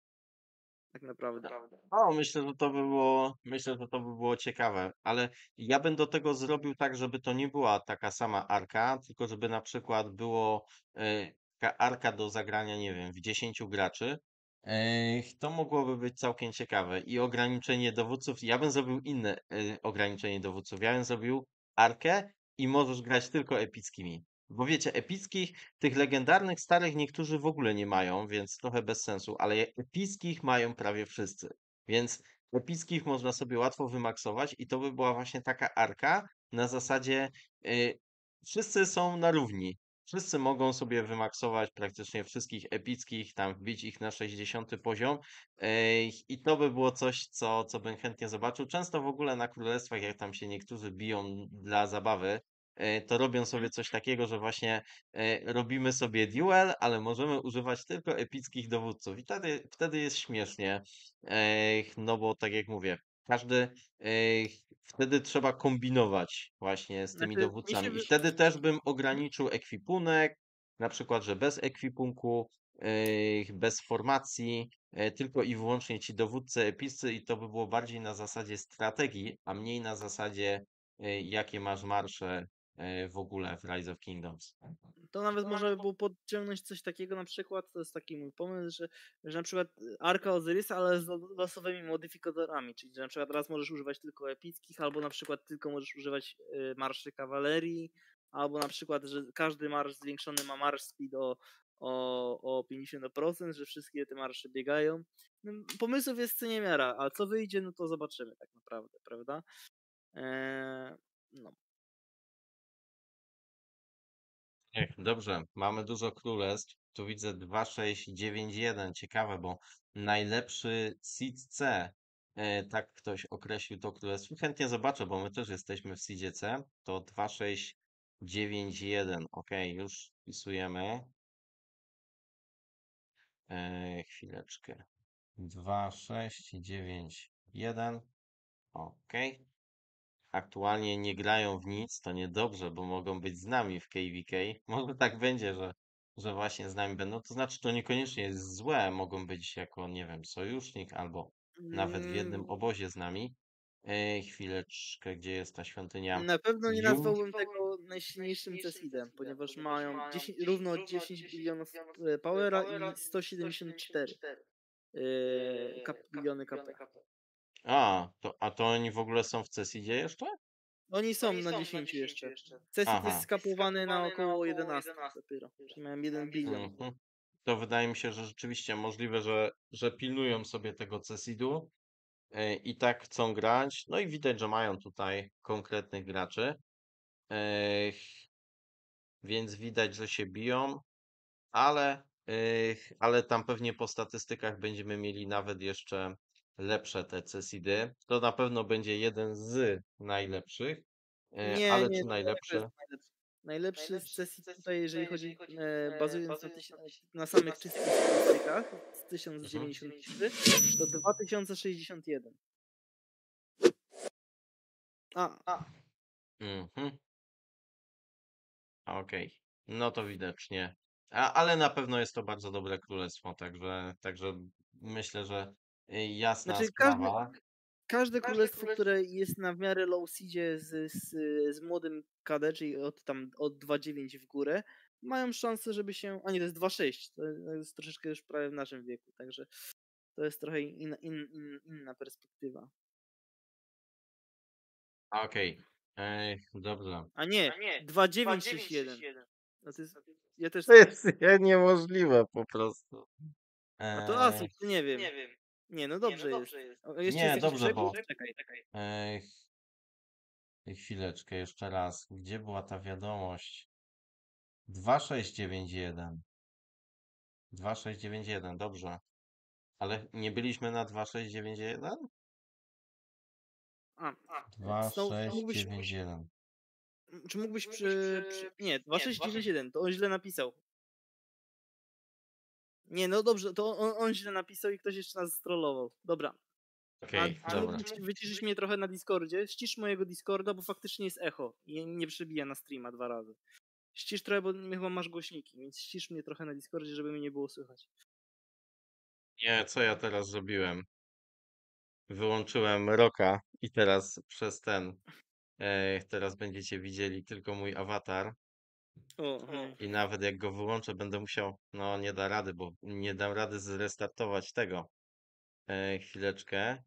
tak naprawdę. O, myślę, że to by było, myślę, że to by było ciekawe, ale ja bym do tego zrobił tak, żeby to nie była taka sama arka, tylko żeby na przykład było e, taka arka do zagrania, nie wiem, w dziesięciu graczy. E, to mogłoby być całkiem ciekawe. I ograniczenie dowódców, ja bym zrobił inne e, ograniczenie dowódców. Ja bym zrobił arkę i możesz grać tylko epickimi. Bo wiecie, epickich, tych legendarnych starych niektórzy w ogóle nie mają, więc trochę bez sensu, ale epickich mają prawie wszyscy. Więc epickich można sobie łatwo wymaksować i to by była właśnie taka arka na zasadzie y, wszyscy są na równi. Wszyscy mogą sobie wymaksować praktycznie wszystkich epickich, tam wbić ich na sześćdziesiąty poziom. Ej, I to by było coś, co, co bym chętnie zobaczył. Często w ogóle na królestwach, jak tam się niektórzy biją dla zabawy, e, to robią sobie coś takiego, że właśnie e, robimy sobie duel, ale możemy używać tylko epickich dowódców. I wtedy, wtedy jest śmiesznie. Ech, no bo tak jak mówię, każdy ech, wtedy trzeba kombinować właśnie z tymi Znaczy, mi się dowódcami. I wy... wtedy też bym ograniczył ekwipunek, na przykład, że bez ekwipunku, ech, bez formacji, e, tylko i wyłącznie ci dowódcy epiccy i to by było bardziej na zasadzie strategii, a mniej na zasadzie e, jakie masz marsze e, w ogóle w Rise of Kingdoms. To nawet można by było podciągnąć coś takiego, na przykład, to jest taki mój pomysł, że, że na przykład Arka Ozyrysa, ale z lo- losowymi modyfikatorami, czyli że na przykład raz możesz używać tylko epickich, albo na przykład tylko możesz używać y, marszy kawalerii, albo na przykład, że każdy marsz zwiększony ma marsz speed o, o, o pięćdziesiąt procent, że wszystkie te marsze biegają. No, pomysłów jest co niemiara, a co wyjdzie, no to zobaczymy tak naprawdę, prawda? Eee, no. Ech, dobrze, mamy dużo królestw. Tu widzę dwa sześć dziewięć jeden. Ciekawe, bo najlepszy seed C, e, tak ktoś określił to królestwo. Chętnie zobaczę, bo my też jesteśmy w seedzie C. To dwa sześć dziewięć jeden. Ok, już wpisujemy. E, chwileczkę. dwa sześć dziewięć jeden. Ok. Aktualnie nie grają w nic, to niedobrze, bo mogą być z nami w K V K. Może tak będzie, że, że właśnie z nami będą. To znaczy, to niekoniecznie jest złe, mogą być jako, nie wiem, sojusznik albo nawet w jednym Mm, obozie z nami. Ej, chwileczkę, gdzie jest ta świątynia? Na pewno nie Ju. nazwałbym tego najsilniejszym Cesidem, ponieważ mają dziesięć, równo dziesięć bilionów e, powera i sto siedemdziesiąt cztery e, kap, biliony K P. A, to, a to oni w ogóle są w Cesidzie jeszcze? Oni są na dziesięć jeszcze. Cesid jest Aha. skapowany na około jedenaście dopiero, czyli mają jeden bilion. Mhm. To wydaje mi się, że rzeczywiście możliwe, że, że pilnują sobie tego Cesidu. E, i tak chcą grać. No i widać, że mają tutaj konkretnych graczy. E, więc widać, że się biją, ale, e, ale tam pewnie po statystykach będziemy mieli nawet jeszcze lepsze te Cesidy. To na pewno będzie jeden z najlepszych, e, Nie, ale nie, czy to daleko jest najlepszy? najlepszy. Najlepszy z Cesid tutaj, jeżeli chodzi, e, bazując na, tyś, na samych czystych statystykach z tysiąc Mhm. dziewięćdziesiąt trzy, to dwa tysiące sześćdziesiąt jeden. A, Mhm. Okej. No to widocznie. A, ale na pewno jest to bardzo dobre królestwo, także, także myślę, że y, jasna znaczy każdy, sprawa. każde królestwo, które jest na w miarę low seedzie z, z, z młodym K D, czyli od tam od dwa dziewięć w górę, mają szansę, żeby się... A nie, to jest dwa sześć, to jest troszeczkę już prawie w naszym wieku, także to jest trochę inna, in, in, inna perspektywa. Okej. Ej, dobrze. A nie, dwa dziewięć sześć jeden. No to jest... Ja też... To jest niemożliwe po prostu. A to Asus, Ej, to nie wiem. Nie, no dobrze jest. O, jeszcze nie, jest jakiś dobrze, bo... przegłos? Czekaj. Ej, chwileczkę, jeszcze raz. Gdzie była ta wiadomość? dwa sześć dziewięć jeden. dwa sześć dziewięć jeden, dobrze. Ale nie byliśmy na dwa sześć dziewięć jeden? A, dwa Snow, sześć mógłbyś... dziewięć jeden. Czy mógłbyś przy... przy... Nie, dwa sześć dziewięć jeden, to on źle napisał. Nie, no dobrze, to on, on źle napisał i ktoś jeszcze nas strollował. Dobra. A Okej, czy dobra. mógłbyś wyciszyć mnie trochę na Discordzie? Ścisz mojego Discorda, bo faktycznie jest echo i nie przebija na streama dwa razy. Ścisz trochę, bo chyba masz głośniki, więc ścisz mnie trochę na Discordzie, żeby mnie nie było słychać. Nie, co ja teraz zrobiłem? Wyłączyłem Roka i teraz przez ten, e, teraz będziecie widzieli tylko mój awatar O, mhm. i nawet jak go wyłączę, będę musiał, no nie da rady, bo nie dam rady zrestartować tego. E, chwileczkę.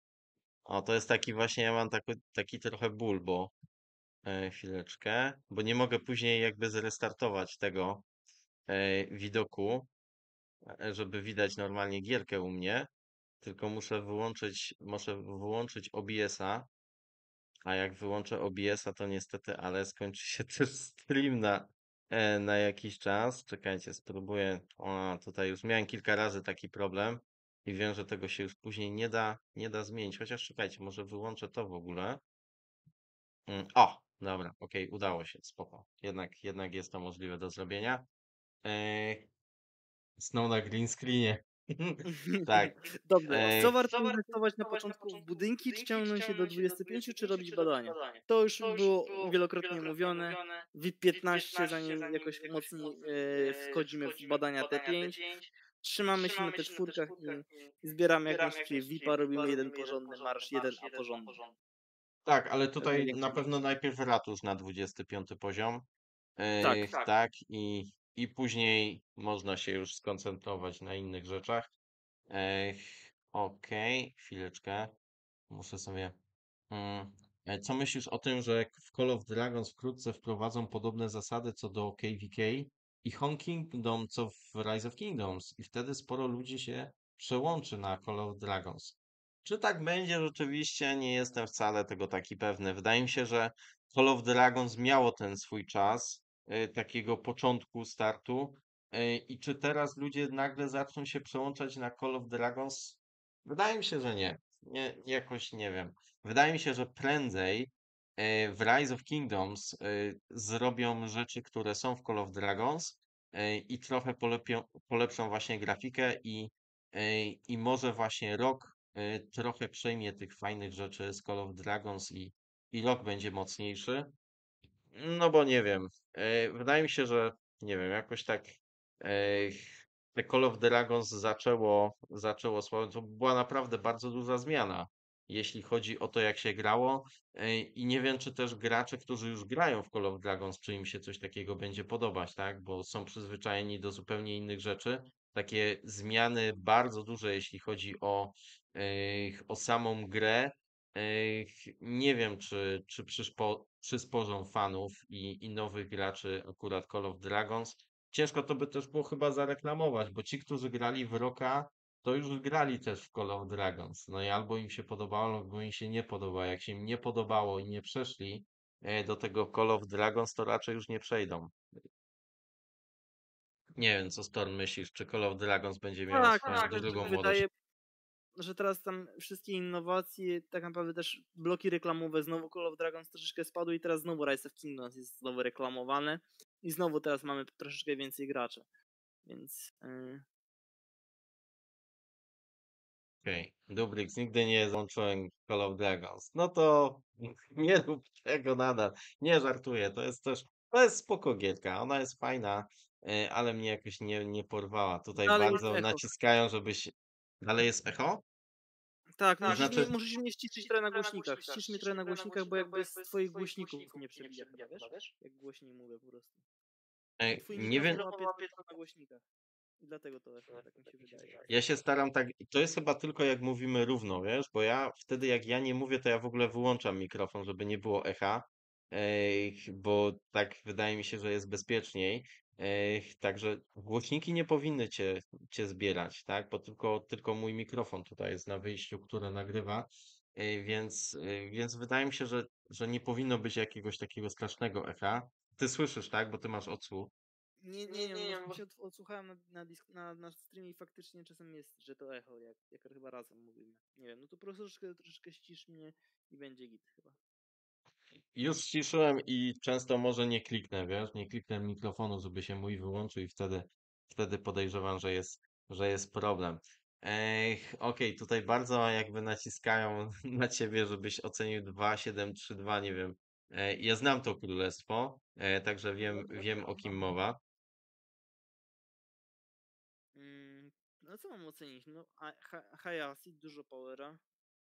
O, to jest taki właśnie, ja mam taki, taki trochę ból, bo e, chwileczkę, bo nie mogę później jakby zrestartować tego e, widoku, e, żeby widać normalnie gierkę u mnie, tylko muszę wyłączyć, muszę wyłączyć O B S-a. A jak wyłączę O B S-a, to niestety, ale skończy się też stream na, e, na jakiś czas. Czekajcie, spróbuję. O, tutaj już miałem kilka razy taki problem i wiem, że tego się już później nie da, nie da zmienić. Chociaż czekajcie, może wyłączę to w ogóle. Mm, O, dobra, okej, udało się, spoko. Jednak, jednak jest to możliwe do zrobienia. Eee, Snow na green screenie. Tak. Dobrze, w co Eee, warto inwestować na początku? W budynki, czy ciągnąć się do dwudziestu pięciu, czy robić badania? To już było wielokrotnie mówione. V I P piętnaście, zanim jakoś mocniej e, wchodzimy w badania T pięć. Trzymamy się na te czwórkach i zbieramy jak najszybciej V I P-a, robimy jeden porządny marsz, jeden a porządny. tak, ale Jak tutaj na najwięcej. pewno najpierw ratusz na dwudziesty piąty poziom. Tak. Eee, tak, i, i później można się już skoncentrować na innych rzeczach. Eee, Okej, chwileczkę. Muszę sobie. Mm, e, Co myślisz o tym, że w Call of Dragons wkrótce wprowadzą podobne zasady co do K V K i Home Kingdom, co w Rise of Kingdoms, i wtedy sporo ludzi się przełączy na Call of Dragons? Czy tak będzie rzeczywiście? Nie jestem wcale tego taki pewny. Wydaje mi się, że Call of Dragons miało ten swój czas, e, takiego początku startu. e, I czy teraz ludzie nagle zaczną się przełączać na Call of Dragons? Wydaje mi się, że nie. Nie, jakoś nie wiem. Wydaje mi się, że prędzej e, w Rise of Kingdoms e, zrobią rzeczy, które są w Call of Dragons e, i trochę polepią, polepszą właśnie grafikę i, e, i może właśnie rok e, trochę przejmie tych fajnych rzeczy z Call of Dragons i, i rok będzie mocniejszy. No bo nie wiem. E, wydaje mi się, że nie wiem, jakoś tak e, te Call of Dragons zaczęło, zaczęło słabo. To była naprawdę bardzo duża zmiana, jeśli chodzi o to, jak się grało. E, I nie wiem, czy też gracze, którzy już grają w Call of Dragons, czy im się coś takiego będzie podobać, tak? Bo są przyzwyczajeni do zupełnie innych rzeczy. Takie zmiany bardzo duże, jeśli chodzi o, e, o samą grę. Ech, Nie wiem, czy, czy przyszpo, przysporzą fanów i, i nowych graczy akurat Call of Dragons. Ciężko to by też było chyba zareklamować, bo ci, którzy grali w Rocka, to już grali też w Call of Dragons. No i albo im się podobało, albo im się nie podoba. Jak się im nie podobało i nie przeszli e, do tego Call of Dragons, to raczej już nie przejdą. Nie wiem, co Storm myślisz, czy Call of Dragons będzie miało Tak, mi się swoją też drugą tak młodość? wydaje, że teraz tam wszystkie innowacje, tak naprawdę też bloki reklamowe, znowu Call of Dragons troszeczkę spadły i teraz znowu Rise of Kingdoms jest znowu reklamowane i znowu teraz mamy troszeczkę więcej graczy, więc yy, Okej, Dubrix, nigdy nie złączyłem Call of Dragons. No to nie rób tego nadal. Nie żartuję, to jest też, to jest spoko gierka, ona jest fajna, e, ale mnie jakoś nie, nie porwała. Tutaj dalej jest bardzo echo. naciskają, żebyś... Dalej jest echo? Tak, To musisz mnie, znaczy, musisz mnie ściszyć trochę na głośnikach. Ścisz mnie trochę na głośnikach, bo jakby z twoich głośników nie przebija chyba, wiesz? Jak głośniej mówię po prostu. E, Twój nie wiem, mikrofon łapie tylko na głośnikach. I dlatego to echo, tak mi się wydaje. ja się staram tak, to jest chyba tylko jak mówimy równo, wiesz, bo ja wtedy jak ja nie mówię, to ja w ogóle wyłączam mikrofon, żeby nie było echa, Ej, bo tak wydaje mi się, że jest bezpieczniej. Ej, także głośniki nie powinny cię, cię zbierać, tak, bo tylko, tylko mój mikrofon tutaj jest na wyjściu, który nagrywa, Ej, więc, ej, więc wydaje mi się, że, że nie powinno być jakiegoś takiego strasznego echa. Ty słyszysz, tak, bo ty masz odsłuch. Nie, nie, nie, bo się od- odsłuchałem na, na, disk, na, na streamie i faktycznie czasem jest, że to echo, jak, jak chyba razem mówimy. Nie wiem, no to po prostu troszeczkę, troszeczkę ścisz mnie i będzie git chyba. Już ściszyłem i często może nie kliknę, wiesz, nie kliknę mikrofonu, żeby się mój wyłączył i wtedy, wtedy podejrzewam, że jest, że jest problem. Ej, okej, tutaj bardzo jakby naciskają na ciebie, żebyś ocenił dwa siedem trzy dwa, nie wiem. E, ja znam to królestwo, e, także wiem, wiem o kim mowa. Mm, no co mam ocenić? No, a- Ha- Hayashi, dużo powera.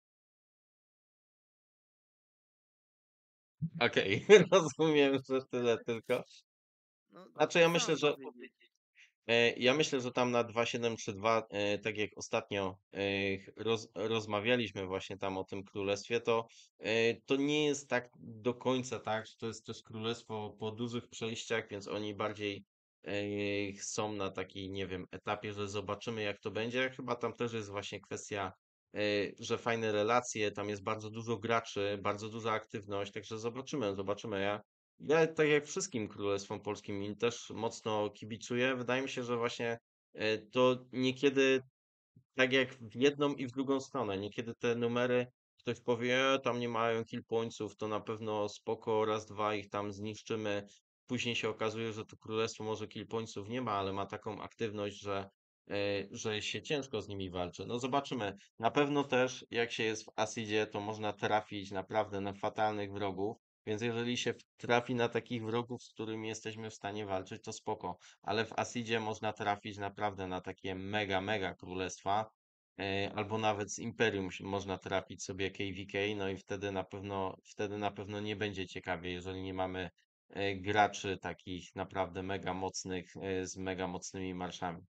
Okej, rozumiem, że tyle tylko. No, Znaczy ja co myślę, mam że powiedzieć? E, Ja myślę, że tam na dwa siedem trzy dwa, e, tak jak ostatnio e, roz, rozmawialiśmy właśnie tam o tym królestwie, to, e, to nie jest tak do końca tak, że to jest też królestwo po dużych przejściach, więc oni bardziej e, są na takiej, nie wiem, etapie, że zobaczymy jak to będzie. Chyba tam też jest właśnie kwestia, e, że fajne relacje, tam jest bardzo dużo graczy, bardzo duża aktywność, także zobaczymy, zobaczymy. Ja ja tak jak wszystkim królestwom polskim im też mocno kibicuję. Wydaje mi się, że właśnie e, to niekiedy tak jak w jedną i w drugą stronę. Niekiedy te numery ktoś powie, "E, tam nie mają kill pointsów, to na pewno spoko, raz, dwa ich tam zniszczymy. Później się okazuje, że to królestwo może kill pointsów nie ma, ale ma taką aktywność, że, e, że się ciężko z nimi walczy. No zobaczymy. Na pewno też jak się jest w Acidzie, to można trafić naprawdę na fatalnych wrogów. Więc jeżeli się trafi na takich wrogów, z którymi jesteśmy w stanie walczyć, to spoko. Ale w Acidzie można trafić naprawdę na takie mega, mega królestwa. E, albo nawet z Imperium się- można trafić sobie K V K, no i wtedy na pewno, wtedy na pewno nie będzie ciekawie, jeżeli nie mamy e, graczy takich naprawdę mega mocnych, e, z mega mocnymi marszami.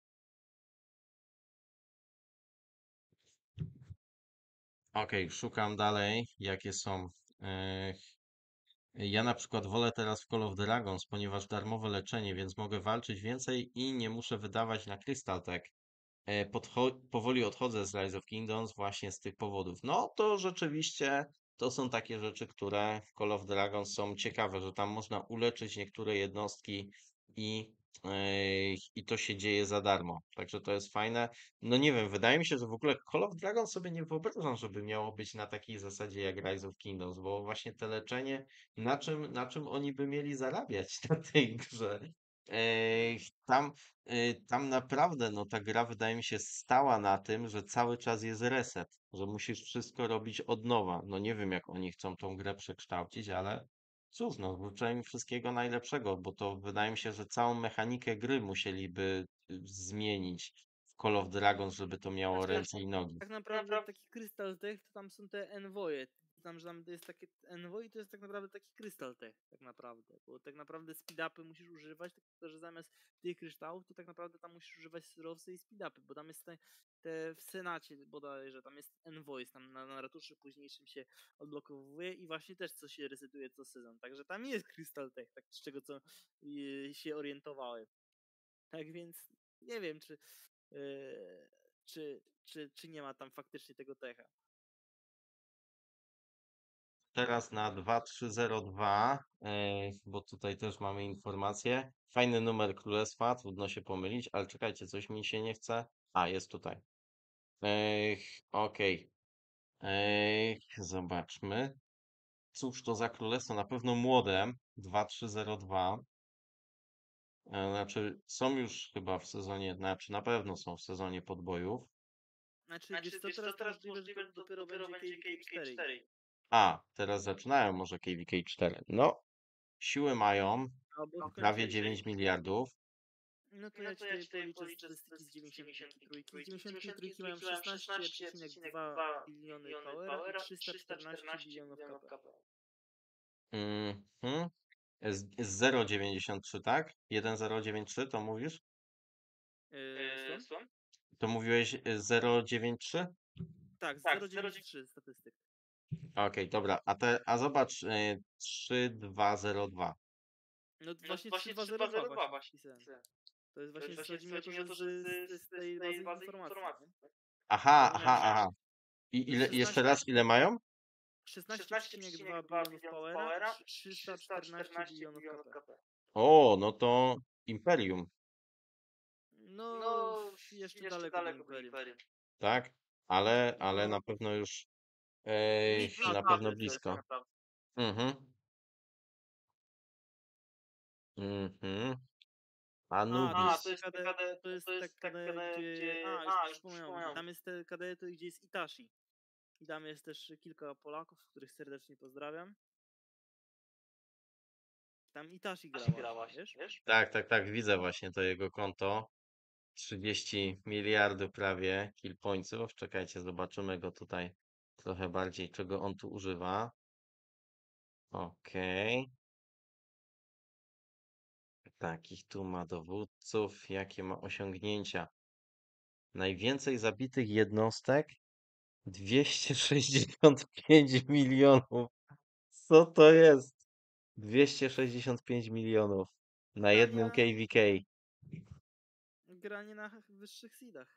Okej, szukam dalej, jakie są. e, Ja na przykład wolę teraz w Call of Dragons, ponieważ darmowe leczenie, więc mogę walczyć więcej i nie muszę wydawać na Crystal Tech. E, podcho- powoli odchodzę z Rise of Kingdoms właśnie z tych powodów. No to rzeczywiście to są takie rzeczy, które w Call of Dragons są ciekawe, że tam można uleczyć niektóre jednostki i, e, i to się dzieje za darmo. Także to jest fajne. No nie wiem, wydaje mi się, że w ogóle Call of Dragons sobie nie wyobrażam, żeby miało być na takiej zasadzie jak Rise of Kingdoms, bo właśnie te leczenie, na czym, na czym oni by mieli zarabiać na tej grze? Ej, tam Y, Tam naprawdę, no ta gra wydaje mi się stała na tym, że cały czas jest reset, że musisz wszystko robić od nowa. No nie wiem, jak oni chcą tą grę przekształcić, ale cóż, no życzę im wszystkiego najlepszego, bo to wydaje mi się, że całą mechanikę gry musieliby y, zmienić w Call of Dragons, żeby to miało Znaczy, ręce i nogi. tak naprawdę taki Crystal Tech to tam są te envoye. Tam, że tam to jest takie envoy i to jest tak naprawdę taki Crystal Tech, tak naprawdę. Bo tak naprawdę speed-upy musisz używać, tylko że zamiast tych kryształów, to tak naprawdę tam musisz używać surowce i speed-upy, bo tam jest te, te w Senacie bodajże, tam jest envoy, tam na, na ratuszy późniejszym się odblokowuje i właśnie też coś się resetuje co sezon. Także tam jest Crystal Tech, tak z czego co yy, się orientowałem. Tak więc nie wiem, czy, yy, czy, czy, czy nie ma tam faktycznie tego techa. Teraz na dwa trzy zero dwa, e, bo tutaj też mamy informację. Fajny numer królestwa, trudno się pomylić, ale czekajcie, coś mi się nie chce. A, jest tutaj. Ech, okej. Ech, zobaczmy. Cóż to za królestwo? Na pewno młode. dwa trzy zero dwa. E, Znaczy, są już chyba w sezonie, znaczy na pewno są w sezonie podbojów. Znaczy, wiesz co, teraz to możliwe, że to dopiero będzie K V K cztery. A, teraz zaczynają może K V K cztery. No, siły mają Albo prawie skończyli. dziewięć miliardów. No to ja ci tutaj policzę statystyki z dziewięćdziesiątki trójki. Z dziewięćdziesiątki trójki mają szesnaście przecinek dwa biliony powera i trzysta czternaście bilionów K P. Mhm. Z, z zero przecinek dziewięćdziesiąt trzy, tak? jeden przecinek zero dziewięć trzy to mówisz? Yy, słucham? To mówiłeś y, zero przecinek dziewięćdziesiąt trzy? Tak, z zero przecinek dziewięćdziesiąt trzy statystyk. Okej, dobra. A, te, a zobacz, y, trzy przecinek dwieście zero dwa. No to właśnie trzy dwa zero dwa właśnie wpisałem. To jest właśnie, chodzi mi o to, że z, z, z tej bazy informacji, nie? Aha, Oni mają aha, sze- aha. I ile, jeszcze szesnaście raz, ile mają? szesnaście przecinek dwa bilionów powera i trzy- trzysta czternaście bilionów K P. O, no to Imperium, No, jeszcze daleko do Imperium. tak? Ale, ale No, na pewno już, ej, mniej, mniej na niż pewno to jest, blisko. tak. Mhm, mhm. A, to jest Anubis. T K D, to jest T K D, gdzie... A, już przypomniałem, tam jest T K D, to gdzie jest Itachi. I tam jest też kilka Polaków, których serdecznie pozdrawiam. Tam Itachi gra właśnie, wiesz? Tak, tak, tak, widzę właśnie to jego konto. trzydzieści miliardów prawie kill pointsów. Czekajcie, zobaczymy go tutaj trochę bardziej, czego on tu używa. Okej. Takich tu ma dowódców, jakie ma osiągnięcia. Najwięcej zabitych jednostek? dwieście sześćdziesiąt pięć milionów. Co to jest? dwieście sześćdziesiąt pięć milionów na jednym Grania, K V K. granie na wyższych seedach.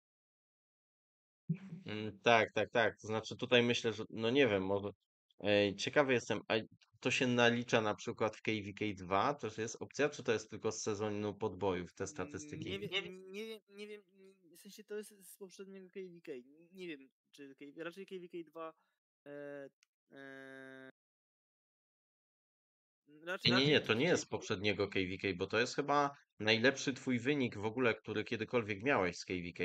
Mm, tak, tak, tak. To znaczy tutaj myślę, że no nie wiem, może ej, ciekawy jestem, a to się nalicza na przykład w K V K dwa, też jest opcja, czy to jest tylko z sezonu podbojów te Mm, statystyki? Nie wiem, nie wiem, nie wiem, w sensie to jest z poprzedniego K V K. Nie wiem, czy K, raczej K V K dwa. E, e, Nie, raczej, nie, raczej nie, to nie K V K. jest z poprzedniego K V K, bo to jest chyba najlepszy twój wynik w ogóle, który kiedykolwiek miałeś z K V K.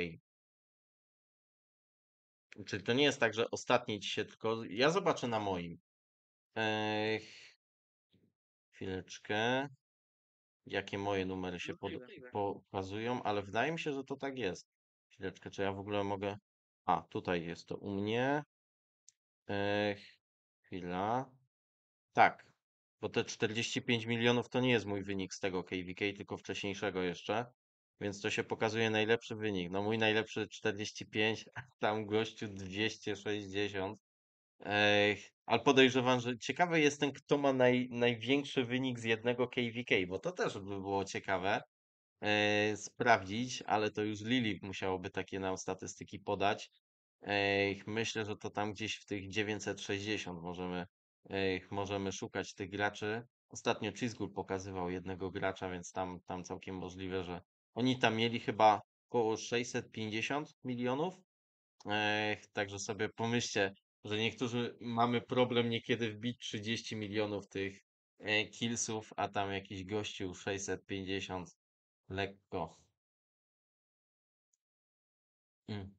Czyli to nie jest tak, że ostatni ci się tylko. Ja zobaczę na moim. Ech, chwileczkę. Jakie moje numery się pod, Możliwe. pokazują, ale wydaje mi się, że to tak jest. Chwileczkę, czy ja w ogóle mogę. A, tutaj jest to u mnie. Ech, chwila. Tak, bo te czterdzieści pięć milionów to nie jest mój wynik z tego K V K, tylko wcześniejszego jeszcze. Więc to się pokazuje najlepszy wynik. No mój najlepszy czterdzieści pięć, a tam gościu dwieście sześćdziesiąt. Ej, ale podejrzewam, że ciekawy jestem, kto ma naj, największy wynik z jednego K V K, bo to też by było ciekawe e, sprawdzić, ale to już Lili musiałoby takie nam statystyki podać. Ej, myślę, że to tam gdzieś w tych dziewięćset sześćdziesiąt możemy, ej, możemy szukać tych graczy. Ostatnio Cheesegood pokazywał jednego gracza, więc tam, tam całkiem możliwe, że oni tam mieli chyba około sześćset pięćdziesiąt milionów. Ech, także sobie pomyślcie, że niektórzy mamy problem niekiedy wbić trzydzieści milionów tych e, killsów, a tam jakiś gościu sześćset pięćdziesiąt lekko. Mm.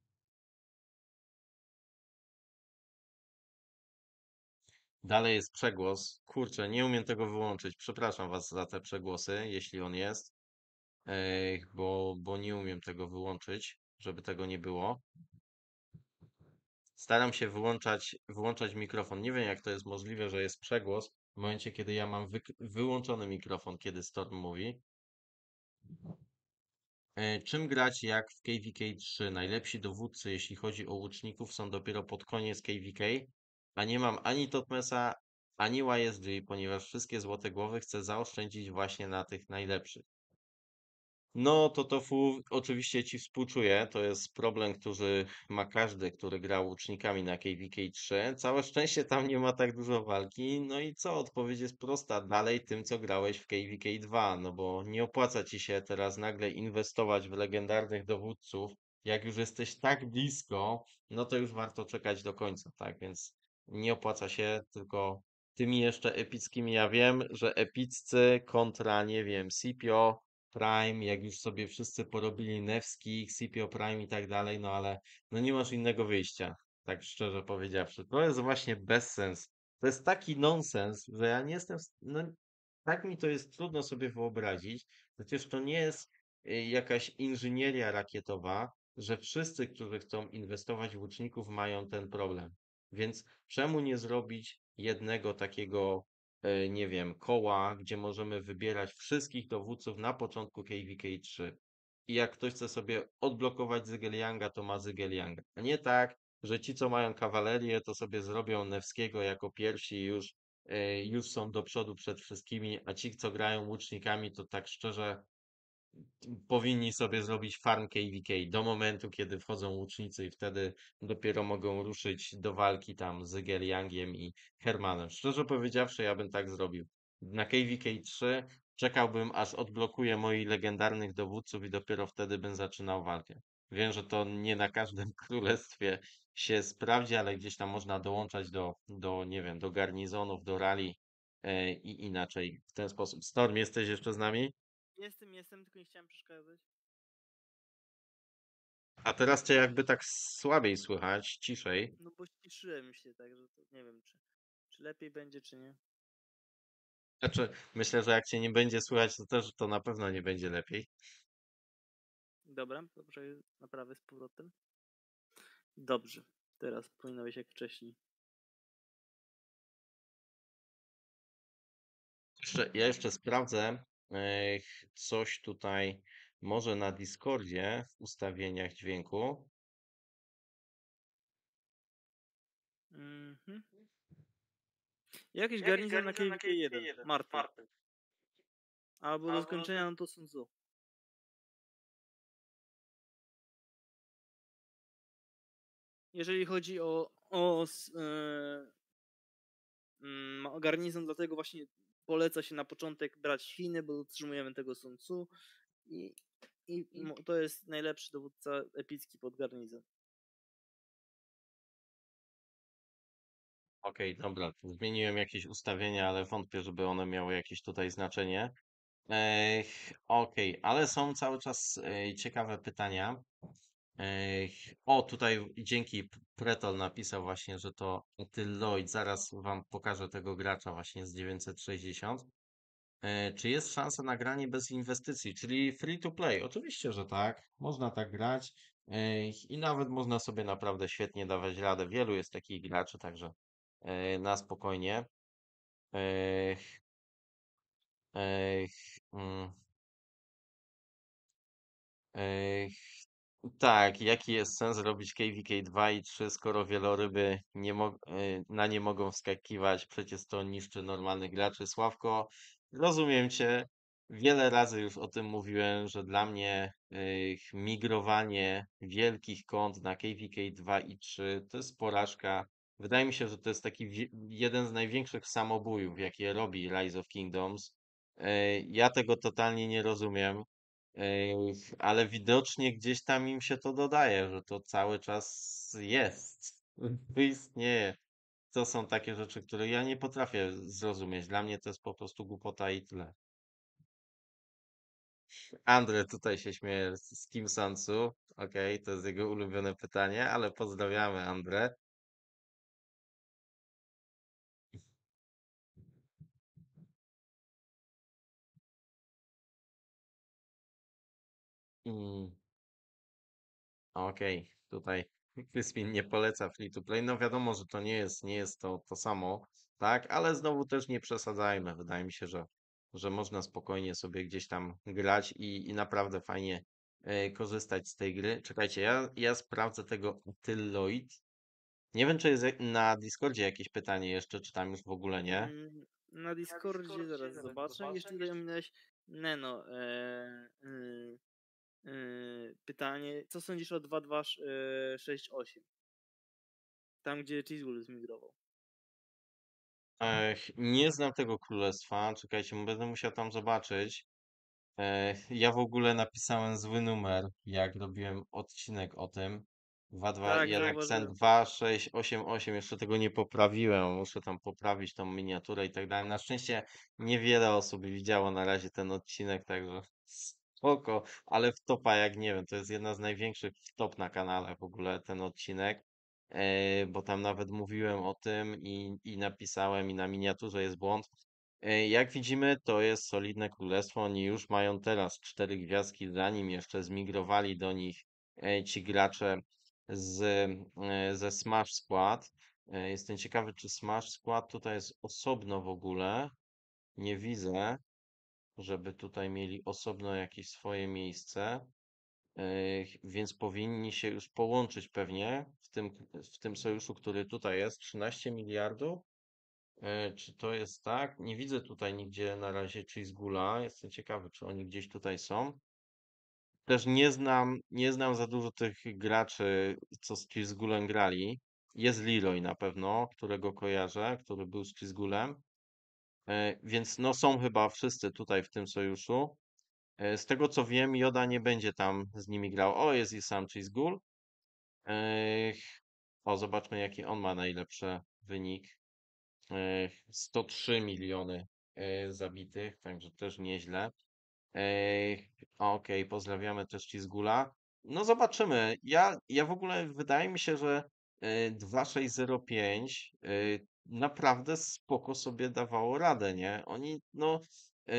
Dalej jest przegłos. Kurczę, nie umiem tego wyłączyć. Przepraszam was za te przegłosy, jeśli on jest. Ech, bo, bo nie umiem tego wyłączyć, żeby tego nie było. Staram się wyłączać, wyłączać mikrofon. Nie wiem, jak to jest możliwe, że jest przegłos w momencie, kiedy ja mam wyk- wyłączony mikrofon, kiedy Storm mówi. E, Czym grać jak w K V K trzy? Najlepsi dowódcy, jeśli chodzi o łuczników, są dopiero pod koniec K V K, a nie mam ani Totmesa, ani Y S G, ponieważ wszystkie złote głowy chcę zaoszczędzić właśnie na tych najlepszych. No, to tofu oczywiście ci współczuję. To jest problem, który ma każdy, który gra łucznikami na K V K trzy. Całe szczęście tam nie ma tak dużo walki. No i co? Odpowiedź jest prosta. Dalej tym, co grałeś w K V K dwa. No bo nie opłaca ci się teraz nagle inwestować w legendarnych dowódców. Jak już jesteś tak blisko, no to już warto czekać do końca, tak? Więc nie opłaca się, tylko tymi jeszcze epickimi. Ja wiem, że epiccy kontra, nie wiem, Scipio. Prime, jak już sobie wszyscy porobili Nevski, Scipio Prime i tak dalej, no ale no nie masz innego wyjścia, tak szczerze powiedziawszy. To jest właśnie bezsens. To jest taki nonsens, że ja nie jestem, w s- no tak mi to jest trudno sobie wyobrazić. Przecież to nie jest y, jakaś inżynieria rakietowa, że wszyscy, którzy chcą inwestować w łuczników, mają ten problem. Więc czemu nie zrobić jednego takiego e, nie wiem, koła, gdzie możemy wybierać wszystkich dowódców na początku K V K trzy. I jak ktoś chce sobie odblokować Zygelianga, to ma Zygelianga. A nie tak, że ci, co mają kawalerię, to sobie zrobią Nevskiego jako pierwsi i już, e, już są do przodu przed wszystkimi, a ci, co grają łucznikami, to tak szczerze powinni sobie zrobić farm K V K do momentu, kiedy wchodzą łucznicy i wtedy dopiero mogą ruszyć do walki tam z Geliangiem i Hermanem. Szczerze powiedziawszy, ja bym tak zrobił. Na K V K trzy czekałbym, aż odblokuję moich legendarnych dowódców i dopiero wtedy bym zaczynał walkę. Wiem, że to nie na każdym królestwie się sprawdzi, ale gdzieś tam można dołączać do, do nie wiem, do garnizonów, do rali e, i inaczej w ten sposób. Storm, jesteś jeszcze z nami? Jestem, jestem, tylko nie chciałem przeszkadzać. A teraz cię jakby tak słabiej słychać, ciszej. No bo ściszyłem się, także to nie wiem, czy, czy lepiej będzie, czy nie. Znaczy, myślę, że jak cię nie będzie słychać, to też to na pewno nie będzie lepiej. Dobra, dobrze, naprawę z powrotem. Dobrze, teraz powinno być jak wcześniej. Jeszcze, ja jeszcze sprawdzę e, coś tutaj może na Discordzie w ustawieniach dźwięku. Mhm. Jakiś garnizon na K V K jeden, Marty. Albo do skończenia no to Sun Tzu. Jeżeli chodzi o, o s- e, mm, garnizon, dlatego właśnie poleca się na początek brać Chiny, bo utrzymujemy tego Sun Tzu i, i mo- to jest najlepszy dowódca epicki pod garnizon. Okej, dobra, zmieniłem jakieś ustawienia, ale wątpię, żeby one miały jakieś tutaj znaczenie. Ech, okej, ale są cały czas e, ciekawe pytania. Ech, o, tutaj dzięki P- Pretol napisał właśnie, że to Tylloyd. Zaraz wam pokażę tego gracza właśnie z dziewięćset sześćdziesiąt. E, czy jest szansa na granie bez inwestycji, czyli free to play? Oczywiście, że tak. Można tak grać. Ech, I nawet można sobie naprawdę świetnie dawać radę. Wielu jest takich graczy, także e, na spokojnie. Ech, ech, mm, ech, Tak, jaki jest sens robić K V K dwa i trzy, skoro wieloryby nie mo- y, na nie mogą wskakiwać? Przecież to niszczy normalnych graczy. Sławko, rozumiem cię. Wiele razy już o tym mówiłem, że dla mnie y, migrowanie wielkich kont na K V K dwa i trzy to jest porażka. Wydaje mi się, że to jest taki wi- jeden z największych samobójów, jakie robi Rise of Kingdoms. Y, Ja tego totalnie nie rozumiem. Ej, ale widocznie gdzieś tam im się to dodaje, że to cały czas jest. To istnieje. To są takie rzeczy, które ja nie potrafię zrozumieć. Dla mnie to jest po prostu głupota i tyle. Andre tutaj się śmieje z z Kim Sansu. Okej, to jest jego ulubione pytanie, ale pozdrawiamy Andre. Mm. Okej, tutaj Crispin nie poleca free to play. No wiadomo, że to nie jest, nie jest to, to samo, tak? Ale znowu też nie przesadzajmy. Wydaje mi się, że, że można spokojnie sobie gdzieś tam grać i, i naprawdę fajnie e, korzystać z tej gry. Czekajcie, ja, ja sprawdzę tego Tylloid. Nie wiem, czy jest jak- na Discordzie jakieś pytanie jeszcze, czy tam już w ogóle nie. Mm, Na Discordzie zaraz zobaczę. Jeszcze tutaj ominąłeś Neno. E, e, e, pytanie, co sądzisz o dwa dwa sześć osiem? Tam, gdzie Cheesebull zmigrował. Ech, nie znam tego królestwa. Czekajcie, będę musiał tam zobaczyć. E, ja w ogóle napisałem zły numer, jak robiłem odcinek o tym. dwa dwa, Tak, jednak sen zauważyłem. dwa sześć osiem osiem, jeszcze tego nie poprawiłem. Muszę tam poprawić tą miniaturę i tak dalej. Na szczęście niewiele osób widziało na razie ten odcinek, także spoko, ale w topa jak nie wiem, to jest jedna z największych top na kanale w ogóle ten odcinek. E, bo tam nawet mówiłem o tym i, i napisałem i na miniaturze jest błąd. E, Jak widzimy, to jest solidne królestwo. Oni już mają teraz cztery gwiazdki, zanim jeszcze zmigrowali do nich e, ci gracze z, e, ze Smash Squad. E, Jestem ciekawy, czy Smash Squad tutaj jest osobno w ogóle. Nie widzę, żeby tutaj mieli osobno jakieś swoje miejsce. E, Więc powinni się już połączyć pewnie w tym, w tym sojuszu, który tutaj jest. trzynaście miliardów. E, Czy to jest tak? Nie widzę tutaj nigdzie na razie Cheese'Gula. Jestem ciekawy, czy oni gdzieś tutaj są. Też nie znam, nie znam za dużo tych graczy, co z Cheese'Gulem grali. Jest Leroy na pewno, którego kojarzę, który był z Cheese'Gulem. E, Więc no są chyba wszyscy tutaj w tym sojuszu. E, Z tego co wiem, Joda nie będzie tam z nimi grał. O, jest i sam Cheese'Gul. Ech, O, zobaczmy jaki on ma najlepszy wynik. Ech, sto trzy miliony e, zabitych, także też nieźle. Ej, okej, pozdrawiamy też ci z Gula. No zobaczymy. Ja, ja w ogóle wydaje mi się, że e, dwa sześć zero pięć e, naprawdę spoko sobie dawało radę, nie? Oni no e,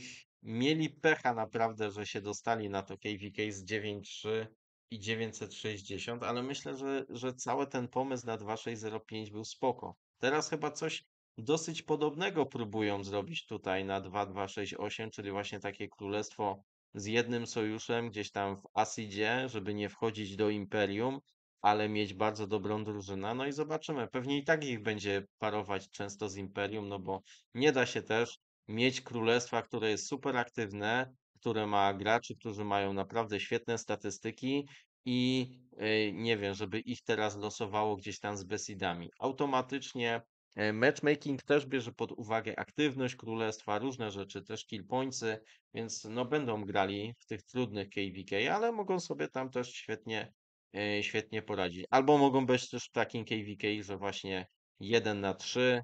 mieli pecha naprawdę, że się dostali na to K V K z dziewięć trzy i dziewięćset sześćdziesiąt, ale myślę, że, że cały ten pomysł na dwa sześć zero pięć był spoko. Teraz chyba coś dosyć podobnego próbują zrobić tutaj na dwa dwa sześć osiem, czyli właśnie takie królestwo z jednym sojuszem gdzieś tam w Asidzie, żeby nie wchodzić do Imperium, ale mieć bardzo dobrą drużynę. No i zobaczymy. Pewnie i tak ich będzie parować często z Imperium, no bo nie da się też mieć królestwa, które jest super aktywne, które ma graczy, którzy mają naprawdę świetne statystyki i yy, nie wiem, żeby ich teraz losowało gdzieś tam z Besidami. Automatycznie E, Matchmaking też bierze pod uwagę aktywność królestwa, różne rzeczy, też kill pointsy, więc no będą grali w tych trudnych K V K, ale mogą sobie tam też świetnie, e, świetnie poradzić. Albo mogą być też w takim K V K, że właśnie jeden na trzy,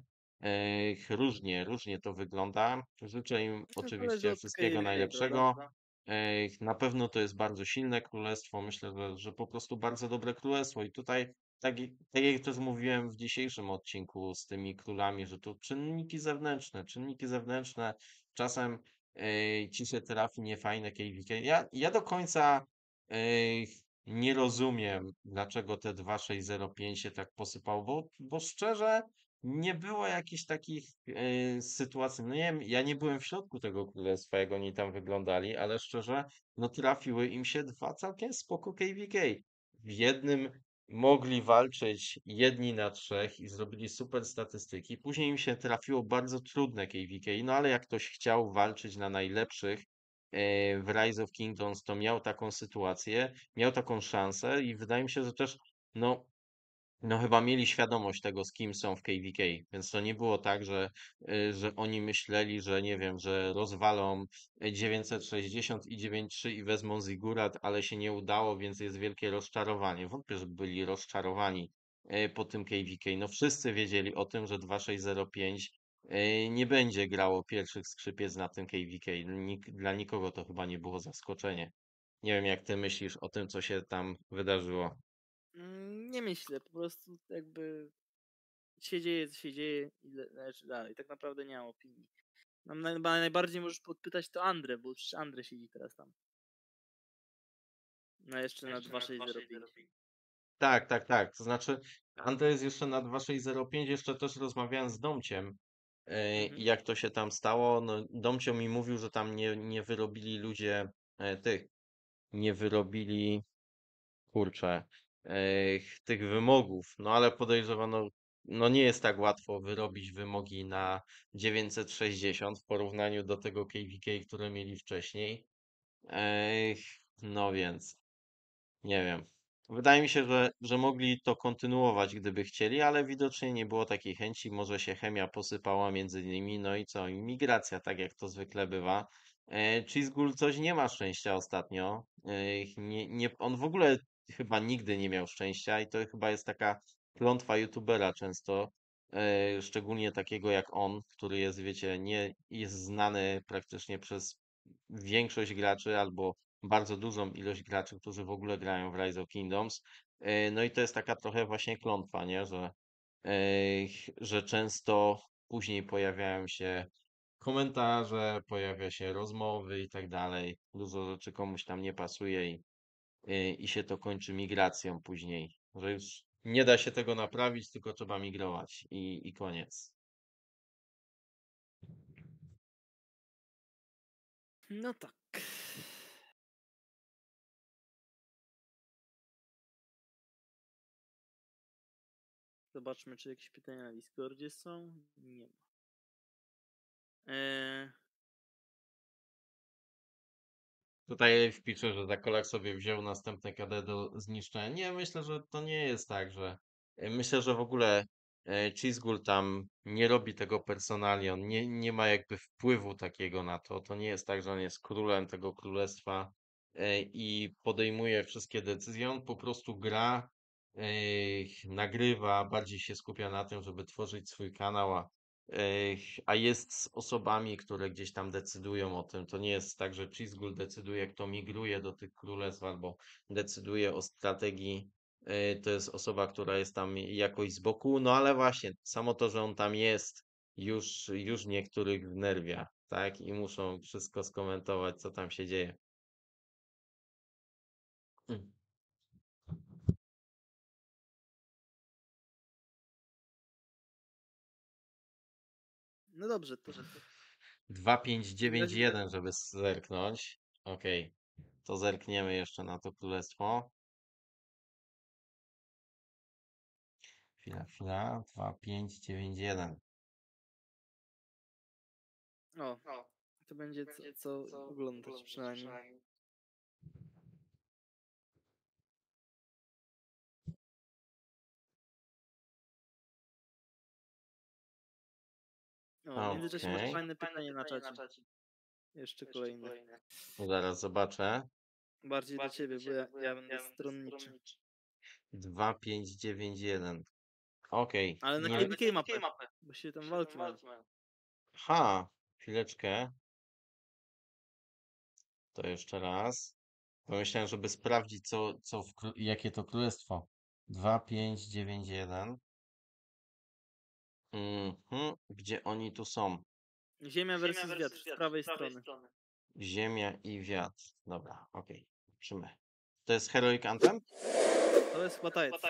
e, różnie, różnie to wygląda. Życzę im To zależy oczywiście od wszystkiego K V K, prawda? najlepszego. E, Na pewno to jest bardzo silne królestwo. Myślę, że, że po prostu bardzo dobre królestwo i tutaj tak, i- tak jak też mówiłem w dzisiejszym odcinku z tymi królami, że to czynniki zewnętrzne, czynniki zewnętrzne, czasem e, ci się trafi niefajne K V K. Ja, ja do końca e, nie rozumiem, dlaczego te dwa sześć zero pięć się tak posypało, bo, bo szczerze nie było jakichś takich e, sytuacji. No nie wiem, ja nie byłem w środku tego królestwa, jak oni tam wyglądali, ale szczerze, no trafiły im się dwa całkiem spoko K V K. W jednym mogli walczyć jedni na trzech i zrobili super statystyki. Później im się trafiło bardzo trudne K V K, no ale jak ktoś chciał walczyć na najlepszych e, w Rise of Kingdoms, to miał taką sytuację, miał taką szansę i wydaje mi się, że też no no chyba mieli świadomość tego, z kim są w K V K, więc to nie było tak, że, y, że oni myśleli, że nie wiem, że rozwalą y, dziewięćset sześćdziesiąt i dziewięć trzy i wezmą Zigurat, ale się nie udało, więc jest wielkie rozczarowanie. Wątpię, że byli rozczarowani y, po tym K V K. No wszyscy wiedzieli o tym, że dwa sześć zero pięć y, nie będzie grało pierwszych skrzypiec na tym K V K. Nik dla nikogo to chyba nie było zaskoczenie. Nie wiem, jak ty myślisz o tym, co się tam wydarzyło. Mm, Nie myślę, po prostu jakby się dzieje, co się dzieje i le- leży dalej. Tak naprawdę nie mam opinii. Nam naj, najbardziej możesz podpytać to Andrę, bo przecież Andrzej siedzi teraz tam. No jeszcze na dwa sześć zero pięć. Tak, tak, tak. To znaczy, Anto jest jeszcze na dwa sześć zero pięć, jeszcze też rozmawiałem z Domciem, e, i Mhm. jak to się tam stało. No, Domcio mi mówił, że tam nie, nie wyrobili ludzie e, tych, nie wyrobili, kurczę, e, tych wymogów. No ale podejrzewano, no nie jest tak łatwo wyrobić wymogi na dziewięćset sześćdziesiąt w porównaniu do tego K V K, które mieli wcześniej. Ech, no więc. Nie wiem. Wydaje mi się, że, że mogli to kontynuować, gdyby chcieli, ale widocznie nie było takiej chęci. Może się chemia posypała między nimi, no i co? Imigracja, tak jak to zwykle bywa. E, Cheesegull coś nie ma szczęścia ostatnio. E, nie, nie, on w ogóle chyba nigdy nie miał szczęścia i to chyba jest taka klątwa youtubera często. E, szczególnie takiego jak on, który jest, wiecie, nie jest znany praktycznie przez większość graczy albo bardzo dużą ilość graczy, którzy w ogóle grają w Rise of Kingdoms. E, No i to jest taka trochę właśnie klątwa, nie? Że, e, że często później pojawiają się komentarze, pojawia się rozmowy i tak dalej. Dużo rzeczy komuś tam nie pasuje i, i, i się to kończy migracją później, że już nie da się tego naprawić, tylko trzeba migrować i, i koniec. No tak. Zobaczmy, czy jakieś pytania na Discordzie są. Nie ma. Eee, Tutaj wpiszę, że Zakolak sobie wziął następne K D do zniszczenia. Nie, myślę, że to nie jest tak, że. e, Myślę, że w ogóle e, Chizgul tam nie robi tego personalnie. On nie, nie ma jakby wpływu takiego na to. To nie jest tak, że on jest królem tego królestwa e, i podejmuje wszystkie decyzje. On po prostu gra, e, nagrywa, bardziej się skupia na tym, żeby tworzyć swój kanał, a Ech, a jest z osobami, które gdzieś tam decydują o tym. To nie jest tak, że Chizgul decyduje, kto migruje do tych królestw, albo decyduje o strategii. E, To jest osoba, która jest tam jakoś z boku. No ale właśnie, samo to, że on tam jest, już, już niektórych wnerwia, tak? I muszą wszystko skomentować, co tam się dzieje. Mm. no dobrze, to dwa pięć w takim dziewięć razie jeden, żeby zerknąć. Okej, to zerkniemy jeszcze na to królestwo. Chwila, chwila. dwa pięć dziewięć jeden. o, to będzie co, co oglądać przynajmniej. O, w międzyczasie masz Okej, fajne pytanie na czacie. Jeszcze kolejne. zaraz zobaczę. Bardziej do ciebie, bo ja, ja będę stronniczy. dwa pięć dziewięć jeden. Okej, Ale na nie. K V K mapę, bo się tam walki mają. Ha, chwileczkę. To jeszcze raz. Pomyślałem, żeby sprawdzić, co, co w, kró- jakie to królestwo. dwa pięć dziewięć jeden. Mhm, gdzie oni tu są? Ziemia versus wiatr z prawej strony. Ziemia i wiatr. Dobra, okej. Zobaczymy. To jest Heroic Anthem? To jest chyba tajec.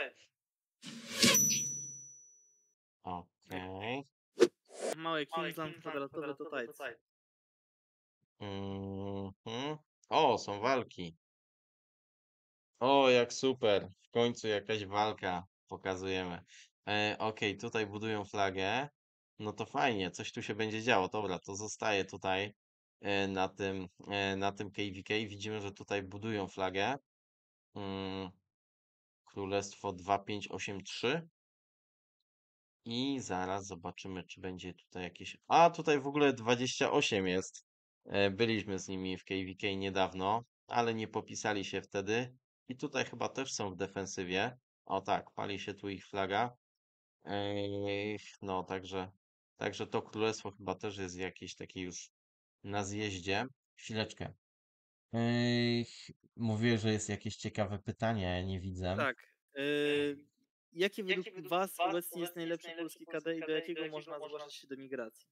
Okej. Małe Kingsland kwadratowe to tajec. Mhm. O, są walki. O, jak super. W końcu jakaś walka pokazujemy. E, okej, tutaj budują flagę. No to fajnie, coś tu się będzie działo. Dobra, to zostaje tutaj e, na tym, e, na tym K V K. Widzimy, że tutaj budują flagę. Mm, Królestwo dwa pięć osiem trzy. I zaraz zobaczymy, czy będzie tutaj jakieś. A, tutaj w ogóle dwadzieścia osiem jest. E, Byliśmy z nimi w K V K niedawno, ale nie popisali się wtedy. I tutaj chyba też są w defensywie. O tak, pali się tu ich flaga. Ej, No, także, także to królestwo chyba też jest jakieś takie już na zjeździe. Chwileczkę. Ej, Mówię, że jest jakieś ciekawe pytanie, a ja nie widzę. Tak. Yy, jakie według Was obecnie jest najlepsze polskie K D i do jakiego można zgłaszać się do migracji?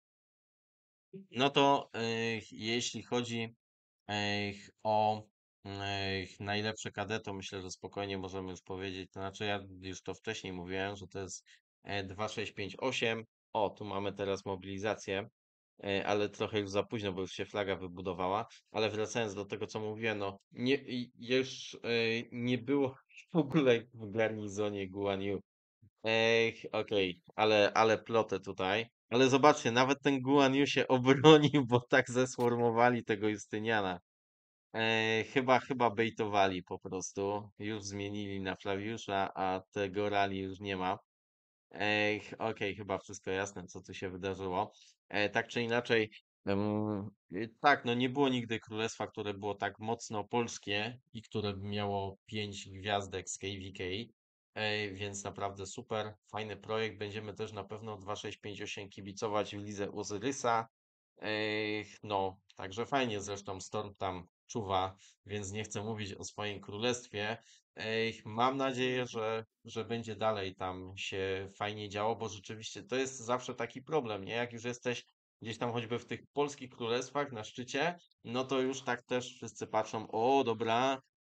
No to e, jeśli chodzi Ech, o ech, najlepsze K D, to myślę, że spokojnie możemy już powiedzieć. To znaczy, ja już to wcześniej mówiłem, że to jest e, dwa sześć pięć osiem. O, tu mamy teraz mobilizację, e, ale trochę już za późno, bo już się flaga wybudowała. Ale wracając do tego, co mówiłem, no nie, i- już e, nie było w ogóle w garnizonie Guan Yu. Ech, okej, ale, ale plotę tutaj. Ale zobaczcie, nawet ten Guan Yu się obronił, bo tak zesformowali tego Justyniana. E, chyba, chyba bejtowali po prostu. Już zmienili na Flawiusza, a tego rali już nie ma. Ej, ch- okej, chyba wszystko jasne, co tu się wydarzyło. E, tak czy inaczej, em, y, tak, no nie było nigdy królestwa, które było tak mocno polskie i które by miało pięć gwiazdek z K V K. Ej, więc naprawdę super, fajny projekt. Będziemy też na pewno dwa sześć pięć osiem kibicować w lidze Ozyrysa. Ej, no, także fajnie, zresztą Storm tam czuwa, więc nie chcę mówić o swoim królestwie. Ej, mam nadzieję, Mhm. że, że będzie dalej tam się fajnie działo, bo rzeczywiście to jest zawsze taki problem, nie? Jak już jesteś gdzieś tam choćby w tych polskich królestwach na szczycie, no to już tak też wszyscy patrzą, o dobra,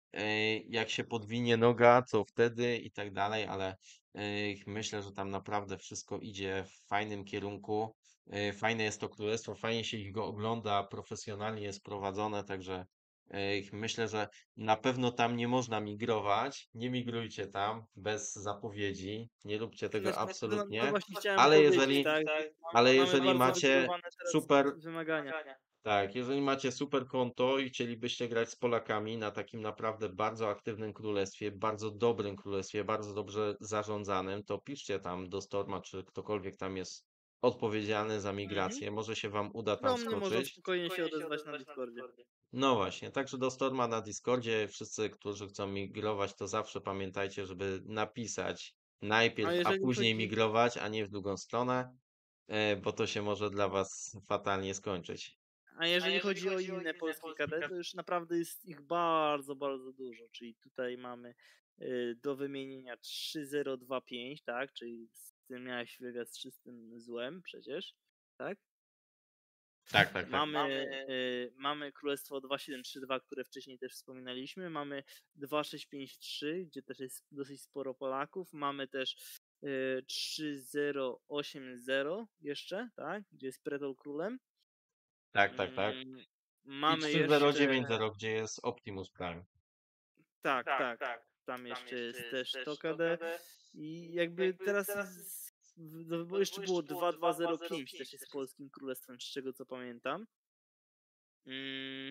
e, jak się podwinie noga, co wtedy i tak dalej, ale e, myślę, że tam naprawdę wszystko idzie w fajnym kierunku. E, Fajne jest to królestwo, fajnie się ich go ogląda, profesjonalnie jest prowadzone, także e, myślę, że na pewno tam nie można migrować. Nie migrujcie tam bez zapowiedzi, nie róbcie tego Znaczy, no, no absolutnie, właśnie chciałem ale powiedzieć, jeżeli, tak, że ale mamy jeżeli bardzo macie wygórowane teraz super. wymagania. Tak, jeżeli macie super konto i chcielibyście grać z Polakami na takim naprawdę bardzo aktywnym królestwie, bardzo dobrym królestwie, bardzo dobrze zarządzanym, to piszcie tam do Storma, czy ktokolwiek tam jest odpowiedzialny za Mhm. migrację. Może się wam uda tam Do mnie można wskoczyć. spokojnie się odezwać na Discordzie. No właśnie, także do Storma na Discordzie. Wszyscy, którzy chcą migrować, to zawsze pamiętajcie, żeby napisać A najpierw, a jeżeli później chodzi, migrować, a nie w drugą stronę, e, bo to się może dla was fatalnie skończyć. a jeżeli chodzi o inne polskie K D, to już naprawdę jest ich bardzo, bardzo dużo. Czyli tutaj mamy y, do wymienienia trzy zero dwa pięć, tak? Czyli z tym miałeś wywiad z czystym złem przecież, tak? Tak, tak, tak. Mamy, y, mamy Królestwo dwa siedem trzy dwa, które wcześniej też wspominaliśmy. Mamy dwa sześć pięć trzy, gdzie też jest dosyć sporo Polaków. Mamy też y, trzy zero osiem zero jeszcze, tak? Gdzie jest Pretol królem. Tak, tak, tak. Mm, I Mamy trzy zero jeszcze, dziewięć zero, gdzie jest Optimus Prime. tak, tak, tam jeszcze jest też to K D. I jakby teraz jest, w- do wyboru jeszcze było dwa dwa zero pięć też jest polskim królestwem, z czego co pamiętam. Mm,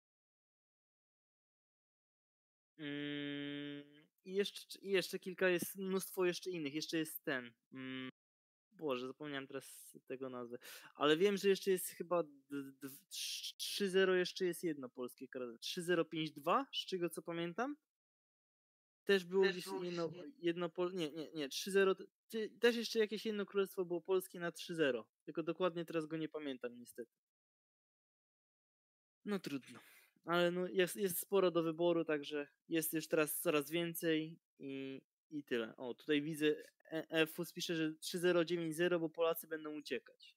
mm, I jeszcze, i jeszcze kilka jest, mnóstwo jeszcze innych. Jeszcze jest ten. Mm, Boże, zapomniałem teraz tego nazwy. Ale wiem, że jeszcze jest chyba d- d- trzy zero jeszcze jest jedno polskie K D. trzy zero pięć dwa, z czego co pamiętam. Też było gdzieś jedno, jedno pol... Nie, nie, nie, trzy zero. ty- Też jeszcze jakieś jedno królestwo było polskie na trzy zero. Tylko dokładnie teraz go nie pamiętam niestety. No trudno. Ale no jest, jest sporo do wyboru, także jest już teraz coraz więcej i, i tyle. O, tutaj widzę, E- Efus pisze, że trzy zero dziewięć zero, bo Polacy będą uciekać.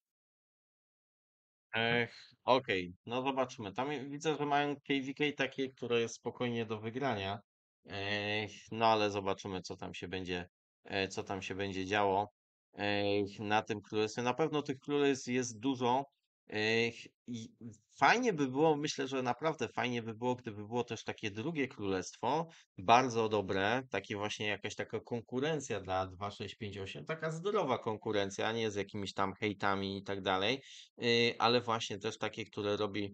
Ech, okej, no zobaczymy. Tam je- widzę, że mają K V K takie, które jest spokojnie do wygrania. Ech, no ale zobaczymy, co tam się będzie, e, co tam się będzie działo. Ech, na tym królestwie. Na pewno tych królestw jest dużo. Ech, i fajnie by było, myślę, że naprawdę fajnie by było, gdyby było też takie drugie królestwo, bardzo dobre, takie właśnie jakaś taka konkurencja dla dwa sześć pięć osiem, taka zdrowa konkurencja, a nie z jakimiś tam hejtami i tak dalej. Y, ale właśnie też takie, które robi,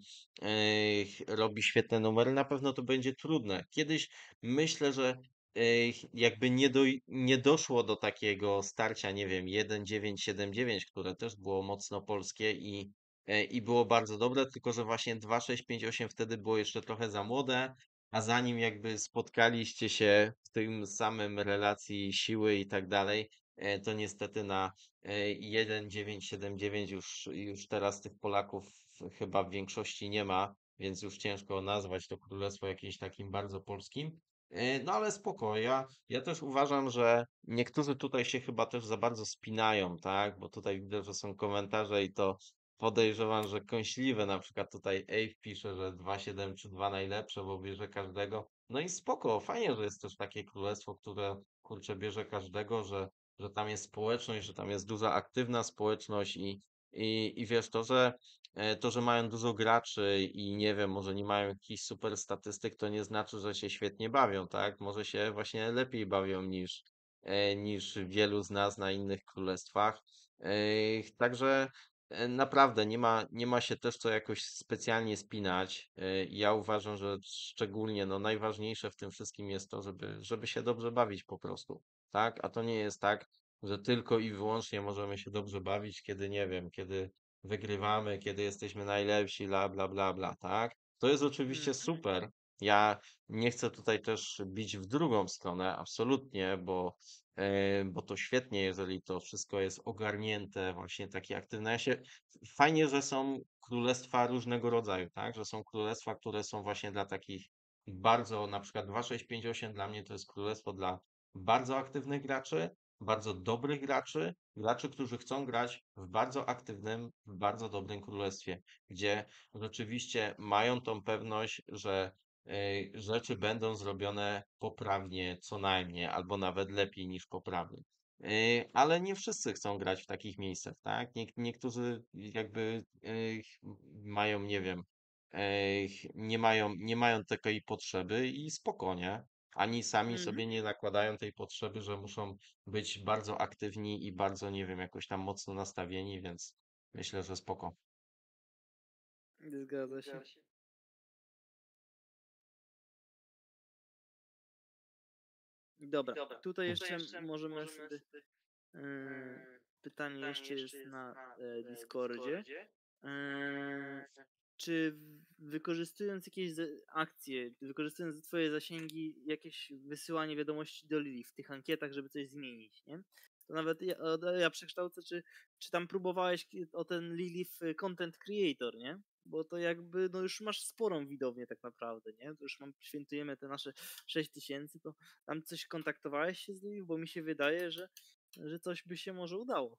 y, robi świetne numery. Na pewno to będzie trudne. Kiedyś myślę, że y, jakby nie, do, nie doszło do takiego starcia, nie wiem, jeden dziewięć siedem dziewięć, które też było mocno polskie i, e, i było bardzo dobre, tylko że właśnie dwa sześć pięć osiem wtedy było jeszcze trochę za młode, a zanim jakby spotkaliście się w tym samym relacji siły i tak dalej, e, to niestety na e, jeden dziewięć siedem dziewięć już, już teraz tych Polaków chyba w większości nie ma, więc już ciężko nazwać to królestwo jakimś takim bardzo polskim. E, No ale spoko, ja, ja też uważam, że niektórzy tutaj się chyba też za bardzo spinają, tak? Bo tutaj widzę, że są komentarze i to podejrzewam, że kąśliwe, na przykład tutaj Ave pisze, że dwa siedem czy dwa najlepsze, bo bierze każdego. No i spoko, fajnie, że jest też takie królestwo, które kurczę bierze każdego, że że tam jest społeczność, że tam jest duża aktywna społeczność i, i, i wiesz, to, że e, to, że mają dużo graczy i nie wiem, może nie mają jakichś super statystyk, to nie znaczy, że się świetnie bawią, tak? Może się właśnie lepiej bawią niż, e, niż wielu z nas na innych królestwach. E, Także e, naprawdę nie ma, nie ma się też co jakoś specjalnie spinać. E, Ja uważam, że szczególnie no, najważniejsze w tym wszystkim jest to, żeby, żeby się dobrze bawić po prostu, tak? A to nie jest tak, że tylko i wyłącznie możemy się dobrze bawić, kiedy nie wiem, kiedy wygrywamy, kiedy jesteśmy najlepsi, bla, bla, bla, bla, tak? To jest oczywiście Mhm. super. Ja nie chcę tutaj też bić w drugą stronę, absolutnie, bo, e, bo to świetnie, jeżeli to wszystko jest ogarnięte, właśnie takie aktywne. Ja się, fajnie, że są królestwa różnego rodzaju, tak? Że są królestwa, które są właśnie dla takich bardzo, na przykład dwa sześć pięć osiem dla mnie to jest królestwo dla bardzo aktywnych graczy, bardzo dobrych graczy, graczy, którzy chcą grać w bardzo aktywnym, w bardzo dobrym królestwie, gdzie rzeczywiście mają tą pewność, że e, rzeczy będą zrobione poprawnie co najmniej, albo nawet lepiej niż poprawnie. E, Ale nie wszyscy chcą grać w takich miejscach, tak? Nie, niektórzy jakby e, mają, nie wiem, e, nie mają, nie mają takiej potrzeby i spokojnie. Ani sami Mhm. sobie nie nakładają tej potrzeby, że muszą być bardzo aktywni i bardzo, nie wiem, jakoś tam mocno nastawieni, więc myślę, że spoko. Zgadza się. Dobra, tutaj jeszcze możemy sobie. Yy, pytanie jeszcze jest na e, Discordzie. Yy, czy w- wykorzystując jakieś za- akcje, wykorzystując twoje zasięgi, jakieś wysyłanie wiadomości do Lili w tych ankietach, żeby coś zmienić, nie? To nawet ja, o, ja przekształcę, czy, czy tam próbowałeś ki- o ten Lili w Content Creator, nie? Bo to jakby, no już masz sporą widownię tak naprawdę, nie? To już mam, świętujemy te nasze sześć tysięcy, to tam coś kontaktowałeś się z nimi, bo mi się wydaje, że, że coś by się może udało.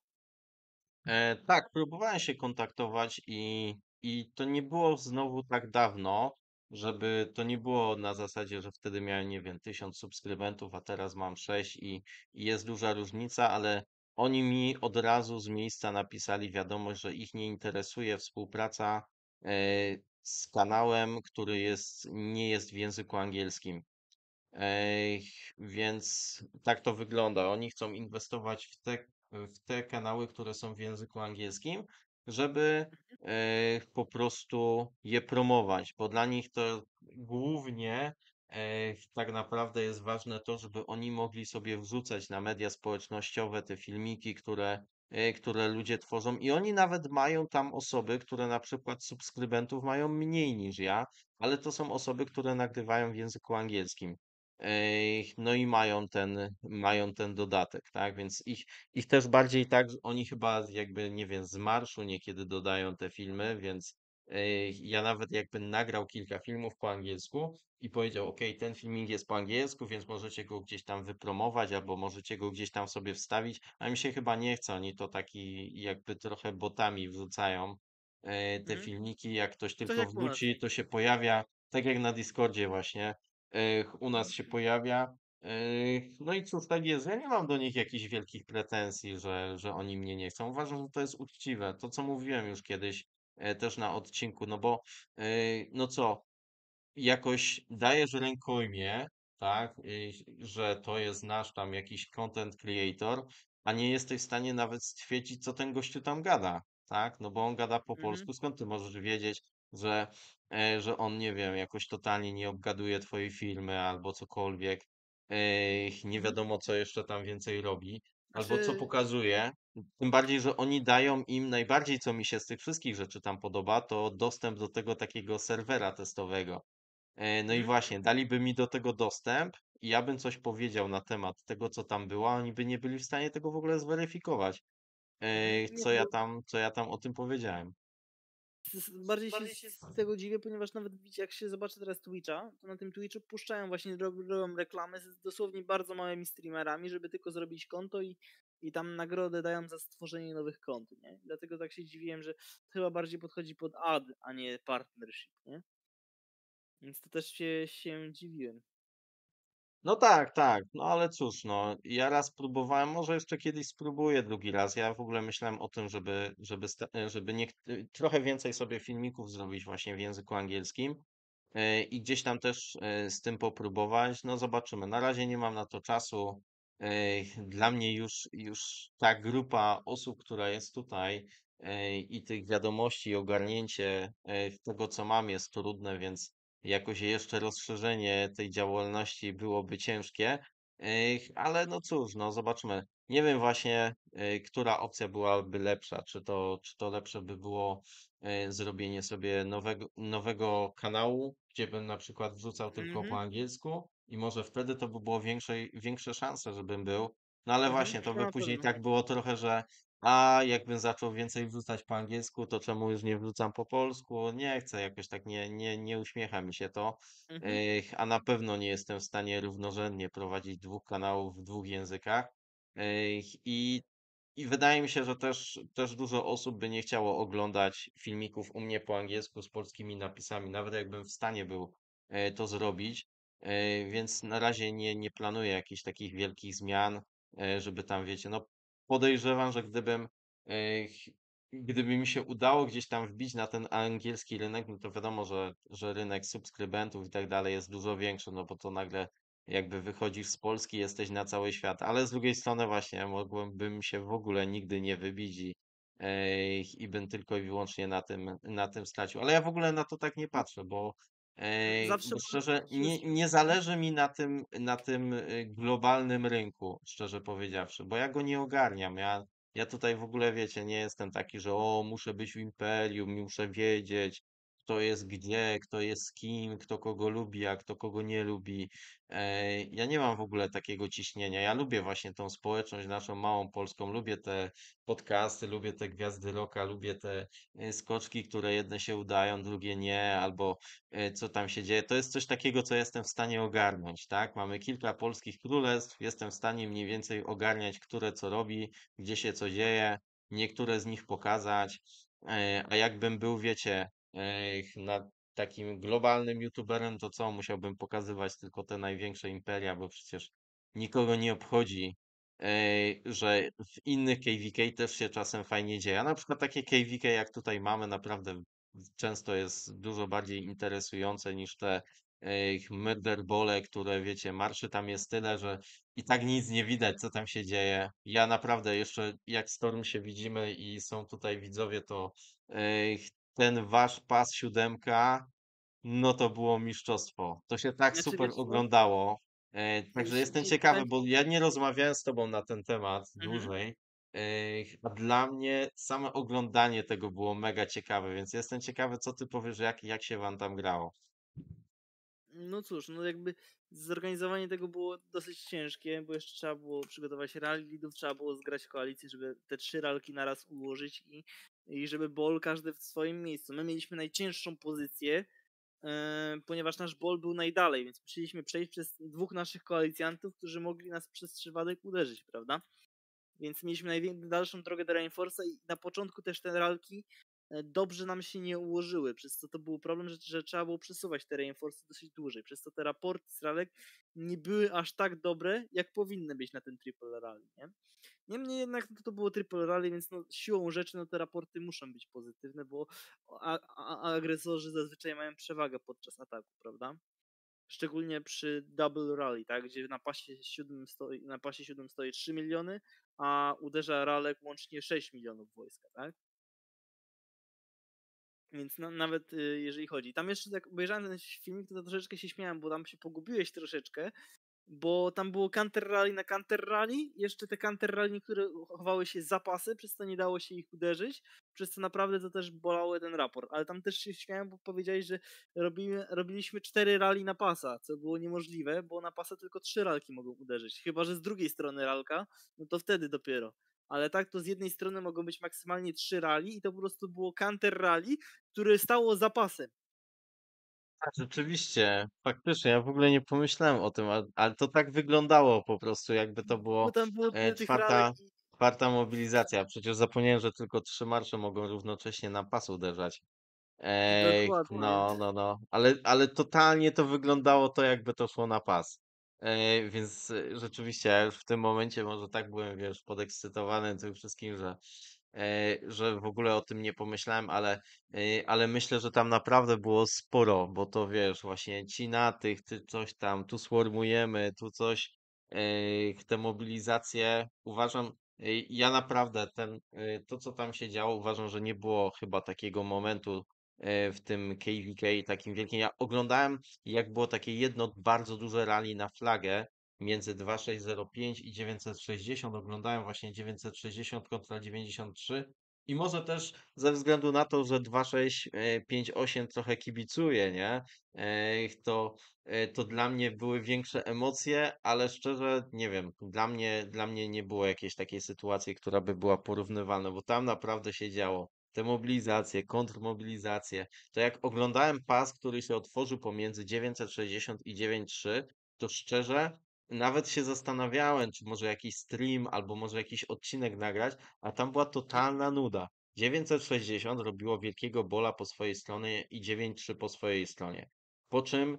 E, tak, próbowałem się kontaktować i, i to nie było znowu tak dawno, żeby to nie było na zasadzie, że wtedy miałem, nie wiem, tysiąc subskrybentów, a teraz mam sześć i, i jest duża różnica, ale oni mi od razu z miejsca napisali wiadomość, że ich nie interesuje współpraca e, z kanałem, który jest, nie jest w języku angielskim. Ej, więc tak to wygląda. Oni chcą inwestować w te, w te kanały, które są w języku angielskim, żeby e, po prostu je promować, bo dla nich to głównie e, tak naprawdę jest ważne to, żeby oni mogli sobie wrzucać na media społecznościowe te filmiki, które, e, które ludzie tworzą i oni nawet mają tam osoby, które na przykład subskrybentów mają mniej niż ja, ale to są osoby, które nagrywają w języku angielskim. Ej, No i mają ten, mają ten dodatek, tak? Więc ich, ich też bardziej tak, że oni chyba jakby, nie wiem, z marszu niekiedy dodają te filmy, więc ej, ja nawet jakby nagrał kilka filmów po angielsku i powiedział, ok, ten filmik jest po angielsku, więc możecie go gdzieś tam wypromować, albo możecie go gdzieś tam sobie wstawić, a mi się chyba nie chce, oni to taki jakby trochę botami wrzucają e, te Mhm. filmiki, jak ktoś Tak tylko jak u nas. wrzuci, to się pojawia, tak jak na Discordzie właśnie e, u nas się pojawia. E, No i cóż, tak jest. Ja nie mam do nich jakichś wielkich pretensji, że, że oni mnie nie chcą. Uważam, że to jest uczciwe. To, co mówiłem już kiedyś e, też na odcinku, no bo e, no co, jakoś dajesz rękojmię, tak, y, że to jest nasz tam jakiś content creator, a nie jesteś w stanie nawet stwierdzić, co ten gościu tam gada, tak? No bo on gada po Mhm. polsku, skąd ty możesz wiedzieć, że, e, że on, nie wiem, jakoś totalnie nie obgaduje twojej firmy albo cokolwiek, e, nie Mhm. wiadomo, co jeszcze tam więcej robi, albo co Znaczy, pokazuje. Tym bardziej, że oni dają im najbardziej, co mi się z tych wszystkich rzeczy tam podoba, to dostęp do tego takiego serwera testowego. E, No i mhm. właśnie, daliby mi do tego dostęp i ja bym coś powiedział na temat tego, co tam było, a oni by nie byli w stanie tego w ogóle zweryfikować, Mhm. e, Nie, co ja bo tam, co ja tam o tym powiedziałem. s- s- bardziej się z tego dziwię, ponieważ nawet widzicie, jak się zobaczy teraz Twitcha, to na tym Twitchu puszczają właśnie, rob- robią reklamy z dosłownie bardzo małymi streamerami, żeby tylko zrobić konto i, i tam nagrodę dają za stworzenie nowych kont, nie? Dlatego tak się dziwiłem, że to chyba bardziej podchodzi pod ad, a nie partnership, nie? Więc to też się, się dziwiłem. No tak, tak, no ale cóż, no ja raz próbowałem, może jeszcze kiedyś spróbuję drugi raz. Ja w ogóle myślałem o tym, żeby, żeby, sta- e, żeby nie, trochę więcej sobie filmików zrobić właśnie w języku angielskim e, i gdzieś tam też e, z tym popróbować. No zobaczymy. Na razie nie mam na to czasu. E, Dla mnie już, już ta grupa osób, która jest tutaj e, i tych wiadomości, i ogarnięcie e, tego, co mam, jest trudne, więc jakoś jeszcze rozszerzenie tej działalności byłoby ciężkie, Ech, ale no cóż, no zobaczmy. Nie wiem właśnie, e, która opcja byłaby lepsza. Czy to, czy to lepsze by było e, zrobienie sobie nowego, nowego kanału, gdzie bym na przykład wrzucał tylko po Mhm, angielsku i może wtedy to by było większej, większe szanse, żebym był. No ale mhm, właśnie, to to by na później pewno. tak było trochę, że a jakbym zaczął więcej wrzucać po angielsku, to czemu już nie wrzucam po polsku? Nie chcę, jakoś tak nie, nie, nie uśmiecha mi się to. Mhm, Ech, A na pewno nie jestem w stanie równorzędnie prowadzić dwóch kanałów w dwóch językach. Ech, I, i wydaje mi się, że też, też dużo osób by nie chciało oglądać filmików u mnie po angielsku z polskimi napisami, nawet jakbym w stanie był e, to zrobić. E, Więc na razie nie, nie planuję jakichś takich wielkich zmian, e, żeby tam, wiecie, no podejrzewam, że gdybym, e, ch- gdyby mi się udało gdzieś tam wbić na ten angielski rynek, no to wiadomo, że, że rynek subskrybentów i tak dalej jest dużo większy, no bo to nagle jakby wychodzisz z Polski, jesteś na cały świat, ale z drugiej strony właśnie mogłbym się w ogóle nigdy nie wybić i, e, i bym tylko i wyłącznie na tym, na tym stracił. Ale ja w ogóle na to tak nie patrzę, bo, e, Zawsze bo możesz szczerze się... nie, nie zależy mi na tym, na tym e, globalnym rynku, szczerze powiedziawszy, bo ja go nie ogarniam. Ja, ja tutaj w ogóle, wiecie, nie jestem taki, że o, muszę być w imperium, muszę wiedzieć, kto jest gdzie, kto jest z kim, kto kogo lubi, a kto kogo nie lubi. E, Ja nie mam w ogóle takiego ciśnienia. Ja lubię właśnie tą społeczność naszą małą polską, lubię te podcasty, lubię te gwiazdy rocka, lubię te e, skoczki, które jedne się udają, drugie nie, albo e, co tam się dzieje. To jest coś takiego, co jestem w stanie ogarnąć, tak? Mamy kilka polskich królestw, jestem w stanie mniej więcej ogarniać, które co robi, gdzie się co dzieje, niektóre z nich pokazać. E, A jakbym był, wiecie, e, na takim globalnym youtuberem, to co? Musiałbym pokazywać tylko te największe imperia, bo przecież nikogo nie obchodzi, ej, że w innych K V K też się czasem fajnie dzieje. A na przykład takie K V K, jak tutaj mamy, naprawdę często jest dużo bardziej interesujące niż te ej, murderbole, które wiecie, marszy tam jest tyle, że i tak nic nie widać, co tam się dzieje. Ja naprawdę jeszcze jak Storm się widzimy i są tutaj widzowie, to ej, ten wasz pas siódemka, no to było mistrzostwo. To się tak Znaczy super wiesz co? oglądało. E, także Jeśli jestem ci ciekawy, powiem... bo ja nie rozmawiałem z tobą na ten temat Mhm. dłużej. E, a dla mnie same oglądanie tego było mega ciekawe, więc jestem ciekawy, co ty powiesz, jak, jak się wam tam grało. No cóż, no jakby zorganizowanie tego było dosyć ciężkie, bo jeszcze trzeba było przygotować rally leadów, trzeba było zgrać koalicję, żeby te trzy ralki naraz ułożyć i, i żeby ball każdy w swoim miejscu. My mieliśmy najcięższą pozycję, e, ponieważ nasz ball był najdalej, więc musieliśmy przejść przez dwóch naszych koalicjantów, którzy mogli nas przez przypadek uderzyć, prawda? Więc mieliśmy najdalszą drogę do Reinforce'a i na początku też te ralki e, dobrze nam się nie ułożyły, przez co to był problem, że, że trzeba było przesuwać te Reinforce'y dosyć dłużej, przez co te raporty z ralek nie były aż tak dobre, jak powinny być na ten triple rally, nie? Niemniej jednak no, to było triple rally, więc no, siłą rzeczy no, te raporty muszą być pozytywne, bo a, a, a agresorzy zazwyczaj mają przewagę podczas ataku, prawda? Szczególnie przy Double Rally, tak, gdzie na pasie siódmym stoi, na pasie siódmym stoi trzy miliony, a uderza Ralek łącznie sześć milionów wojska, tak? Więc na, nawet y, jeżeli chodzi. Tam jeszcze jak obejrzałem ten filmik, to troszeczkę się śmiałem, bo tam się pogubiłeś troszeczkę, bo tam było counter rally na counter rally, jeszcze te counter rally, które chowały się zapasy, przez co nie dało się ich uderzyć, przez co naprawdę to też bolało ten raport, ale tam też się śmiałem, bo powiedziałeś, że robimy, robiliśmy cztery rally na pasa, co było niemożliwe, bo na pasa tylko trzy ralki mogą uderzyć, chyba że z drugiej strony ralka, no to wtedy dopiero. Ale tak, to z jednej strony mogą być maksymalnie trzy rally i to po prostu było counter rally, które stało zapasem. Tak, rzeczywiście, faktycznie, ja w ogóle nie pomyślałem o tym, ale, ale to tak wyglądało po prostu, jakby to Bo było tam było e, tyle tych ralek czwarta, i czwarta mobilizacja. Przecież zapomniałem, że tylko trzy marsze mogą równocześnie na pas uderzać. Ej, dokładnie, więc no, no, no. Ale, ale totalnie to wyglądało to, jakby to szło na pas. Ej, więc e, rzeczywiście, ja już w tym momencie może tak byłem, wiesz, podekscytowany tym wszystkim, że, e, że w ogóle o tym nie pomyślałem, ale, e, ale myślę, że tam naprawdę było sporo, bo to wiesz, właśnie ci na tych, ty coś tam, tu swarmujemy, tu coś, e, te mobilizacje, uważam, e, ja naprawdę ten, e, to co tam się działo, uważam, że nie było chyba takiego momentu, e, w tym K V K takim wielkim. Ja oglądałem, jak było takie jedno bardzo duże rally na flagę między dwa sześć zero pięć i dziewięćset sześćdziesiąt. Oglądałem właśnie dziewięćset sześćdziesiąt kontra dziewięćdziesiąt trzy. I może też ze względu na to, że dwa sześć pięć osiem trochę kibicuje, nie? E, To, e, to dla mnie były większe emocje, ale szczerze nie wiem, dla mnie, dla mnie nie było jakiejś takiej sytuacji, która by była porównywalna, bo tam naprawdę się działo te mobilizacje, kontrmobilizacje, to jak oglądałem pas, który się otworzył pomiędzy dziewięćset sześćdziesiąt i dziewięć trzy, to szczerze nawet się zastanawiałem, czy może jakiś stream albo może jakiś odcinek nagrać, a tam była totalna nuda. dziewięćset sześćdziesiąt robiło wielkiego bola po swojej stronie i dziewięć trzy po swojej stronie. Po czym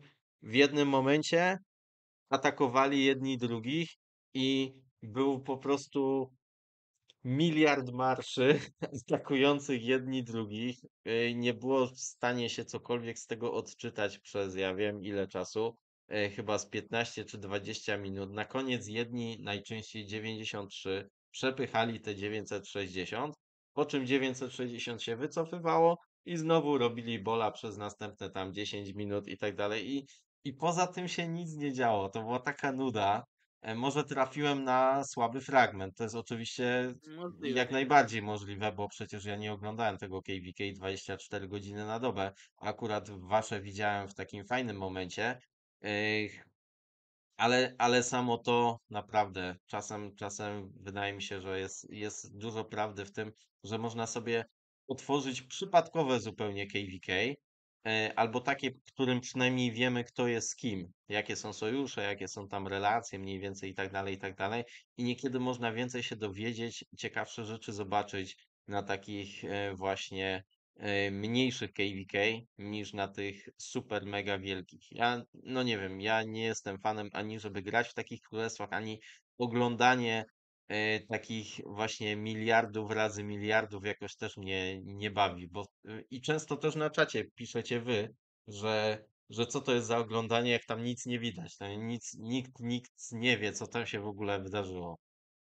w jednym momencie atakowali jedni drugich i był po prostu miliard marszy atakujących jedni drugich. Y, Nie było w stanie się cokolwiek z tego odczytać przez ja wiem ile czasu. y, Chyba z piętnaście czy dwadzieścia minut. Na koniec jedni, najczęściej dziewięćdziesiąt trzy, przepychali te dziewięćset sześćdziesiąt, po czym dziewięćset sześćdziesiąt się wycofywało i znowu robili bola przez następne tam dziesięć minut i tak dalej. I, i poza tym się nic nie działo. To była taka nuda. E, Może trafiłem na słaby fragment. To jest oczywiście Możliwe. jak najbardziej możliwe, bo przecież ja nie oglądałem tego K V K dwadzieścia cztery godziny na dobę. Akurat wasze widziałem w takim fajnym momencie. Ech, ale, ale samo to naprawdę czasem, czasem wydaje mi się, że jest, jest dużo prawdy w tym, że można sobie utworzyć przypadkowe zupełnie K V K, e, albo takie, w którym przynajmniej wiemy, kto jest z kim, jakie są sojusze, jakie są tam relacje, mniej więcej i tak dalej, i tak dalej. I niekiedy można więcej się dowiedzieć, ciekawsze rzeczy zobaczyć na takich e, właśnie e, mniejszych K V K niż na tych super mega wielkich. Ja, no nie wiem, ja nie jestem fanem ani żeby grać w takich królestwach, ani oglądanie e, takich właśnie miliardów razy miliardów jakoś też mnie nie bawi, bo e, i często też na czacie piszecie wy, że, że co to jest za oglądanie, jak tam nic nie widać, tam nic, nikt, nikt nie wie, co tam się w ogóle wydarzyło.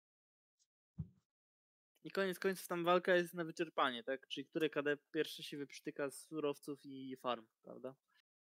I koniec końców tam walka jest na wyczerpanie, tak? Czyli które K D pierwsze się wyprztyka z surowców i farm, prawda?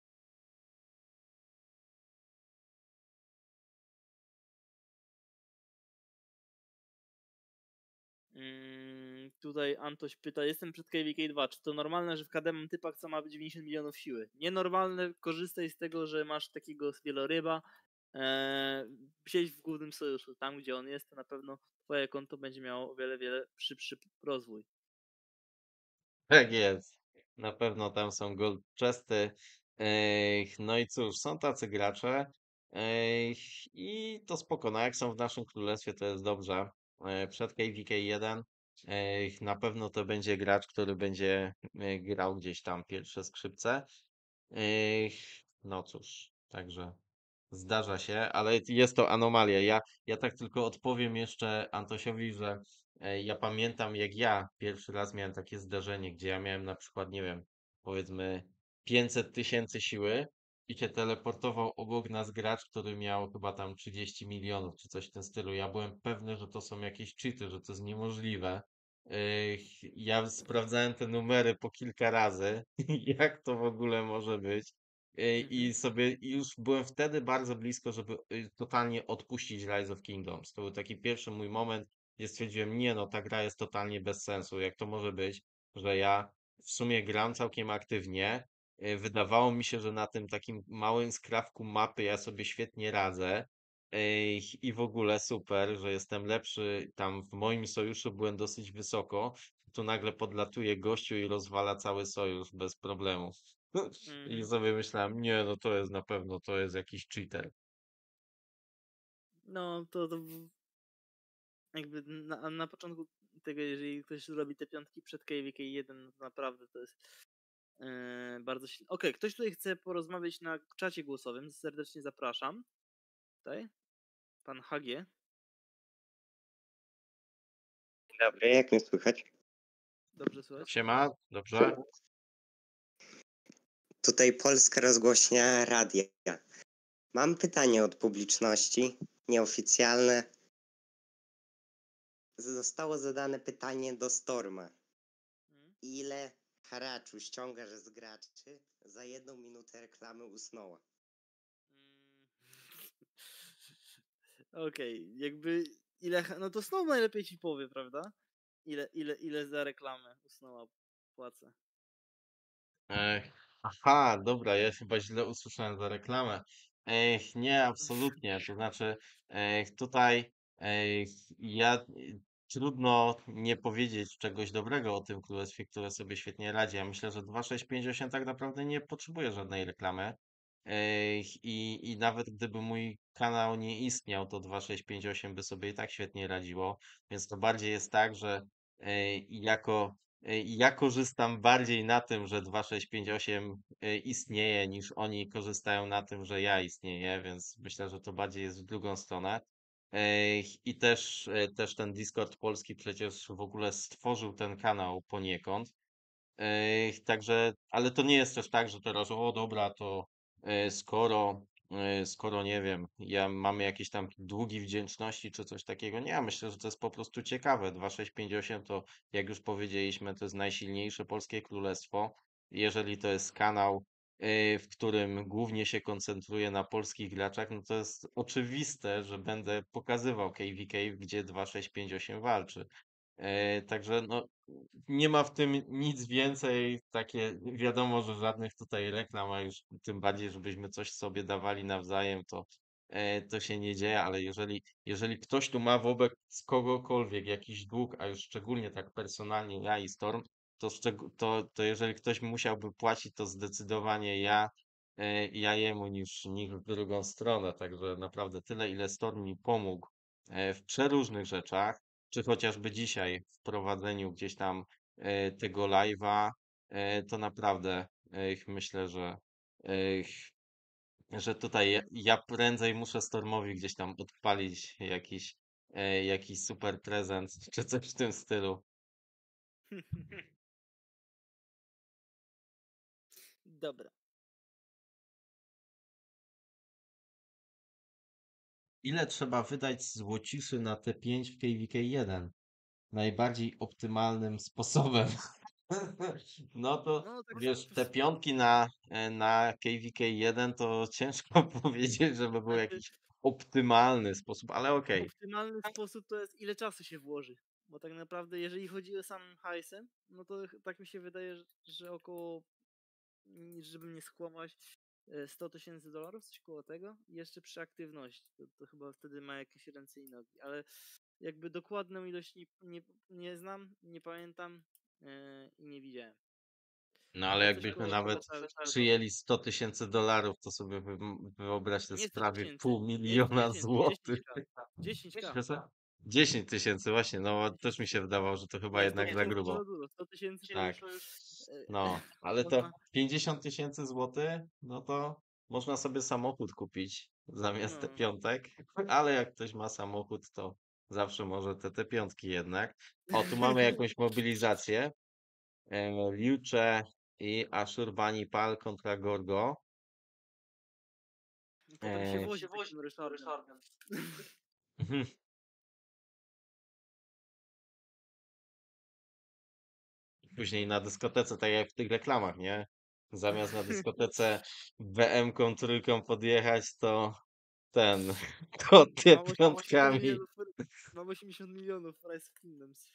Mm, tutaj Antoś pyta, jestem przed K V K dwa, czy to normalne, że w K D mam typa, co ma dziewięćdziesiąt milionów siły? Nienormalne, korzystaj z tego, że masz takiego wieloryba, eee, siedź w głównym sojuszu, tam gdzie on jest, to na pewno twoje konto będzie miało o wiele, wiele szybszy rozwój. Tak jest. Na pewno tam są gold chesty. Ech, No i cóż, są tacy gracze. Ech, I to spoko. No jak są w naszym królestwie, to jest dobrze. E, Przed K V K jeden ech, na pewno to będzie gracz, który będzie e, grał gdzieś tam pierwsze skrzypce. Ech, No cóż, także. Zdarza się, ale jest to anomalia. Ja, ja tak tylko odpowiem jeszcze Antosiowi, że e, ja pamiętam jak ja pierwszy raz miałem takie zdarzenie, gdzie ja miałem na przykład, nie wiem, powiedzmy pięćset tysięcy siły i się teleportował obok nas gracz, który miał chyba tam trzydzieści milionów czy coś w tym stylu. Ja byłem pewny, że to są jakieś cheaty, że to jest niemożliwe. Ech, Ja sprawdzałem te numery po kilka razy, jak to w ogóle może być. Y, Mhm. I sobie i już byłem wtedy bardzo blisko, żeby y, totalnie odpuścić Rise of Kingdoms. To był taki pierwszy mój moment, gdzie stwierdziłem, nie no, ta gra jest totalnie bez sensu. Jak to może być, że ja w sumie gram całkiem aktywnie. y, Wydawało mi się, że na tym takim małym skrawku mapy ja sobie świetnie radzę. y, I w ogóle super, że jestem lepszy. Tam w moim sojuszu byłem dosyć wysoko. Tu nagle podlatuje gościu i rozwala cały sojusz bez problemu. I Mhm. sobie myślałem, nie, no to jest na pewno, to jest jakiś cheater. No to, to w- jakby na, na początku tego, jeżeli ktoś zrobi te piątki przed K V K jeden, no to naprawdę to jest e, bardzo silne. Okej, ktoś tutaj chce porozmawiać na czacie głosowym, serdecznie zapraszam. Tutaj, pan H G. Dobry, jak mnie słychać? Dobrze słychać? Siema, dobrze? Tutaj Polska Rozgłośnia Radia. Mam pytanie od publiczności, nieoficjalne. Zostało zadane pytanie do Storma. Mhm. Ile haraczu ściągasz z graczy za jedną minutę reklamy usnęła? Mm. Okej, jakby ile, no to Snow najlepiej ci powie, prawda? Ile, ile, ile za reklamę Snowa płacę. Ech, aha, dobra, ja chyba źle usłyszałem za reklamę. Ech, nie, absolutnie. To znaczy, ech, tutaj ech, ja y, trudno nie powiedzieć czegoś dobrego o tym królestwie, które sobie świetnie radzi. Ja myślę, że dwa sześć pięć osiem tak naprawdę nie potrzebuje żadnej reklamy. Ech, i, I nawet gdyby mój kanał nie istniał, to dwa sześć pięć osiem by sobie i tak świetnie radziło. Więc to bardziej jest tak, że ej, jako y, ja korzystam bardziej na tym, że dwa sześć pięć osiem y, istnieje, niż oni korzystają na tym, że ja istnieję, więc myślę, że to bardziej jest w drugą stronę. Ej, I też, e, też ten Discord polski przecież w ogóle stworzył ten kanał poniekąd. Ej, Także, ale to nie jest też tak, że teraz, o dobra, to e, skoro, e, skoro nie wiem, ja mamy jakieś tam długi wdzięczności czy coś takiego. Nie, ja myślę, że to jest po prostu ciekawe. dwa sześć pięć osiem to, jak już powiedzieliśmy, to jest najsilniejsze polskie królestwo. Jeżeli to jest kanał, e, w którym głównie się koncentruje na polskich graczach, no to jest oczywiste, że będę pokazywał K V K, gdzie dwa sześć pięć osiem walczy. E, Także no, nie ma w tym nic więcej. Takie wiadomo, że żadnych tutaj reklam, a już tym bardziej, żebyśmy coś sobie dawali nawzajem, to, e, to się nie dzieje, ale jeżeli, jeżeli ktoś tu ma wobec kogokolwiek jakiś dług, a już szczególnie tak personalnie ja i Storm, to, szczeg- to, to jeżeli ktoś musiałby płacić, to zdecydowanie ja, e, ja jemu niż, niż w drugą stronę. Także naprawdę tyle, ile Storm mi pomógł e, w przeróżnych rzeczach, czy chociażby dzisiaj w prowadzeniu gdzieś tam e, tego live'a, e, to naprawdę e, myślę, że, e, że tutaj ja, ja prędzej muszę Stormowi gdzieś tam odpalić jakiś, e, jakiś super prezent, czy coś w tym stylu. Dobra. Ile trzeba wydać złociszy na T pięć w K V K jeden? Najbardziej optymalnym sposobem. No to No tak wiesz, te s- piątki na, e, na K V K jeden to ciężko powiedzieć, żeby był znaczy jakiś optymalny sposób, ale okej. optymalny sposób to jest ile czasu się włoży. Bo tak naprawdę jeżeli chodzi o samym hajsem, no to ch- tak mi się wydaje, że, że około, mm, żeby nie skłamać, e, sto tysięcy dolarów, coś koło tego. I jeszcze przy aktywności. To, to chyba wtedy ma jakieś ręce i nogi. Ale jakby dokładną ilość nie, nie, nie znam, nie pamiętam e, i nie widziałem. No ale Ale coś jakbyśmy koło tego nawet trzeba być gotowy. przyjęli sto tysięcy dolarów, to sobie wy, wyobraź, to Nie jest sto prawie tysięcy, pół nie sto miliona tysięcy, złotych. dziesięć ka. dziesięć ka. Proszę? dziesięć tysięcy, właśnie, no też dziesięć mi się tysięcy. wydawało, że to chyba Nie, sto jednak za tysięcy to grubo. za dużo. sto tysięcy to Tak. już e, No, ale to można. pięćdziesiąt tysięcy złotych, no to można sobie samochód kupić zamiast te No. piątek, ale jak ktoś ma samochód, to zawsze może te, te piątki jednak. O, tu mamy jakąś mobilizację. E, Liucze i Ashurbanipal kontra Gorgo. Potem się E, wozi takim Ryszardem. Później na dyskotece, tak jak w tych reklamach, nie? Zamiast na dyskotece B M-ką trójką podjechać, to ten, to te Mam osiemdziesiąt piątkami. milionów, mam osiemdziesiąt milionów Rise of Kingdoms.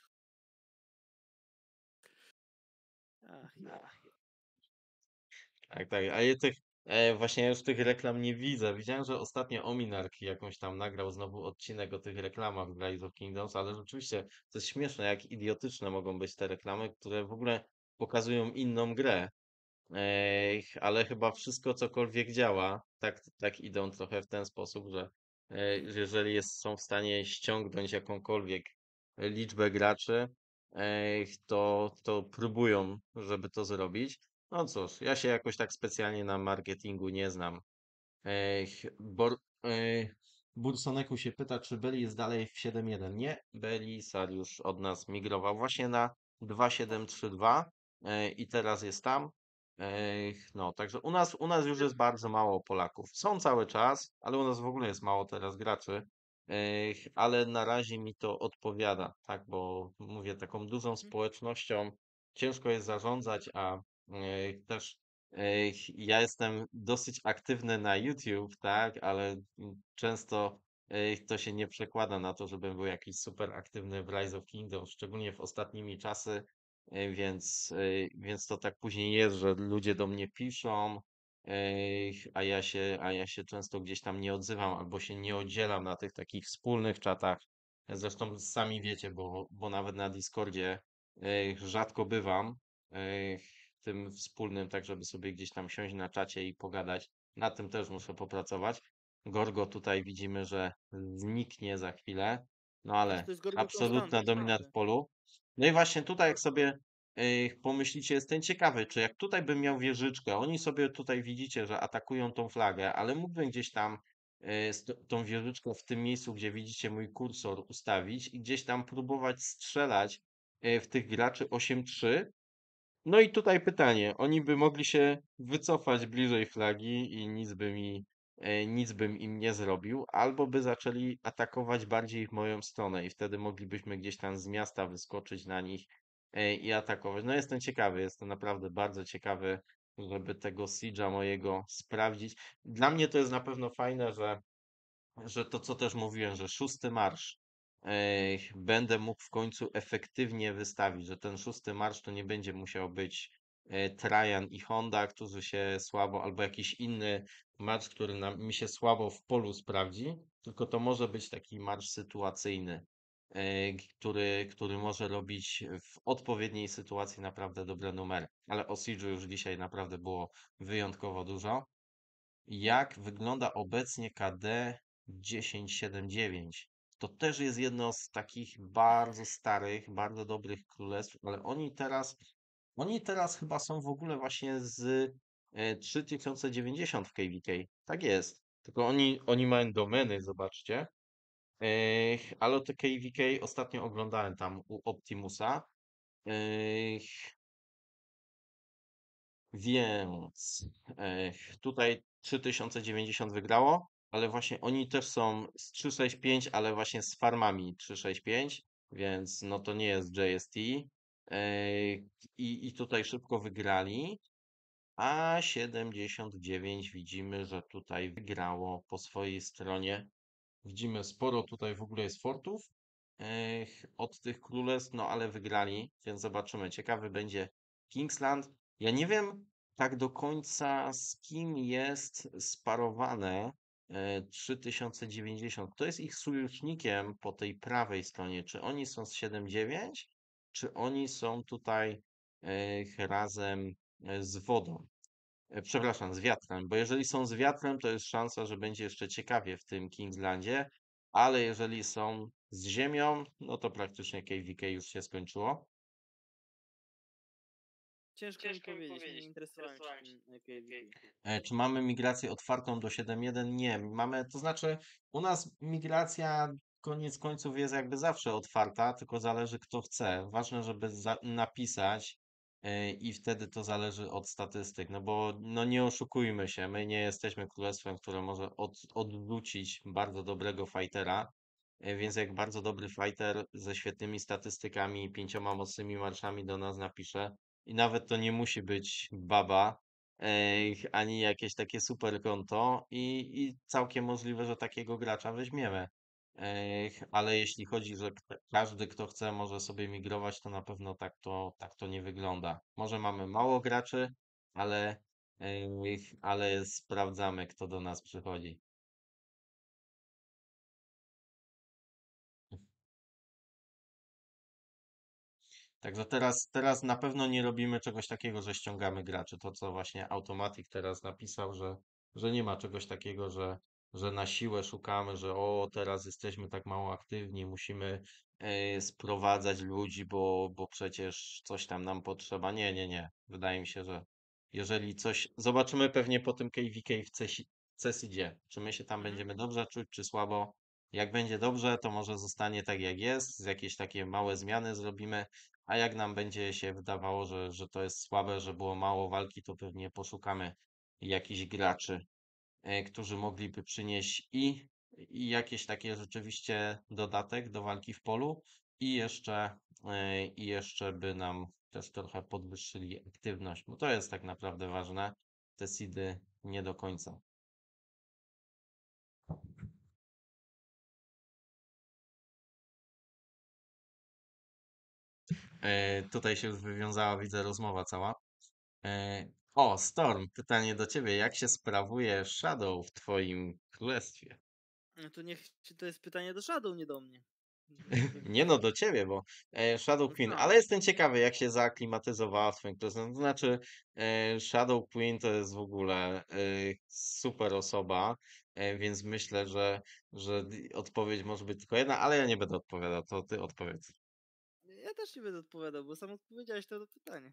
Ach, ja. Tak, tak, a ja tych, e, właśnie ja już tych reklam nie widzę. Widziałem, że ostatnio Ominark jakąś tam nagrał znowu odcinek o tych reklamach w Rise of Kingdoms, ale rzeczywiście to jest śmieszne, jak idiotyczne mogą być te reklamy, które w ogóle pokazują inną grę. Ej, ale chyba wszystko cokolwiek działa, tak, tak idą trochę w ten sposób, że e, jeżeli jest, są w stanie ściągnąć jakąkolwiek liczbę graczy, ej, to, to próbują, żeby to zrobić. No cóż, ja się jakoś tak specjalnie na marketingu nie znam. Ej, Bor, ej, Bursoneku się pyta, czy Beli jest dalej w siedem jeden. Nie, Belisar już od nas migrował właśnie na dwa siedem trzy dwa e, i teraz jest tam. Ej, No, także u nas, u nas już jest bardzo mało Polaków. Są cały czas, ale u nas w ogóle jest mało teraz graczy. Ej, Ale na razie mi to odpowiada, tak, bo mówię, taką dużą Mhm. społecznością ciężko jest zarządzać, a ej, też Ej, Ja jestem dosyć aktywny na YouTube, tak, ale mm, często ej, to się nie przekłada na to, żebym był jakiś super aktywny w Rise of Kingdoms, szczególnie w ostatnimi czasy, ej, więc, ej, więc to tak później jest, że ludzie do mnie piszą, ej, a ja się, a ja się często gdzieś tam nie odzywam albo się nie oddzielam na tych takich wspólnych czatach. Zresztą sami wiecie, bo, bo nawet na Discordzie ej, rzadko bywam. Ej, tym wspólnym, tak żeby sobie gdzieś tam siąść na czacie i pogadać. Nad tym też muszę popracować. Gorgo tutaj widzimy, że zniknie za chwilę, no Znaczy ale to jest Gorgo absolutna Konstanty, dominat także. w polu. No i właśnie tutaj, jak Gorgo, sobie Yy, pomyślicie, jestem ciekawy, czy jak tutaj bym miał wieżyczkę, oni sobie tutaj widzicie, że atakują tą flagę, ale mógłbym gdzieś tam yy, z t- tą wieżyczką w tym miejscu, gdzie widzicie mój kursor, ustawić i gdzieś tam próbować strzelać yy, w tych graczy osiem trzy. No i tutaj pytanie, oni by mogli się wycofać bliżej flagi i nic by mi, e, nic bym im nie zrobił, albo by zaczęli atakować bardziej w moją stronę i wtedy moglibyśmy gdzieś tam z miasta wyskoczyć na nich e, i atakować. No jestem ciekawy, jestem naprawdę bardzo ciekawy, żeby tego siege'a mojego sprawdzić. Dla mnie to jest na pewno fajne, że że to, co też mówiłem, że szósty marsz e, będę mógł w końcu efektywnie wystawić, że ten szósty marsz to nie będzie musiał być e, Trajan i Honda, którzy się słabo, albo jakiś inny marsz, który nam, mi się słabo w polu sprawdzi, tylko to może być taki marsz sytuacyjny, e, który, który może robić w odpowiedniej sytuacji naprawdę dobre numery. Ale o Siege'u już dzisiaj naprawdę było wyjątkowo dużo. Jak wygląda obecnie K D tysiąc siedemdziesiąt dziewięć? To też jest jedno z takich bardzo starych, bardzo dobrych królestw, ale oni teraz, oni teraz chyba są w ogóle właśnie z e, trzy tysiące dziewięćdziesiąt w K V K. Tak jest. Tylko oni, oni mają domeny, zobaczcie. Ech, ale te K V K ostatnio oglądałem tam u Optimusa. Ech, Więc e, tutaj trzy tysiące dziewięćdziesiąt wygrało, ale właśnie oni też są z trzysta sześćdziesiąt pięć, ale właśnie z farmami trzysta sześćdziesiąt pięć, więc no to nie jest J S T. E, I, I tutaj szybko wygrali, a siedemdziesiąt dziewięć widzimy, że tutaj wygrało po swojej stronie. Widzimy sporo tutaj w ogóle jest fortów ech, od tych królestw, no ale wygrali, więc zobaczymy. Ciekawy będzie Kingsland. Ja nie wiem tak do końca z kim jest sparowane e, trzy tysiące dziewięćdziesiąt. Kto jest ich sojusznikiem po tej prawej stronie? Czy oni są z siedem dziewięć? Czy oni są tutaj ech, razem e, z wodą? E, Przepraszam, z wiatrem, bo jeżeli są z wiatrem, to jest szansa, że będzie jeszcze ciekawie w tym Kingslandzie, ale jeżeli są z ziemią, no to praktycznie K V K już się skończyło. Ciężko mi powiedzieć, nie interesowałem się tym e, K V K. E, Czy mamy migrację otwartą do siedem jeden? Nie, mamy, to znaczy u nas migracja koniec końców jest jakby zawsze otwarta, tylko zależy kto chce. Ważne, żeby za napisać e, i wtedy to zależy od statystyk, no bo no nie oszukujmy się, my nie jesteśmy królestwem, które może od, odwrócić bardzo dobrego fightera, e, więc jak bardzo dobry fighter ze świetnymi statystykami, pięcioma mocnymi marszami do nas napisze i nawet to nie musi być baba, Ej, ani jakieś takie super konto i, i całkiem możliwe, że takiego gracza weźmiemy. Ej, ale jeśli chodzi, że k- każdy, kto chce, może sobie migrować, to na pewno tak to, tak to nie wygląda. Może mamy mało graczy, ale, ej, ale sprawdzamy, kto do nas przychodzi. Także teraz, teraz na pewno nie robimy czegoś takiego, że ściągamy graczy. To, co właśnie Automatic teraz napisał, że, że nie ma czegoś takiego, że, że na siłę szukamy, że o, teraz jesteśmy tak mało aktywni, musimy e, sprowadzać ludzi, bo, bo przecież coś tam nam potrzeba. Nie, nie, nie. Wydaje mi się, że jeżeli coś. Zobaczymy pewnie po tym K V K w CESi- CESidzie, czy my się tam Mhm. będziemy dobrze czuć, czy słabo. Jak będzie dobrze, to może zostanie tak jak jest, z jakieś takie małe zmiany zrobimy. A jak nam będzie się wydawało, że, że to jest słabe, że było mało walki, to pewnie poszukamy jakichś graczy, e, którzy mogliby przynieść i, i jakieś takie rzeczywiście dodatek do walki w polu i jeszcze, e, i jeszcze by nam też trochę podwyższyli aktywność, bo to jest tak naprawdę ważne. Te seedy nie do końca. E, tutaj się już wywiązała, widzę, rozmowa cała. E, o, Storm, pytanie do ciebie. Jak się sprawuje Shadow w twoim królestwie? No to niech czy to jest pytanie do Shadow, nie do mnie. Niech Nie no, do ciebie, bo e, Shadow no Queen, tak. ale jestem ciekawy, jak się zaaklimatyzowała w twoim królestwie. To znaczy, e, Shadow Queen to jest w ogóle e, super osoba, e, więc myślę, że, że d- odpowiedź może być tylko jedna, ale ja nie będę odpowiadał, to ty odpowiedz. Ja Ja też nie będę odpowiadał, bo sam odpowiedziałeś to, to pytanie.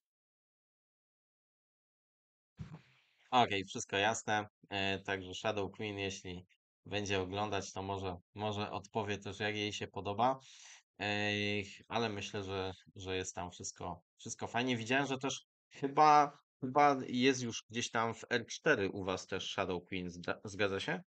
Okej, wszystko jasne. E, także Shadow Queen, jeśli będzie oglądać, to może, może odpowie też, jak jej się podoba. Ej, ale myślę, że, że jest tam wszystko, wszystko fajnie. Widziałem, że też chyba, chyba jest już gdzieś tam w R cztery u was też Shadow Queen, zda- zgadza się?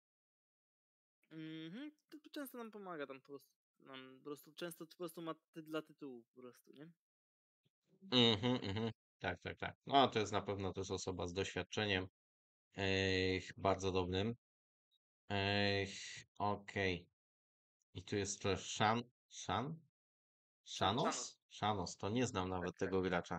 Mhm. To, to często nam pomaga tam po prostu. Nam po prostu często po prostu ma ty dla tytułu po prostu, nie? Mhm, mhm. Tak, tak, tak. No, to jest na pewno też osoba z doświadczeniem, ej, bardzo dobrym. Ej, okej. I tu jest też Shan, Shan? Szanos. Shanos? Shanos, to nie znam Tak, nawet tak. tego gracza.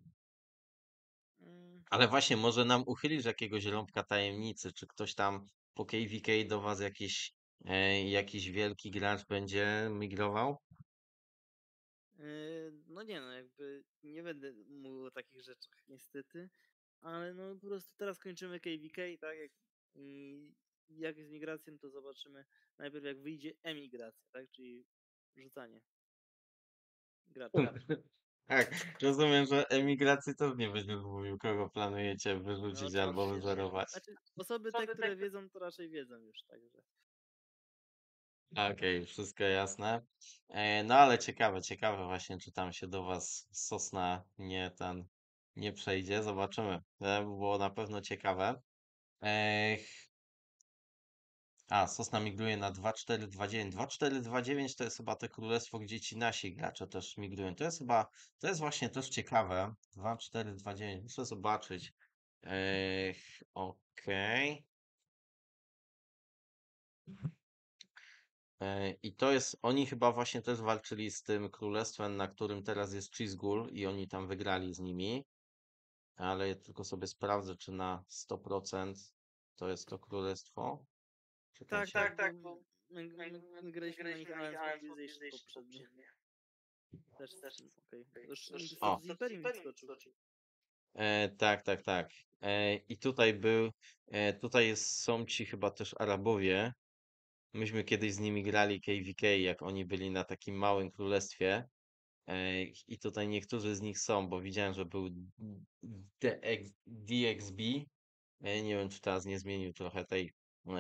Mm, Ale właśnie, może nam uchylisz jakiegoś rąbka tajemnicy, czy ktoś tam po K V K do was jakiś, e, jakiś wielki gracz będzie migrował? Yy, no nie no, jakby nie będę mówił o takich rzeczach niestety, ale no po prostu teraz kończymy K V K, tak? Jak, i jak z migracją, to zobaczymy najpierw jak wyjdzie emigracja, tak? Czyli rzucanie graczy. Tak, rozumiem, że emigracji też nie będziesz mówił, kogo planujecie No wyrzucić albo oczywiście, że nie. wyzerować. Znaczy osoby te, które wiedzą, to raczej wiedzą już, także. Okej, wszystko jasne. E, no ale ciekawe, ciekawe właśnie, czy tam się do was Sosna nie ten nie przejdzie. Zobaczymy. To by było na pewno ciekawe. E, A, Sosna migruje na dwa cztery dwa dziewięć. dwa cztery dwa dziewięć to jest chyba te królestwo, gdzie ci nasi gracze też migrują. To jest chyba, to jest właśnie też ciekawe. dwa cztery dwa dziewięć, muszę zobaczyć. Ech, okej. E, I to jest, oni chyba właśnie też walczyli z tym królestwem, na którym teraz jest Chizgul i oni tam wygrali z nimi. Ale ja tylko sobie sprawdzę, czy na sto procent to jest to królestwo. Tak, Czekajcie. tak, bo my, my, my graliśmy na nich Alliance Mobilization poprzednie. Też, okej. Okay. Już O, status Imperium mi wskoczył. E, tak, tak, tak. E, I tutaj był, e, tutaj jest, są ci chyba też Arabowie. Myśmy kiedyś z nimi grali K V K, jak oni byli na takim małym królestwie. E, I tutaj niektórzy z nich są, bo widziałem, że był D X D X B. E, nie wiem, czy teraz nie zmienił trochę tej, e,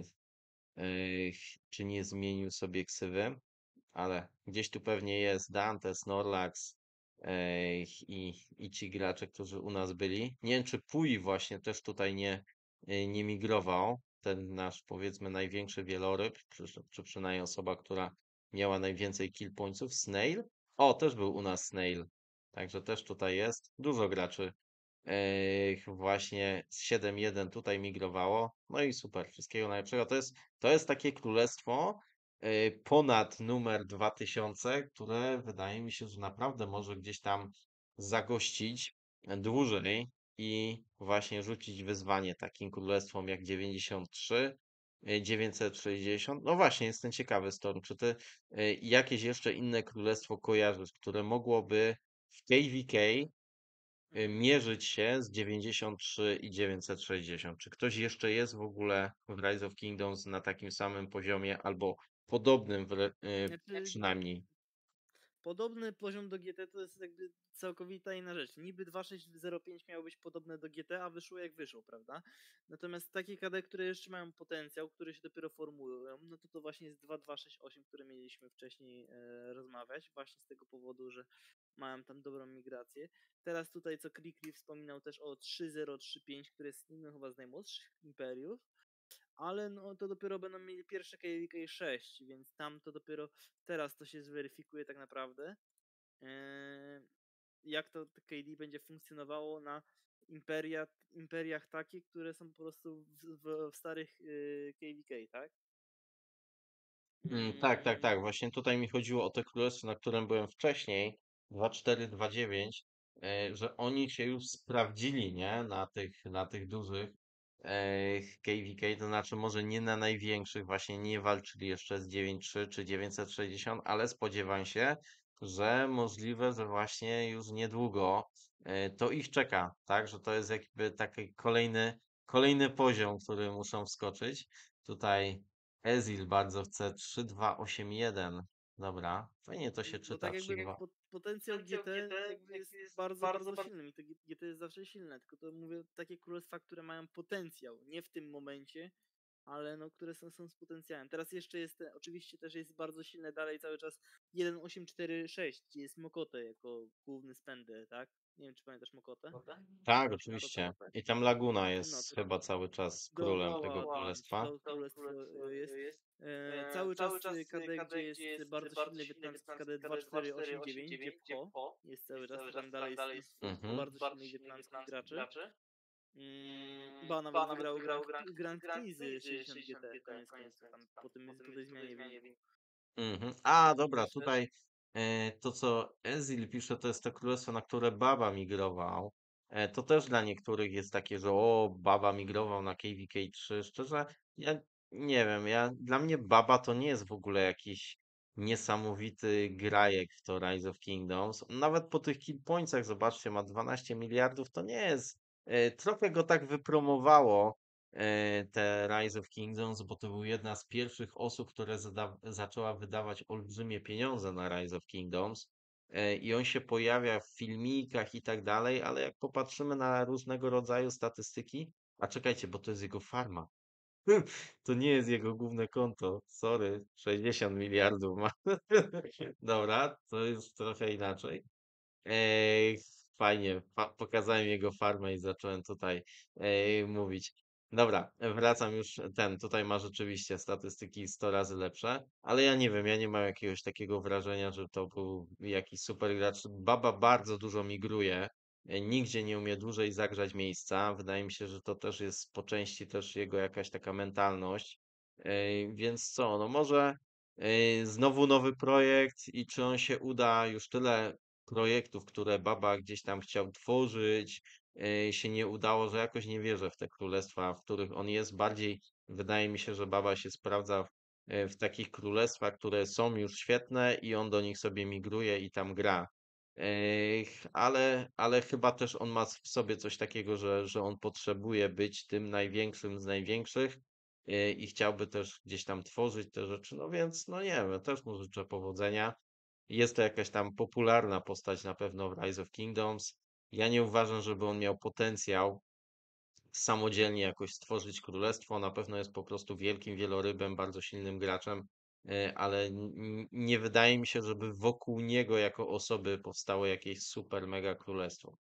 e, czy nie zmienił sobie ksywy, ale gdzieś tu pewnie jest Dante, Snorlax e, i, i ci gracze, którzy u nas byli. Nie wiem, czy Pui właśnie też tutaj nie, e, nie migrował, ten nasz powiedzmy największy wieloryb, czy, czy przynajmniej osoba, która miała najwięcej kill pointsów. Snail? O, też był u nas Snail. Także też tutaj jest. Dużo graczy Ech, właśnie z siedem jeden tutaj migrowało. No i super, wszystkiego najlepszego. To jest, to jest takie królestwo e, ponad numer dwa tysiące, które wydaje mi się, że naprawdę może gdzieś tam zagościć dłużej i właśnie rzucić wyzwanie takim królestwom jak dziewięćdziesiąt trzy, e, dziewięćset sześćdziesiąt. No właśnie, jestem ciekawy, Storm, czy ty e, jakieś jeszcze inne królestwo kojarzysz, które mogłoby w K V K y, Mhm. mierzyć się z dziewięćdziesiąt trzy i dziewięćset sześćdziesiąt. Czy ktoś jeszcze jest w ogóle w Rise of Kingdoms na takim samym poziomie albo podobnym wre- y, Znaczy, przynajmniej? podobny poziom do G T to jest jakby całkowita inna rzecz. Niby dwa sześć zero pięć miało być podobne do G T, a wyszło jak wyszło, prawda? Natomiast takie K D, które jeszcze mają potencjał, które się dopiero formują, no to to właśnie jest dwa dwa sześć osiem, które mieliśmy wcześniej e, rozmawiać, właśnie z tego powodu, że mają tam dobrą migrację. Teraz tutaj, co Krikli wspominał też o trzy zero trzy pięć, które jest jednym chyba z najmłodszych imperiów, ale no to dopiero będą mieli pierwsze K V K sześć, więc tam to dopiero teraz to się zweryfikuje tak naprawdę. Eee, jak to K D będzie funkcjonowało na imperia, imperiach takich, które są po prostu w, w, w starych yy, K V K, tak? Mm, tak, tak, Mm, tak. Właśnie tutaj mi chodziło o te królestwo, na którym byłem wcześniej, dwa cztery dwa dziewięć, e, że oni się już sprawdzili, nie? Na tych, na tych dużych e, K V K, to znaczy może nie na największych, właśnie nie walczyli jeszcze z dziewięć trzy czy dziewięćset sześćdziesiąt, ale spodziewam się, że możliwe, że właśnie już niedługo e, to ich czeka, tak? Że to jest jakby taki kolejny, kolejny poziom, który muszą wskoczyć. Tutaj Ezil bardzo chce trzy dwa osiem jeden. dobra. Fajnie to się Bo czyta, tak jakby trzy dwa. po, potencjał G T jakby jest bardzo, bardzo silny i to G- GT jest zawsze silne, tylko to mówię takie królestwa, które mają potencjał, nie w tym momencie, ale no, które są, są z potencjałem. Teraz jeszcze jest, te- oczywiście też jest bardzo silne dalej cały czas jeden osiem cztery sześć, gdzie jest Mokotę jako główny spender, tak? Nie wiem, czy pamiętasz Mokotę? Tak, Znaczy oczywiście. Mokotę? I tam Laguna No, jest to chyba cały czas królem tego dokładnie, królestwa. to królestwo y, jest. E, cały czas y, K D, gdzie jest bardzo silny wietnamski K D dwa cztery osiem dziewięć, gdzie Pho jest cały czas, to tam dalej jest mnóstwo Mhm. bardzo silnych wietnamskich graczy. Mm, ba, nawet wygrało Grand, Grand Prix z sześćdziesiąt G T, koniec końców, tam po, tym, po tej zmianie wyniku. Mhm. A, To dobra, też, też tutaj e, to, co Ezil pisze, to jest to królestwo, na które Baba migrował. E, to też dla niektórych jest takie, że o, Baba migrował na K V K trzy. Szczerze, ja nie wiem, ja, dla mnie Baba to nie jest w ogóle jakiś niesamowity grajek w to Rise of Kingdoms. Nawet po tych kill pointsach, zobaczcie, ma dwanaście miliardów, to nie jest. E, trochę go tak wypromowało e, te Rise of Kingdoms, bo to był jedna z pierwszych osób, które zada- zaczęła wydawać olbrzymie pieniądze na Rise of Kingdoms. E, I on się pojawia w filmikach i tak dalej, ale jak popatrzymy na różnego rodzaju statystyki, a czekajcie, bo to jest jego farma. To nie jest jego główne konto. Sorry, sześćdziesiąt miliardów ma. Dobra, to jest trochę inaczej. Ej, fajnie, pa pokazałem jego farmę i zacząłem tutaj ej, mówić. Dobra, wracam już ten, tutaj ma rzeczywiście statystyki sto razy lepsze, ale ja nie wiem, ja nie mam jakiegoś takiego wrażenia, że to był jakiś super gracz. Baba bardzo dużo migruje, e, nigdzie nie umie dłużej zagrzać miejsca. Wydaje mi się, że to też jest po części też jego jakaś taka mentalność. Ej, więc co, no może ej, znowu nowy projekt i czy on się uda, już tyle projektów, które Baba gdzieś tam chciał tworzyć, e, się nie udało, że jakoś nie wierzę w te królestwa, w których on jest. Bardziej wydaje mi się, że Baba się sprawdza w, e, w takich królestwach, które są już świetne i on do nich sobie migruje i tam gra. Ech, ale, ale chyba też on ma w sobie coś takiego, że, że on potrzebuje być tym największym z największych e, i chciałby też gdzieś tam tworzyć te rzeczy. No więc, no nie wiem, też mu życzę powodzenia. Jest to jakaś tam popularna postać na pewno w Rise of Kingdoms. Ja nie uważam, żeby on miał potencjał samodzielnie jakoś stworzyć królestwo. Na pewno jest po prostu wielkim wielorybem, bardzo silnym graczem, e, ale n- nie wydaje mi się, żeby wokół niego jako osoby powstało jakieś super mega królestwo.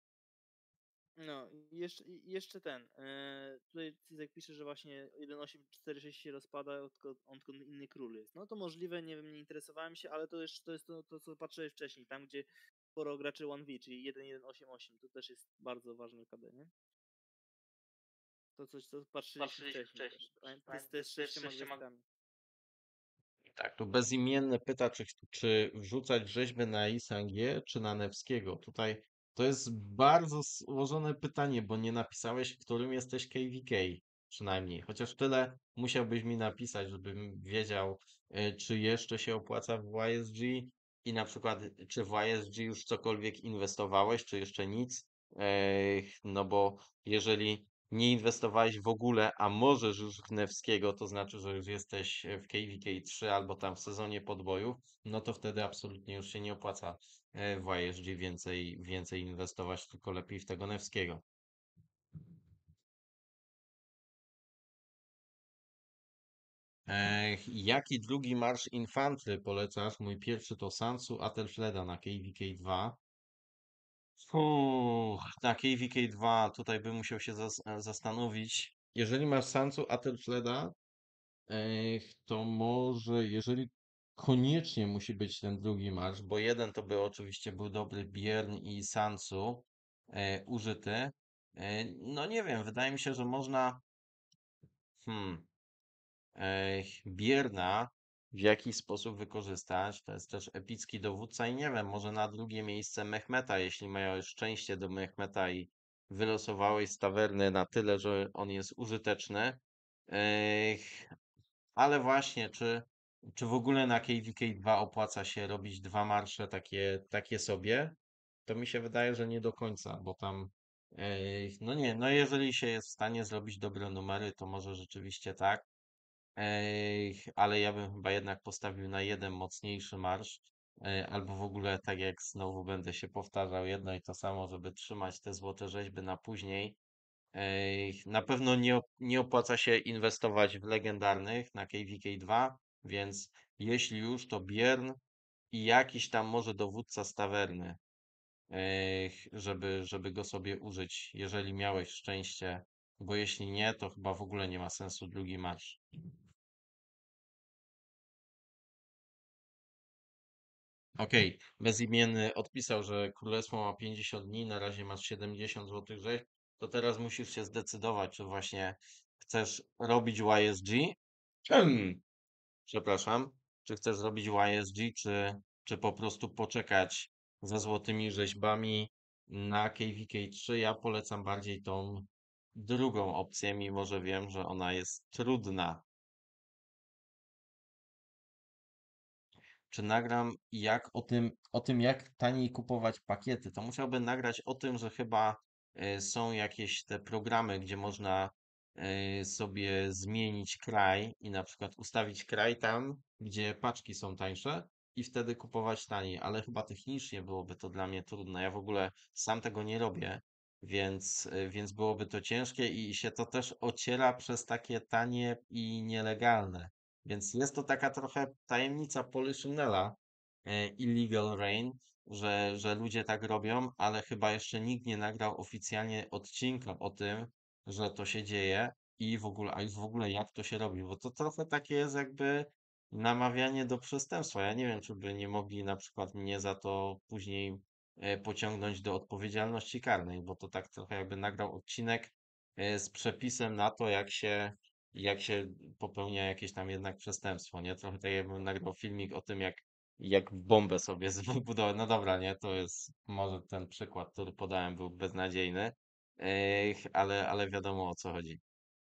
No, i jeszcze, i jeszcze ten. E, tutaj Cizek pisze, że właśnie jeden osiem cztery sześć się rozpada, odkąd, odkąd inny król jest. No to możliwe, nie wiem, nie interesowałem się, ale to jeszcze to jest to, to co patrzyłeś wcześniej, tam gdzie sporo graczy jeden V, czyli jeden jeden osiem osiem, to też jest bardzo ważny K D, nie? To coś, co patrzyliśmy wcześniej też. Pamię- To jest z sześcioma gwiazdkami. Tak, tu bezimienny pyta, czy, czy wrzucać rzeźby na Isangie, czy na Nevskiego. Tutaj to jest bardzo złożone pytanie, bo nie napisałeś, w którym jesteś K V K, przynajmniej. Chociaż tyle musiałbyś mi napisać, żebym wiedział, e, czy jeszcze się opłaca w Y S G i na przykład, czy w Y S G już cokolwiek inwestowałeś, czy jeszcze nic. E, No bo jeżeli nie inwestowałeś w ogóle, a możesz już w Nevskiego, to znaczy, że już jesteś w K V K trzy albo tam w sezonie podbojów, no to wtedy absolutnie już się nie opłaca e, w Y S G więcej, więcej inwestować, tylko lepiej w tego Nevskiego. E, jaki drugi marsz infantry polecasz? Mój pierwszy to Sansu Atelfleda na K V K dwa. Uff, na K V K dwa tutaj bym musiał się zas zastanowić. Jeżeli masz Sansu Atelfleda, Ech, to może, jeżeli koniecznie musi być ten drugi marsz, bo jeden to by oczywiście był dobry Biern i Sansu e, użyty. E, no nie wiem, wydaje mi się, że można hmm, e, Bierna w jakiś sposób wykorzystać. To jest też epicki dowódca i nie wiem, może na drugie miejsce Mehmeta, jeśli miałeś szczęście do Mehmeta i wylosowałeś z tawerny na tyle, że on jest użyteczny. Ech, ale właśnie, czy, czy w ogóle na K V K dwa opłaca się robić dwa marsze takie, takie sobie? To mi się wydaje, że nie do końca, bo tam, ej, no nie, no jeżeli się jest w stanie zrobić dobre numery, to może rzeczywiście tak. Ej, ale ja bym chyba jednak postawił na jeden mocniejszy marsz, e, albo w ogóle tak jak znowu będę się powtarzał jedno i to samo, żeby trzymać te złote rzeźby na później. Ej, na pewno nie, op- nie opłaca się inwestować w legendarnych na K V K dwa, więc jeśli już, to Biern i jakiś tam może dowódca z tawerny, ej, żeby, żeby go sobie użyć, jeżeli miałeś szczęście, bo jeśli nie, to chyba w ogóle nie ma sensu drugi marsz. Okej, bezimienny odpisał, że królestwo ma pięćdziesiąt dni, na razie masz siedemdziesiąt złotych rzeźb, to teraz musisz się zdecydować, czy właśnie chcesz robić Y S G, Hmm, przepraszam, czy chcesz robić Y S G, czy, czy po prostu poczekać ze złotymi rzeźbami na K V K trzy. Ja polecam bardziej tą drugą opcję, mimo że wiem, że ona jest trudna. Czy nagram jak o tym, o tym, jak taniej kupować pakiety? To musiałbym nagrać o tym, że chyba e, są jakieś te programy, gdzie można e, sobie zmienić kraj i na przykład ustawić kraj tam, gdzie paczki są tańsze i wtedy kupować taniej, ale chyba technicznie byłoby to dla mnie trudne. Ja w ogóle sam tego nie robię, więc, e, więc byłoby to ciężkie i się to też ociera przez takie tanie i nielegalne. Więc jest to taka trochę tajemnica Poliszynela, e, Illegal Rain, że, że ludzie tak robią, ale chyba jeszcze nikt nie nagrał oficjalnie odcinka o tym, że to się dzieje i w ogóle, a już w ogóle jak to się robi, bo to trochę takie jest jakby namawianie do przestępstwa. Ja nie wiem, czy by nie mogli na przykład mnie za to później e, pociągnąć do odpowiedzialności karnej, bo to tak trochę jakby nagrał odcinek e, z przepisem na to, jak się jak się popełnia jakieś tam jednak przestępstwo, nie? Trochę tak jakbym nagrał filmik o tym, jak, jak bombę sobie zbudować. No dobra, nie? To jest, może ten przykład, który podałem, był beznadziejny, Ech, ale, ale wiadomo o co chodzi.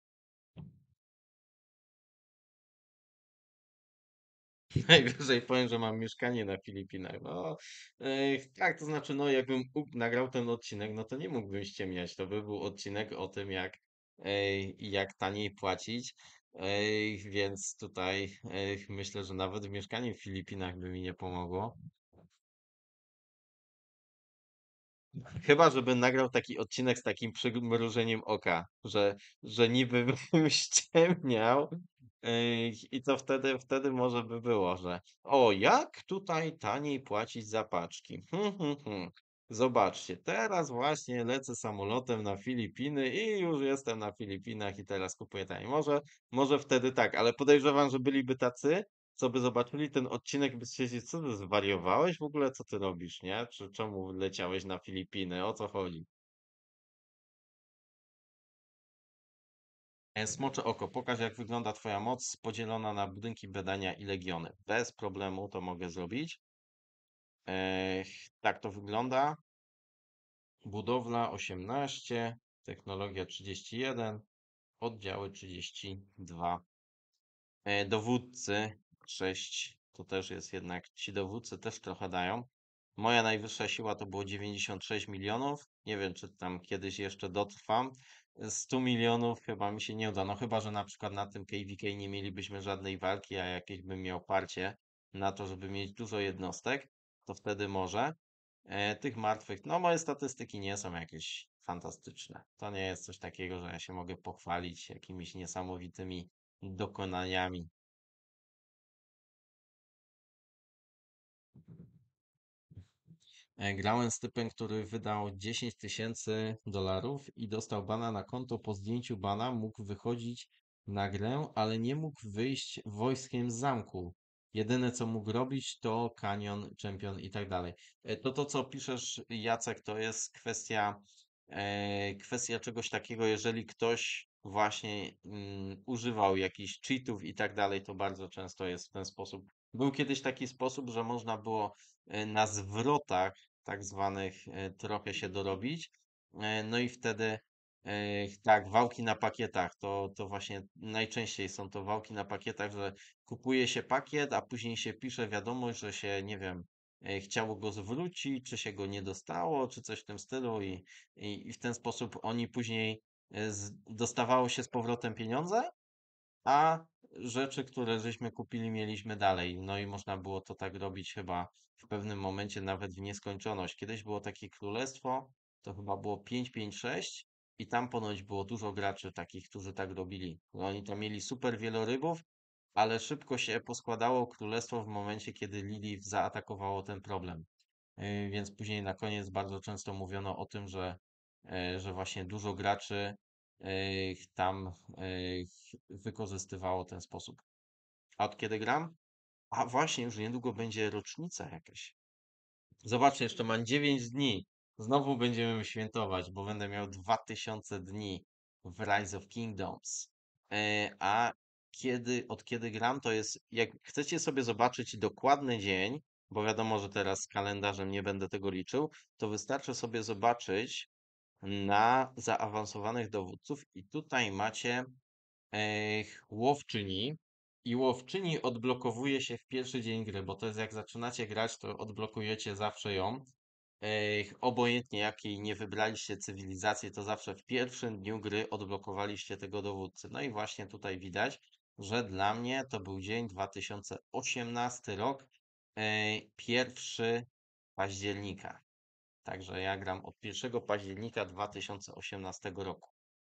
Najwyżej powiem, że mam mieszkanie na Filipinach. No, ech, tak, to znaczy, no, jakbym uk- nagrał ten odcinek, no to nie mógłbym ściemniać. To by był odcinek o tym, jak, ej, jak taniej płacić. Ej, więc tutaj ej, myślę, że nawet mieszkanie w Filipinach by mi nie pomogło. Chyba, żebym nagrał taki odcinek z takim przymrużeniem oka, że, że niby bym ściemniał, yy, i to wtedy, wtedy może by było, że o, jak tutaj taniej płacić za paczki. Hmm, hmm, hmm. Zobaczcie, teraz właśnie lecę samolotem na Filipiny i już jestem na Filipinach i teraz kupuję taniej. Może, może wtedy tak, ale podejrzewam, że byliby tacy, co by zobaczyli ten odcinek, by stwierdzili, co ty zwariowałeś w ogóle, co ty robisz, nie? Czy czemu leciałeś na Filipiny, o co chodzi? E, Smocze oko, pokaż jak wygląda twoja moc podzielona na budynki, badania i legiony. Bez problemu to mogę zrobić. E, tak to wygląda. Budowla osiemnaście, technologia trzydzieści jeden, oddziały trzydzieści dwa. E, Dowódcy sześć, to też jest jednak, ci dowódcy też trochę dają. Moja najwyższa siła to było dziewięćdziesiąt sześć milionów. Nie wiem, czy tam kiedyś jeszcze dotrwam. sto milionów chyba mi się nie uda. No chyba, że na przykład na tym K V K nie mielibyśmy żadnej walki, a jakieś bym miał parcie na to, żeby mieć dużo jednostek, to wtedy może. E, tych martwych, no moje statystyki nie są jakieś fantastyczne. To nie jest coś takiego, że ja się mogę pochwalić jakimiś niesamowitymi dokonaniami. E, Grałem z typem, który wydał dziesięć tysięcy dolarów i dostał bana na konto. Po zdjęciu bana mógł wychodzić na grę, ale nie mógł wyjść wojskiem z zamku. Jedyne co mógł robić to kanion, czempion i tak dalej. E, To to co piszesz, Jacek, to jest kwestia, e, kwestia czegoś takiego, jeżeli ktoś właśnie mm, używał jakichś cheatów i tak dalej, to bardzo często jest w ten sposób. Był kiedyś taki sposób, że można było e, na zwrotach tak zwanych e, trochę się dorobić. E, No i wtedy e, tak, wałki na pakietach, to, to właśnie najczęściej są to wałki na pakietach, że kupuje się pakiet, a później się pisze wiadomość, że się, nie wiem, e, chciało go zwrócić, czy się go nie dostało, czy coś w tym stylu i, i, i w ten sposób oni później e, z, dostawało się z powrotem pieniądze, a rzeczy, które żeśmy kupili, mieliśmy dalej. No i można było to tak robić chyba w pewnym momencie nawet w nieskończoność. Kiedyś było takie królestwo, to chyba było pięć pięć sześć i tam ponoć było dużo graczy takich, którzy tak robili. No oni tam mieli super wielorybów, ale szybko się poskładało królestwo w momencie, kiedy Lilith zaatakowało ten problem. Yy, Więc później na koniec bardzo często mówiono o tym, że, yy, że właśnie dużo graczy yy, tam yy, wykorzystywało ten sposób. A od kiedy gram? A właśnie, już niedługo będzie rocznica jakaś. Zobaczcie, jeszcze mam dziewięć dni. Znowu będziemy świętować, bo będę miał dwa tysiące dni w Rise of Kingdoms. E, a kiedy, od kiedy gram, to jest, jak chcecie sobie zobaczyć dokładny dzień, bo wiadomo, że teraz z kalendarzem nie będę tego liczył, to wystarczy sobie zobaczyć na zaawansowanych dowódców i tutaj macie Ech, łowczyni i łowczyni odblokowuje się w pierwszy dzień gry, bo to jest jak zaczynacie grać, to odblokujecie zawsze ją. Ech, obojętnie jakiej nie wybraliście cywilizacji, to zawsze w pierwszym dniu gry odblokowaliście tego dowódcę. No i właśnie tutaj widać, że dla mnie to był dzień dwa tysiące osiemnasty rok, e, pierwszy października. Także ja gram od pierwszego października dwa tysiące osiemnastego roku.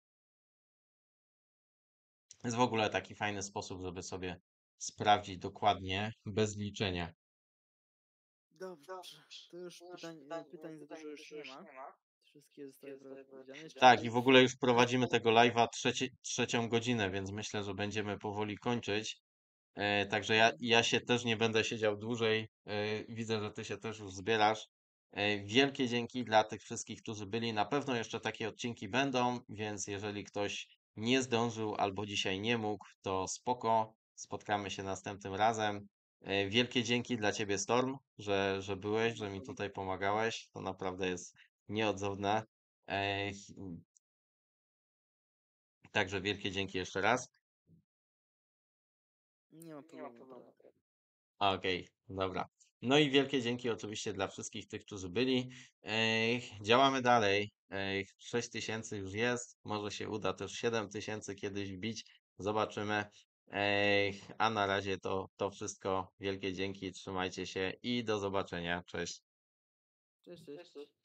Jest w ogóle taki fajny sposób, żeby sobie sprawdzić dokładnie, bez liczenia. Dobrze, to już pytań, y, pytań za dużo już nie ma. Wszystkie zostały prawie powiedziane. Jeszcze Tak, tutaj i w ogóle już prowadzimy tego live'a trzeci, trzecią godzinę, więc myślę, że będziemy powoli kończyć. E, także ja, ja się też nie będę siedział dłużej. E, widzę, że ty się też już zbierasz. E, wielkie dzięki dla tych wszystkich, którzy byli. Na pewno jeszcze takie odcinki będą, więc jeżeli ktoś nie zdążył albo dzisiaj nie mógł, to spoko. Spotkamy się następnym razem. E, wielkie dzięki dla ciebie, Storm, że, że byłeś, że mi tutaj pomagałeś. To naprawdę jest nieodzowne. E, Także wielkie dzięki jeszcze raz. nie ma problemu, prawda? Okej, dobra. No i wielkie dzięki oczywiście dla wszystkich tych, którzy byli. Ej, działamy dalej. Ej, sześć tysięcy już jest. Może się uda też siedem tysięcy kiedyś wbić. Zobaczymy. Ej, a na razie to, to wszystko. Wielkie dzięki, trzymajcie się i do zobaczenia. Cześć. Cześć, cześć.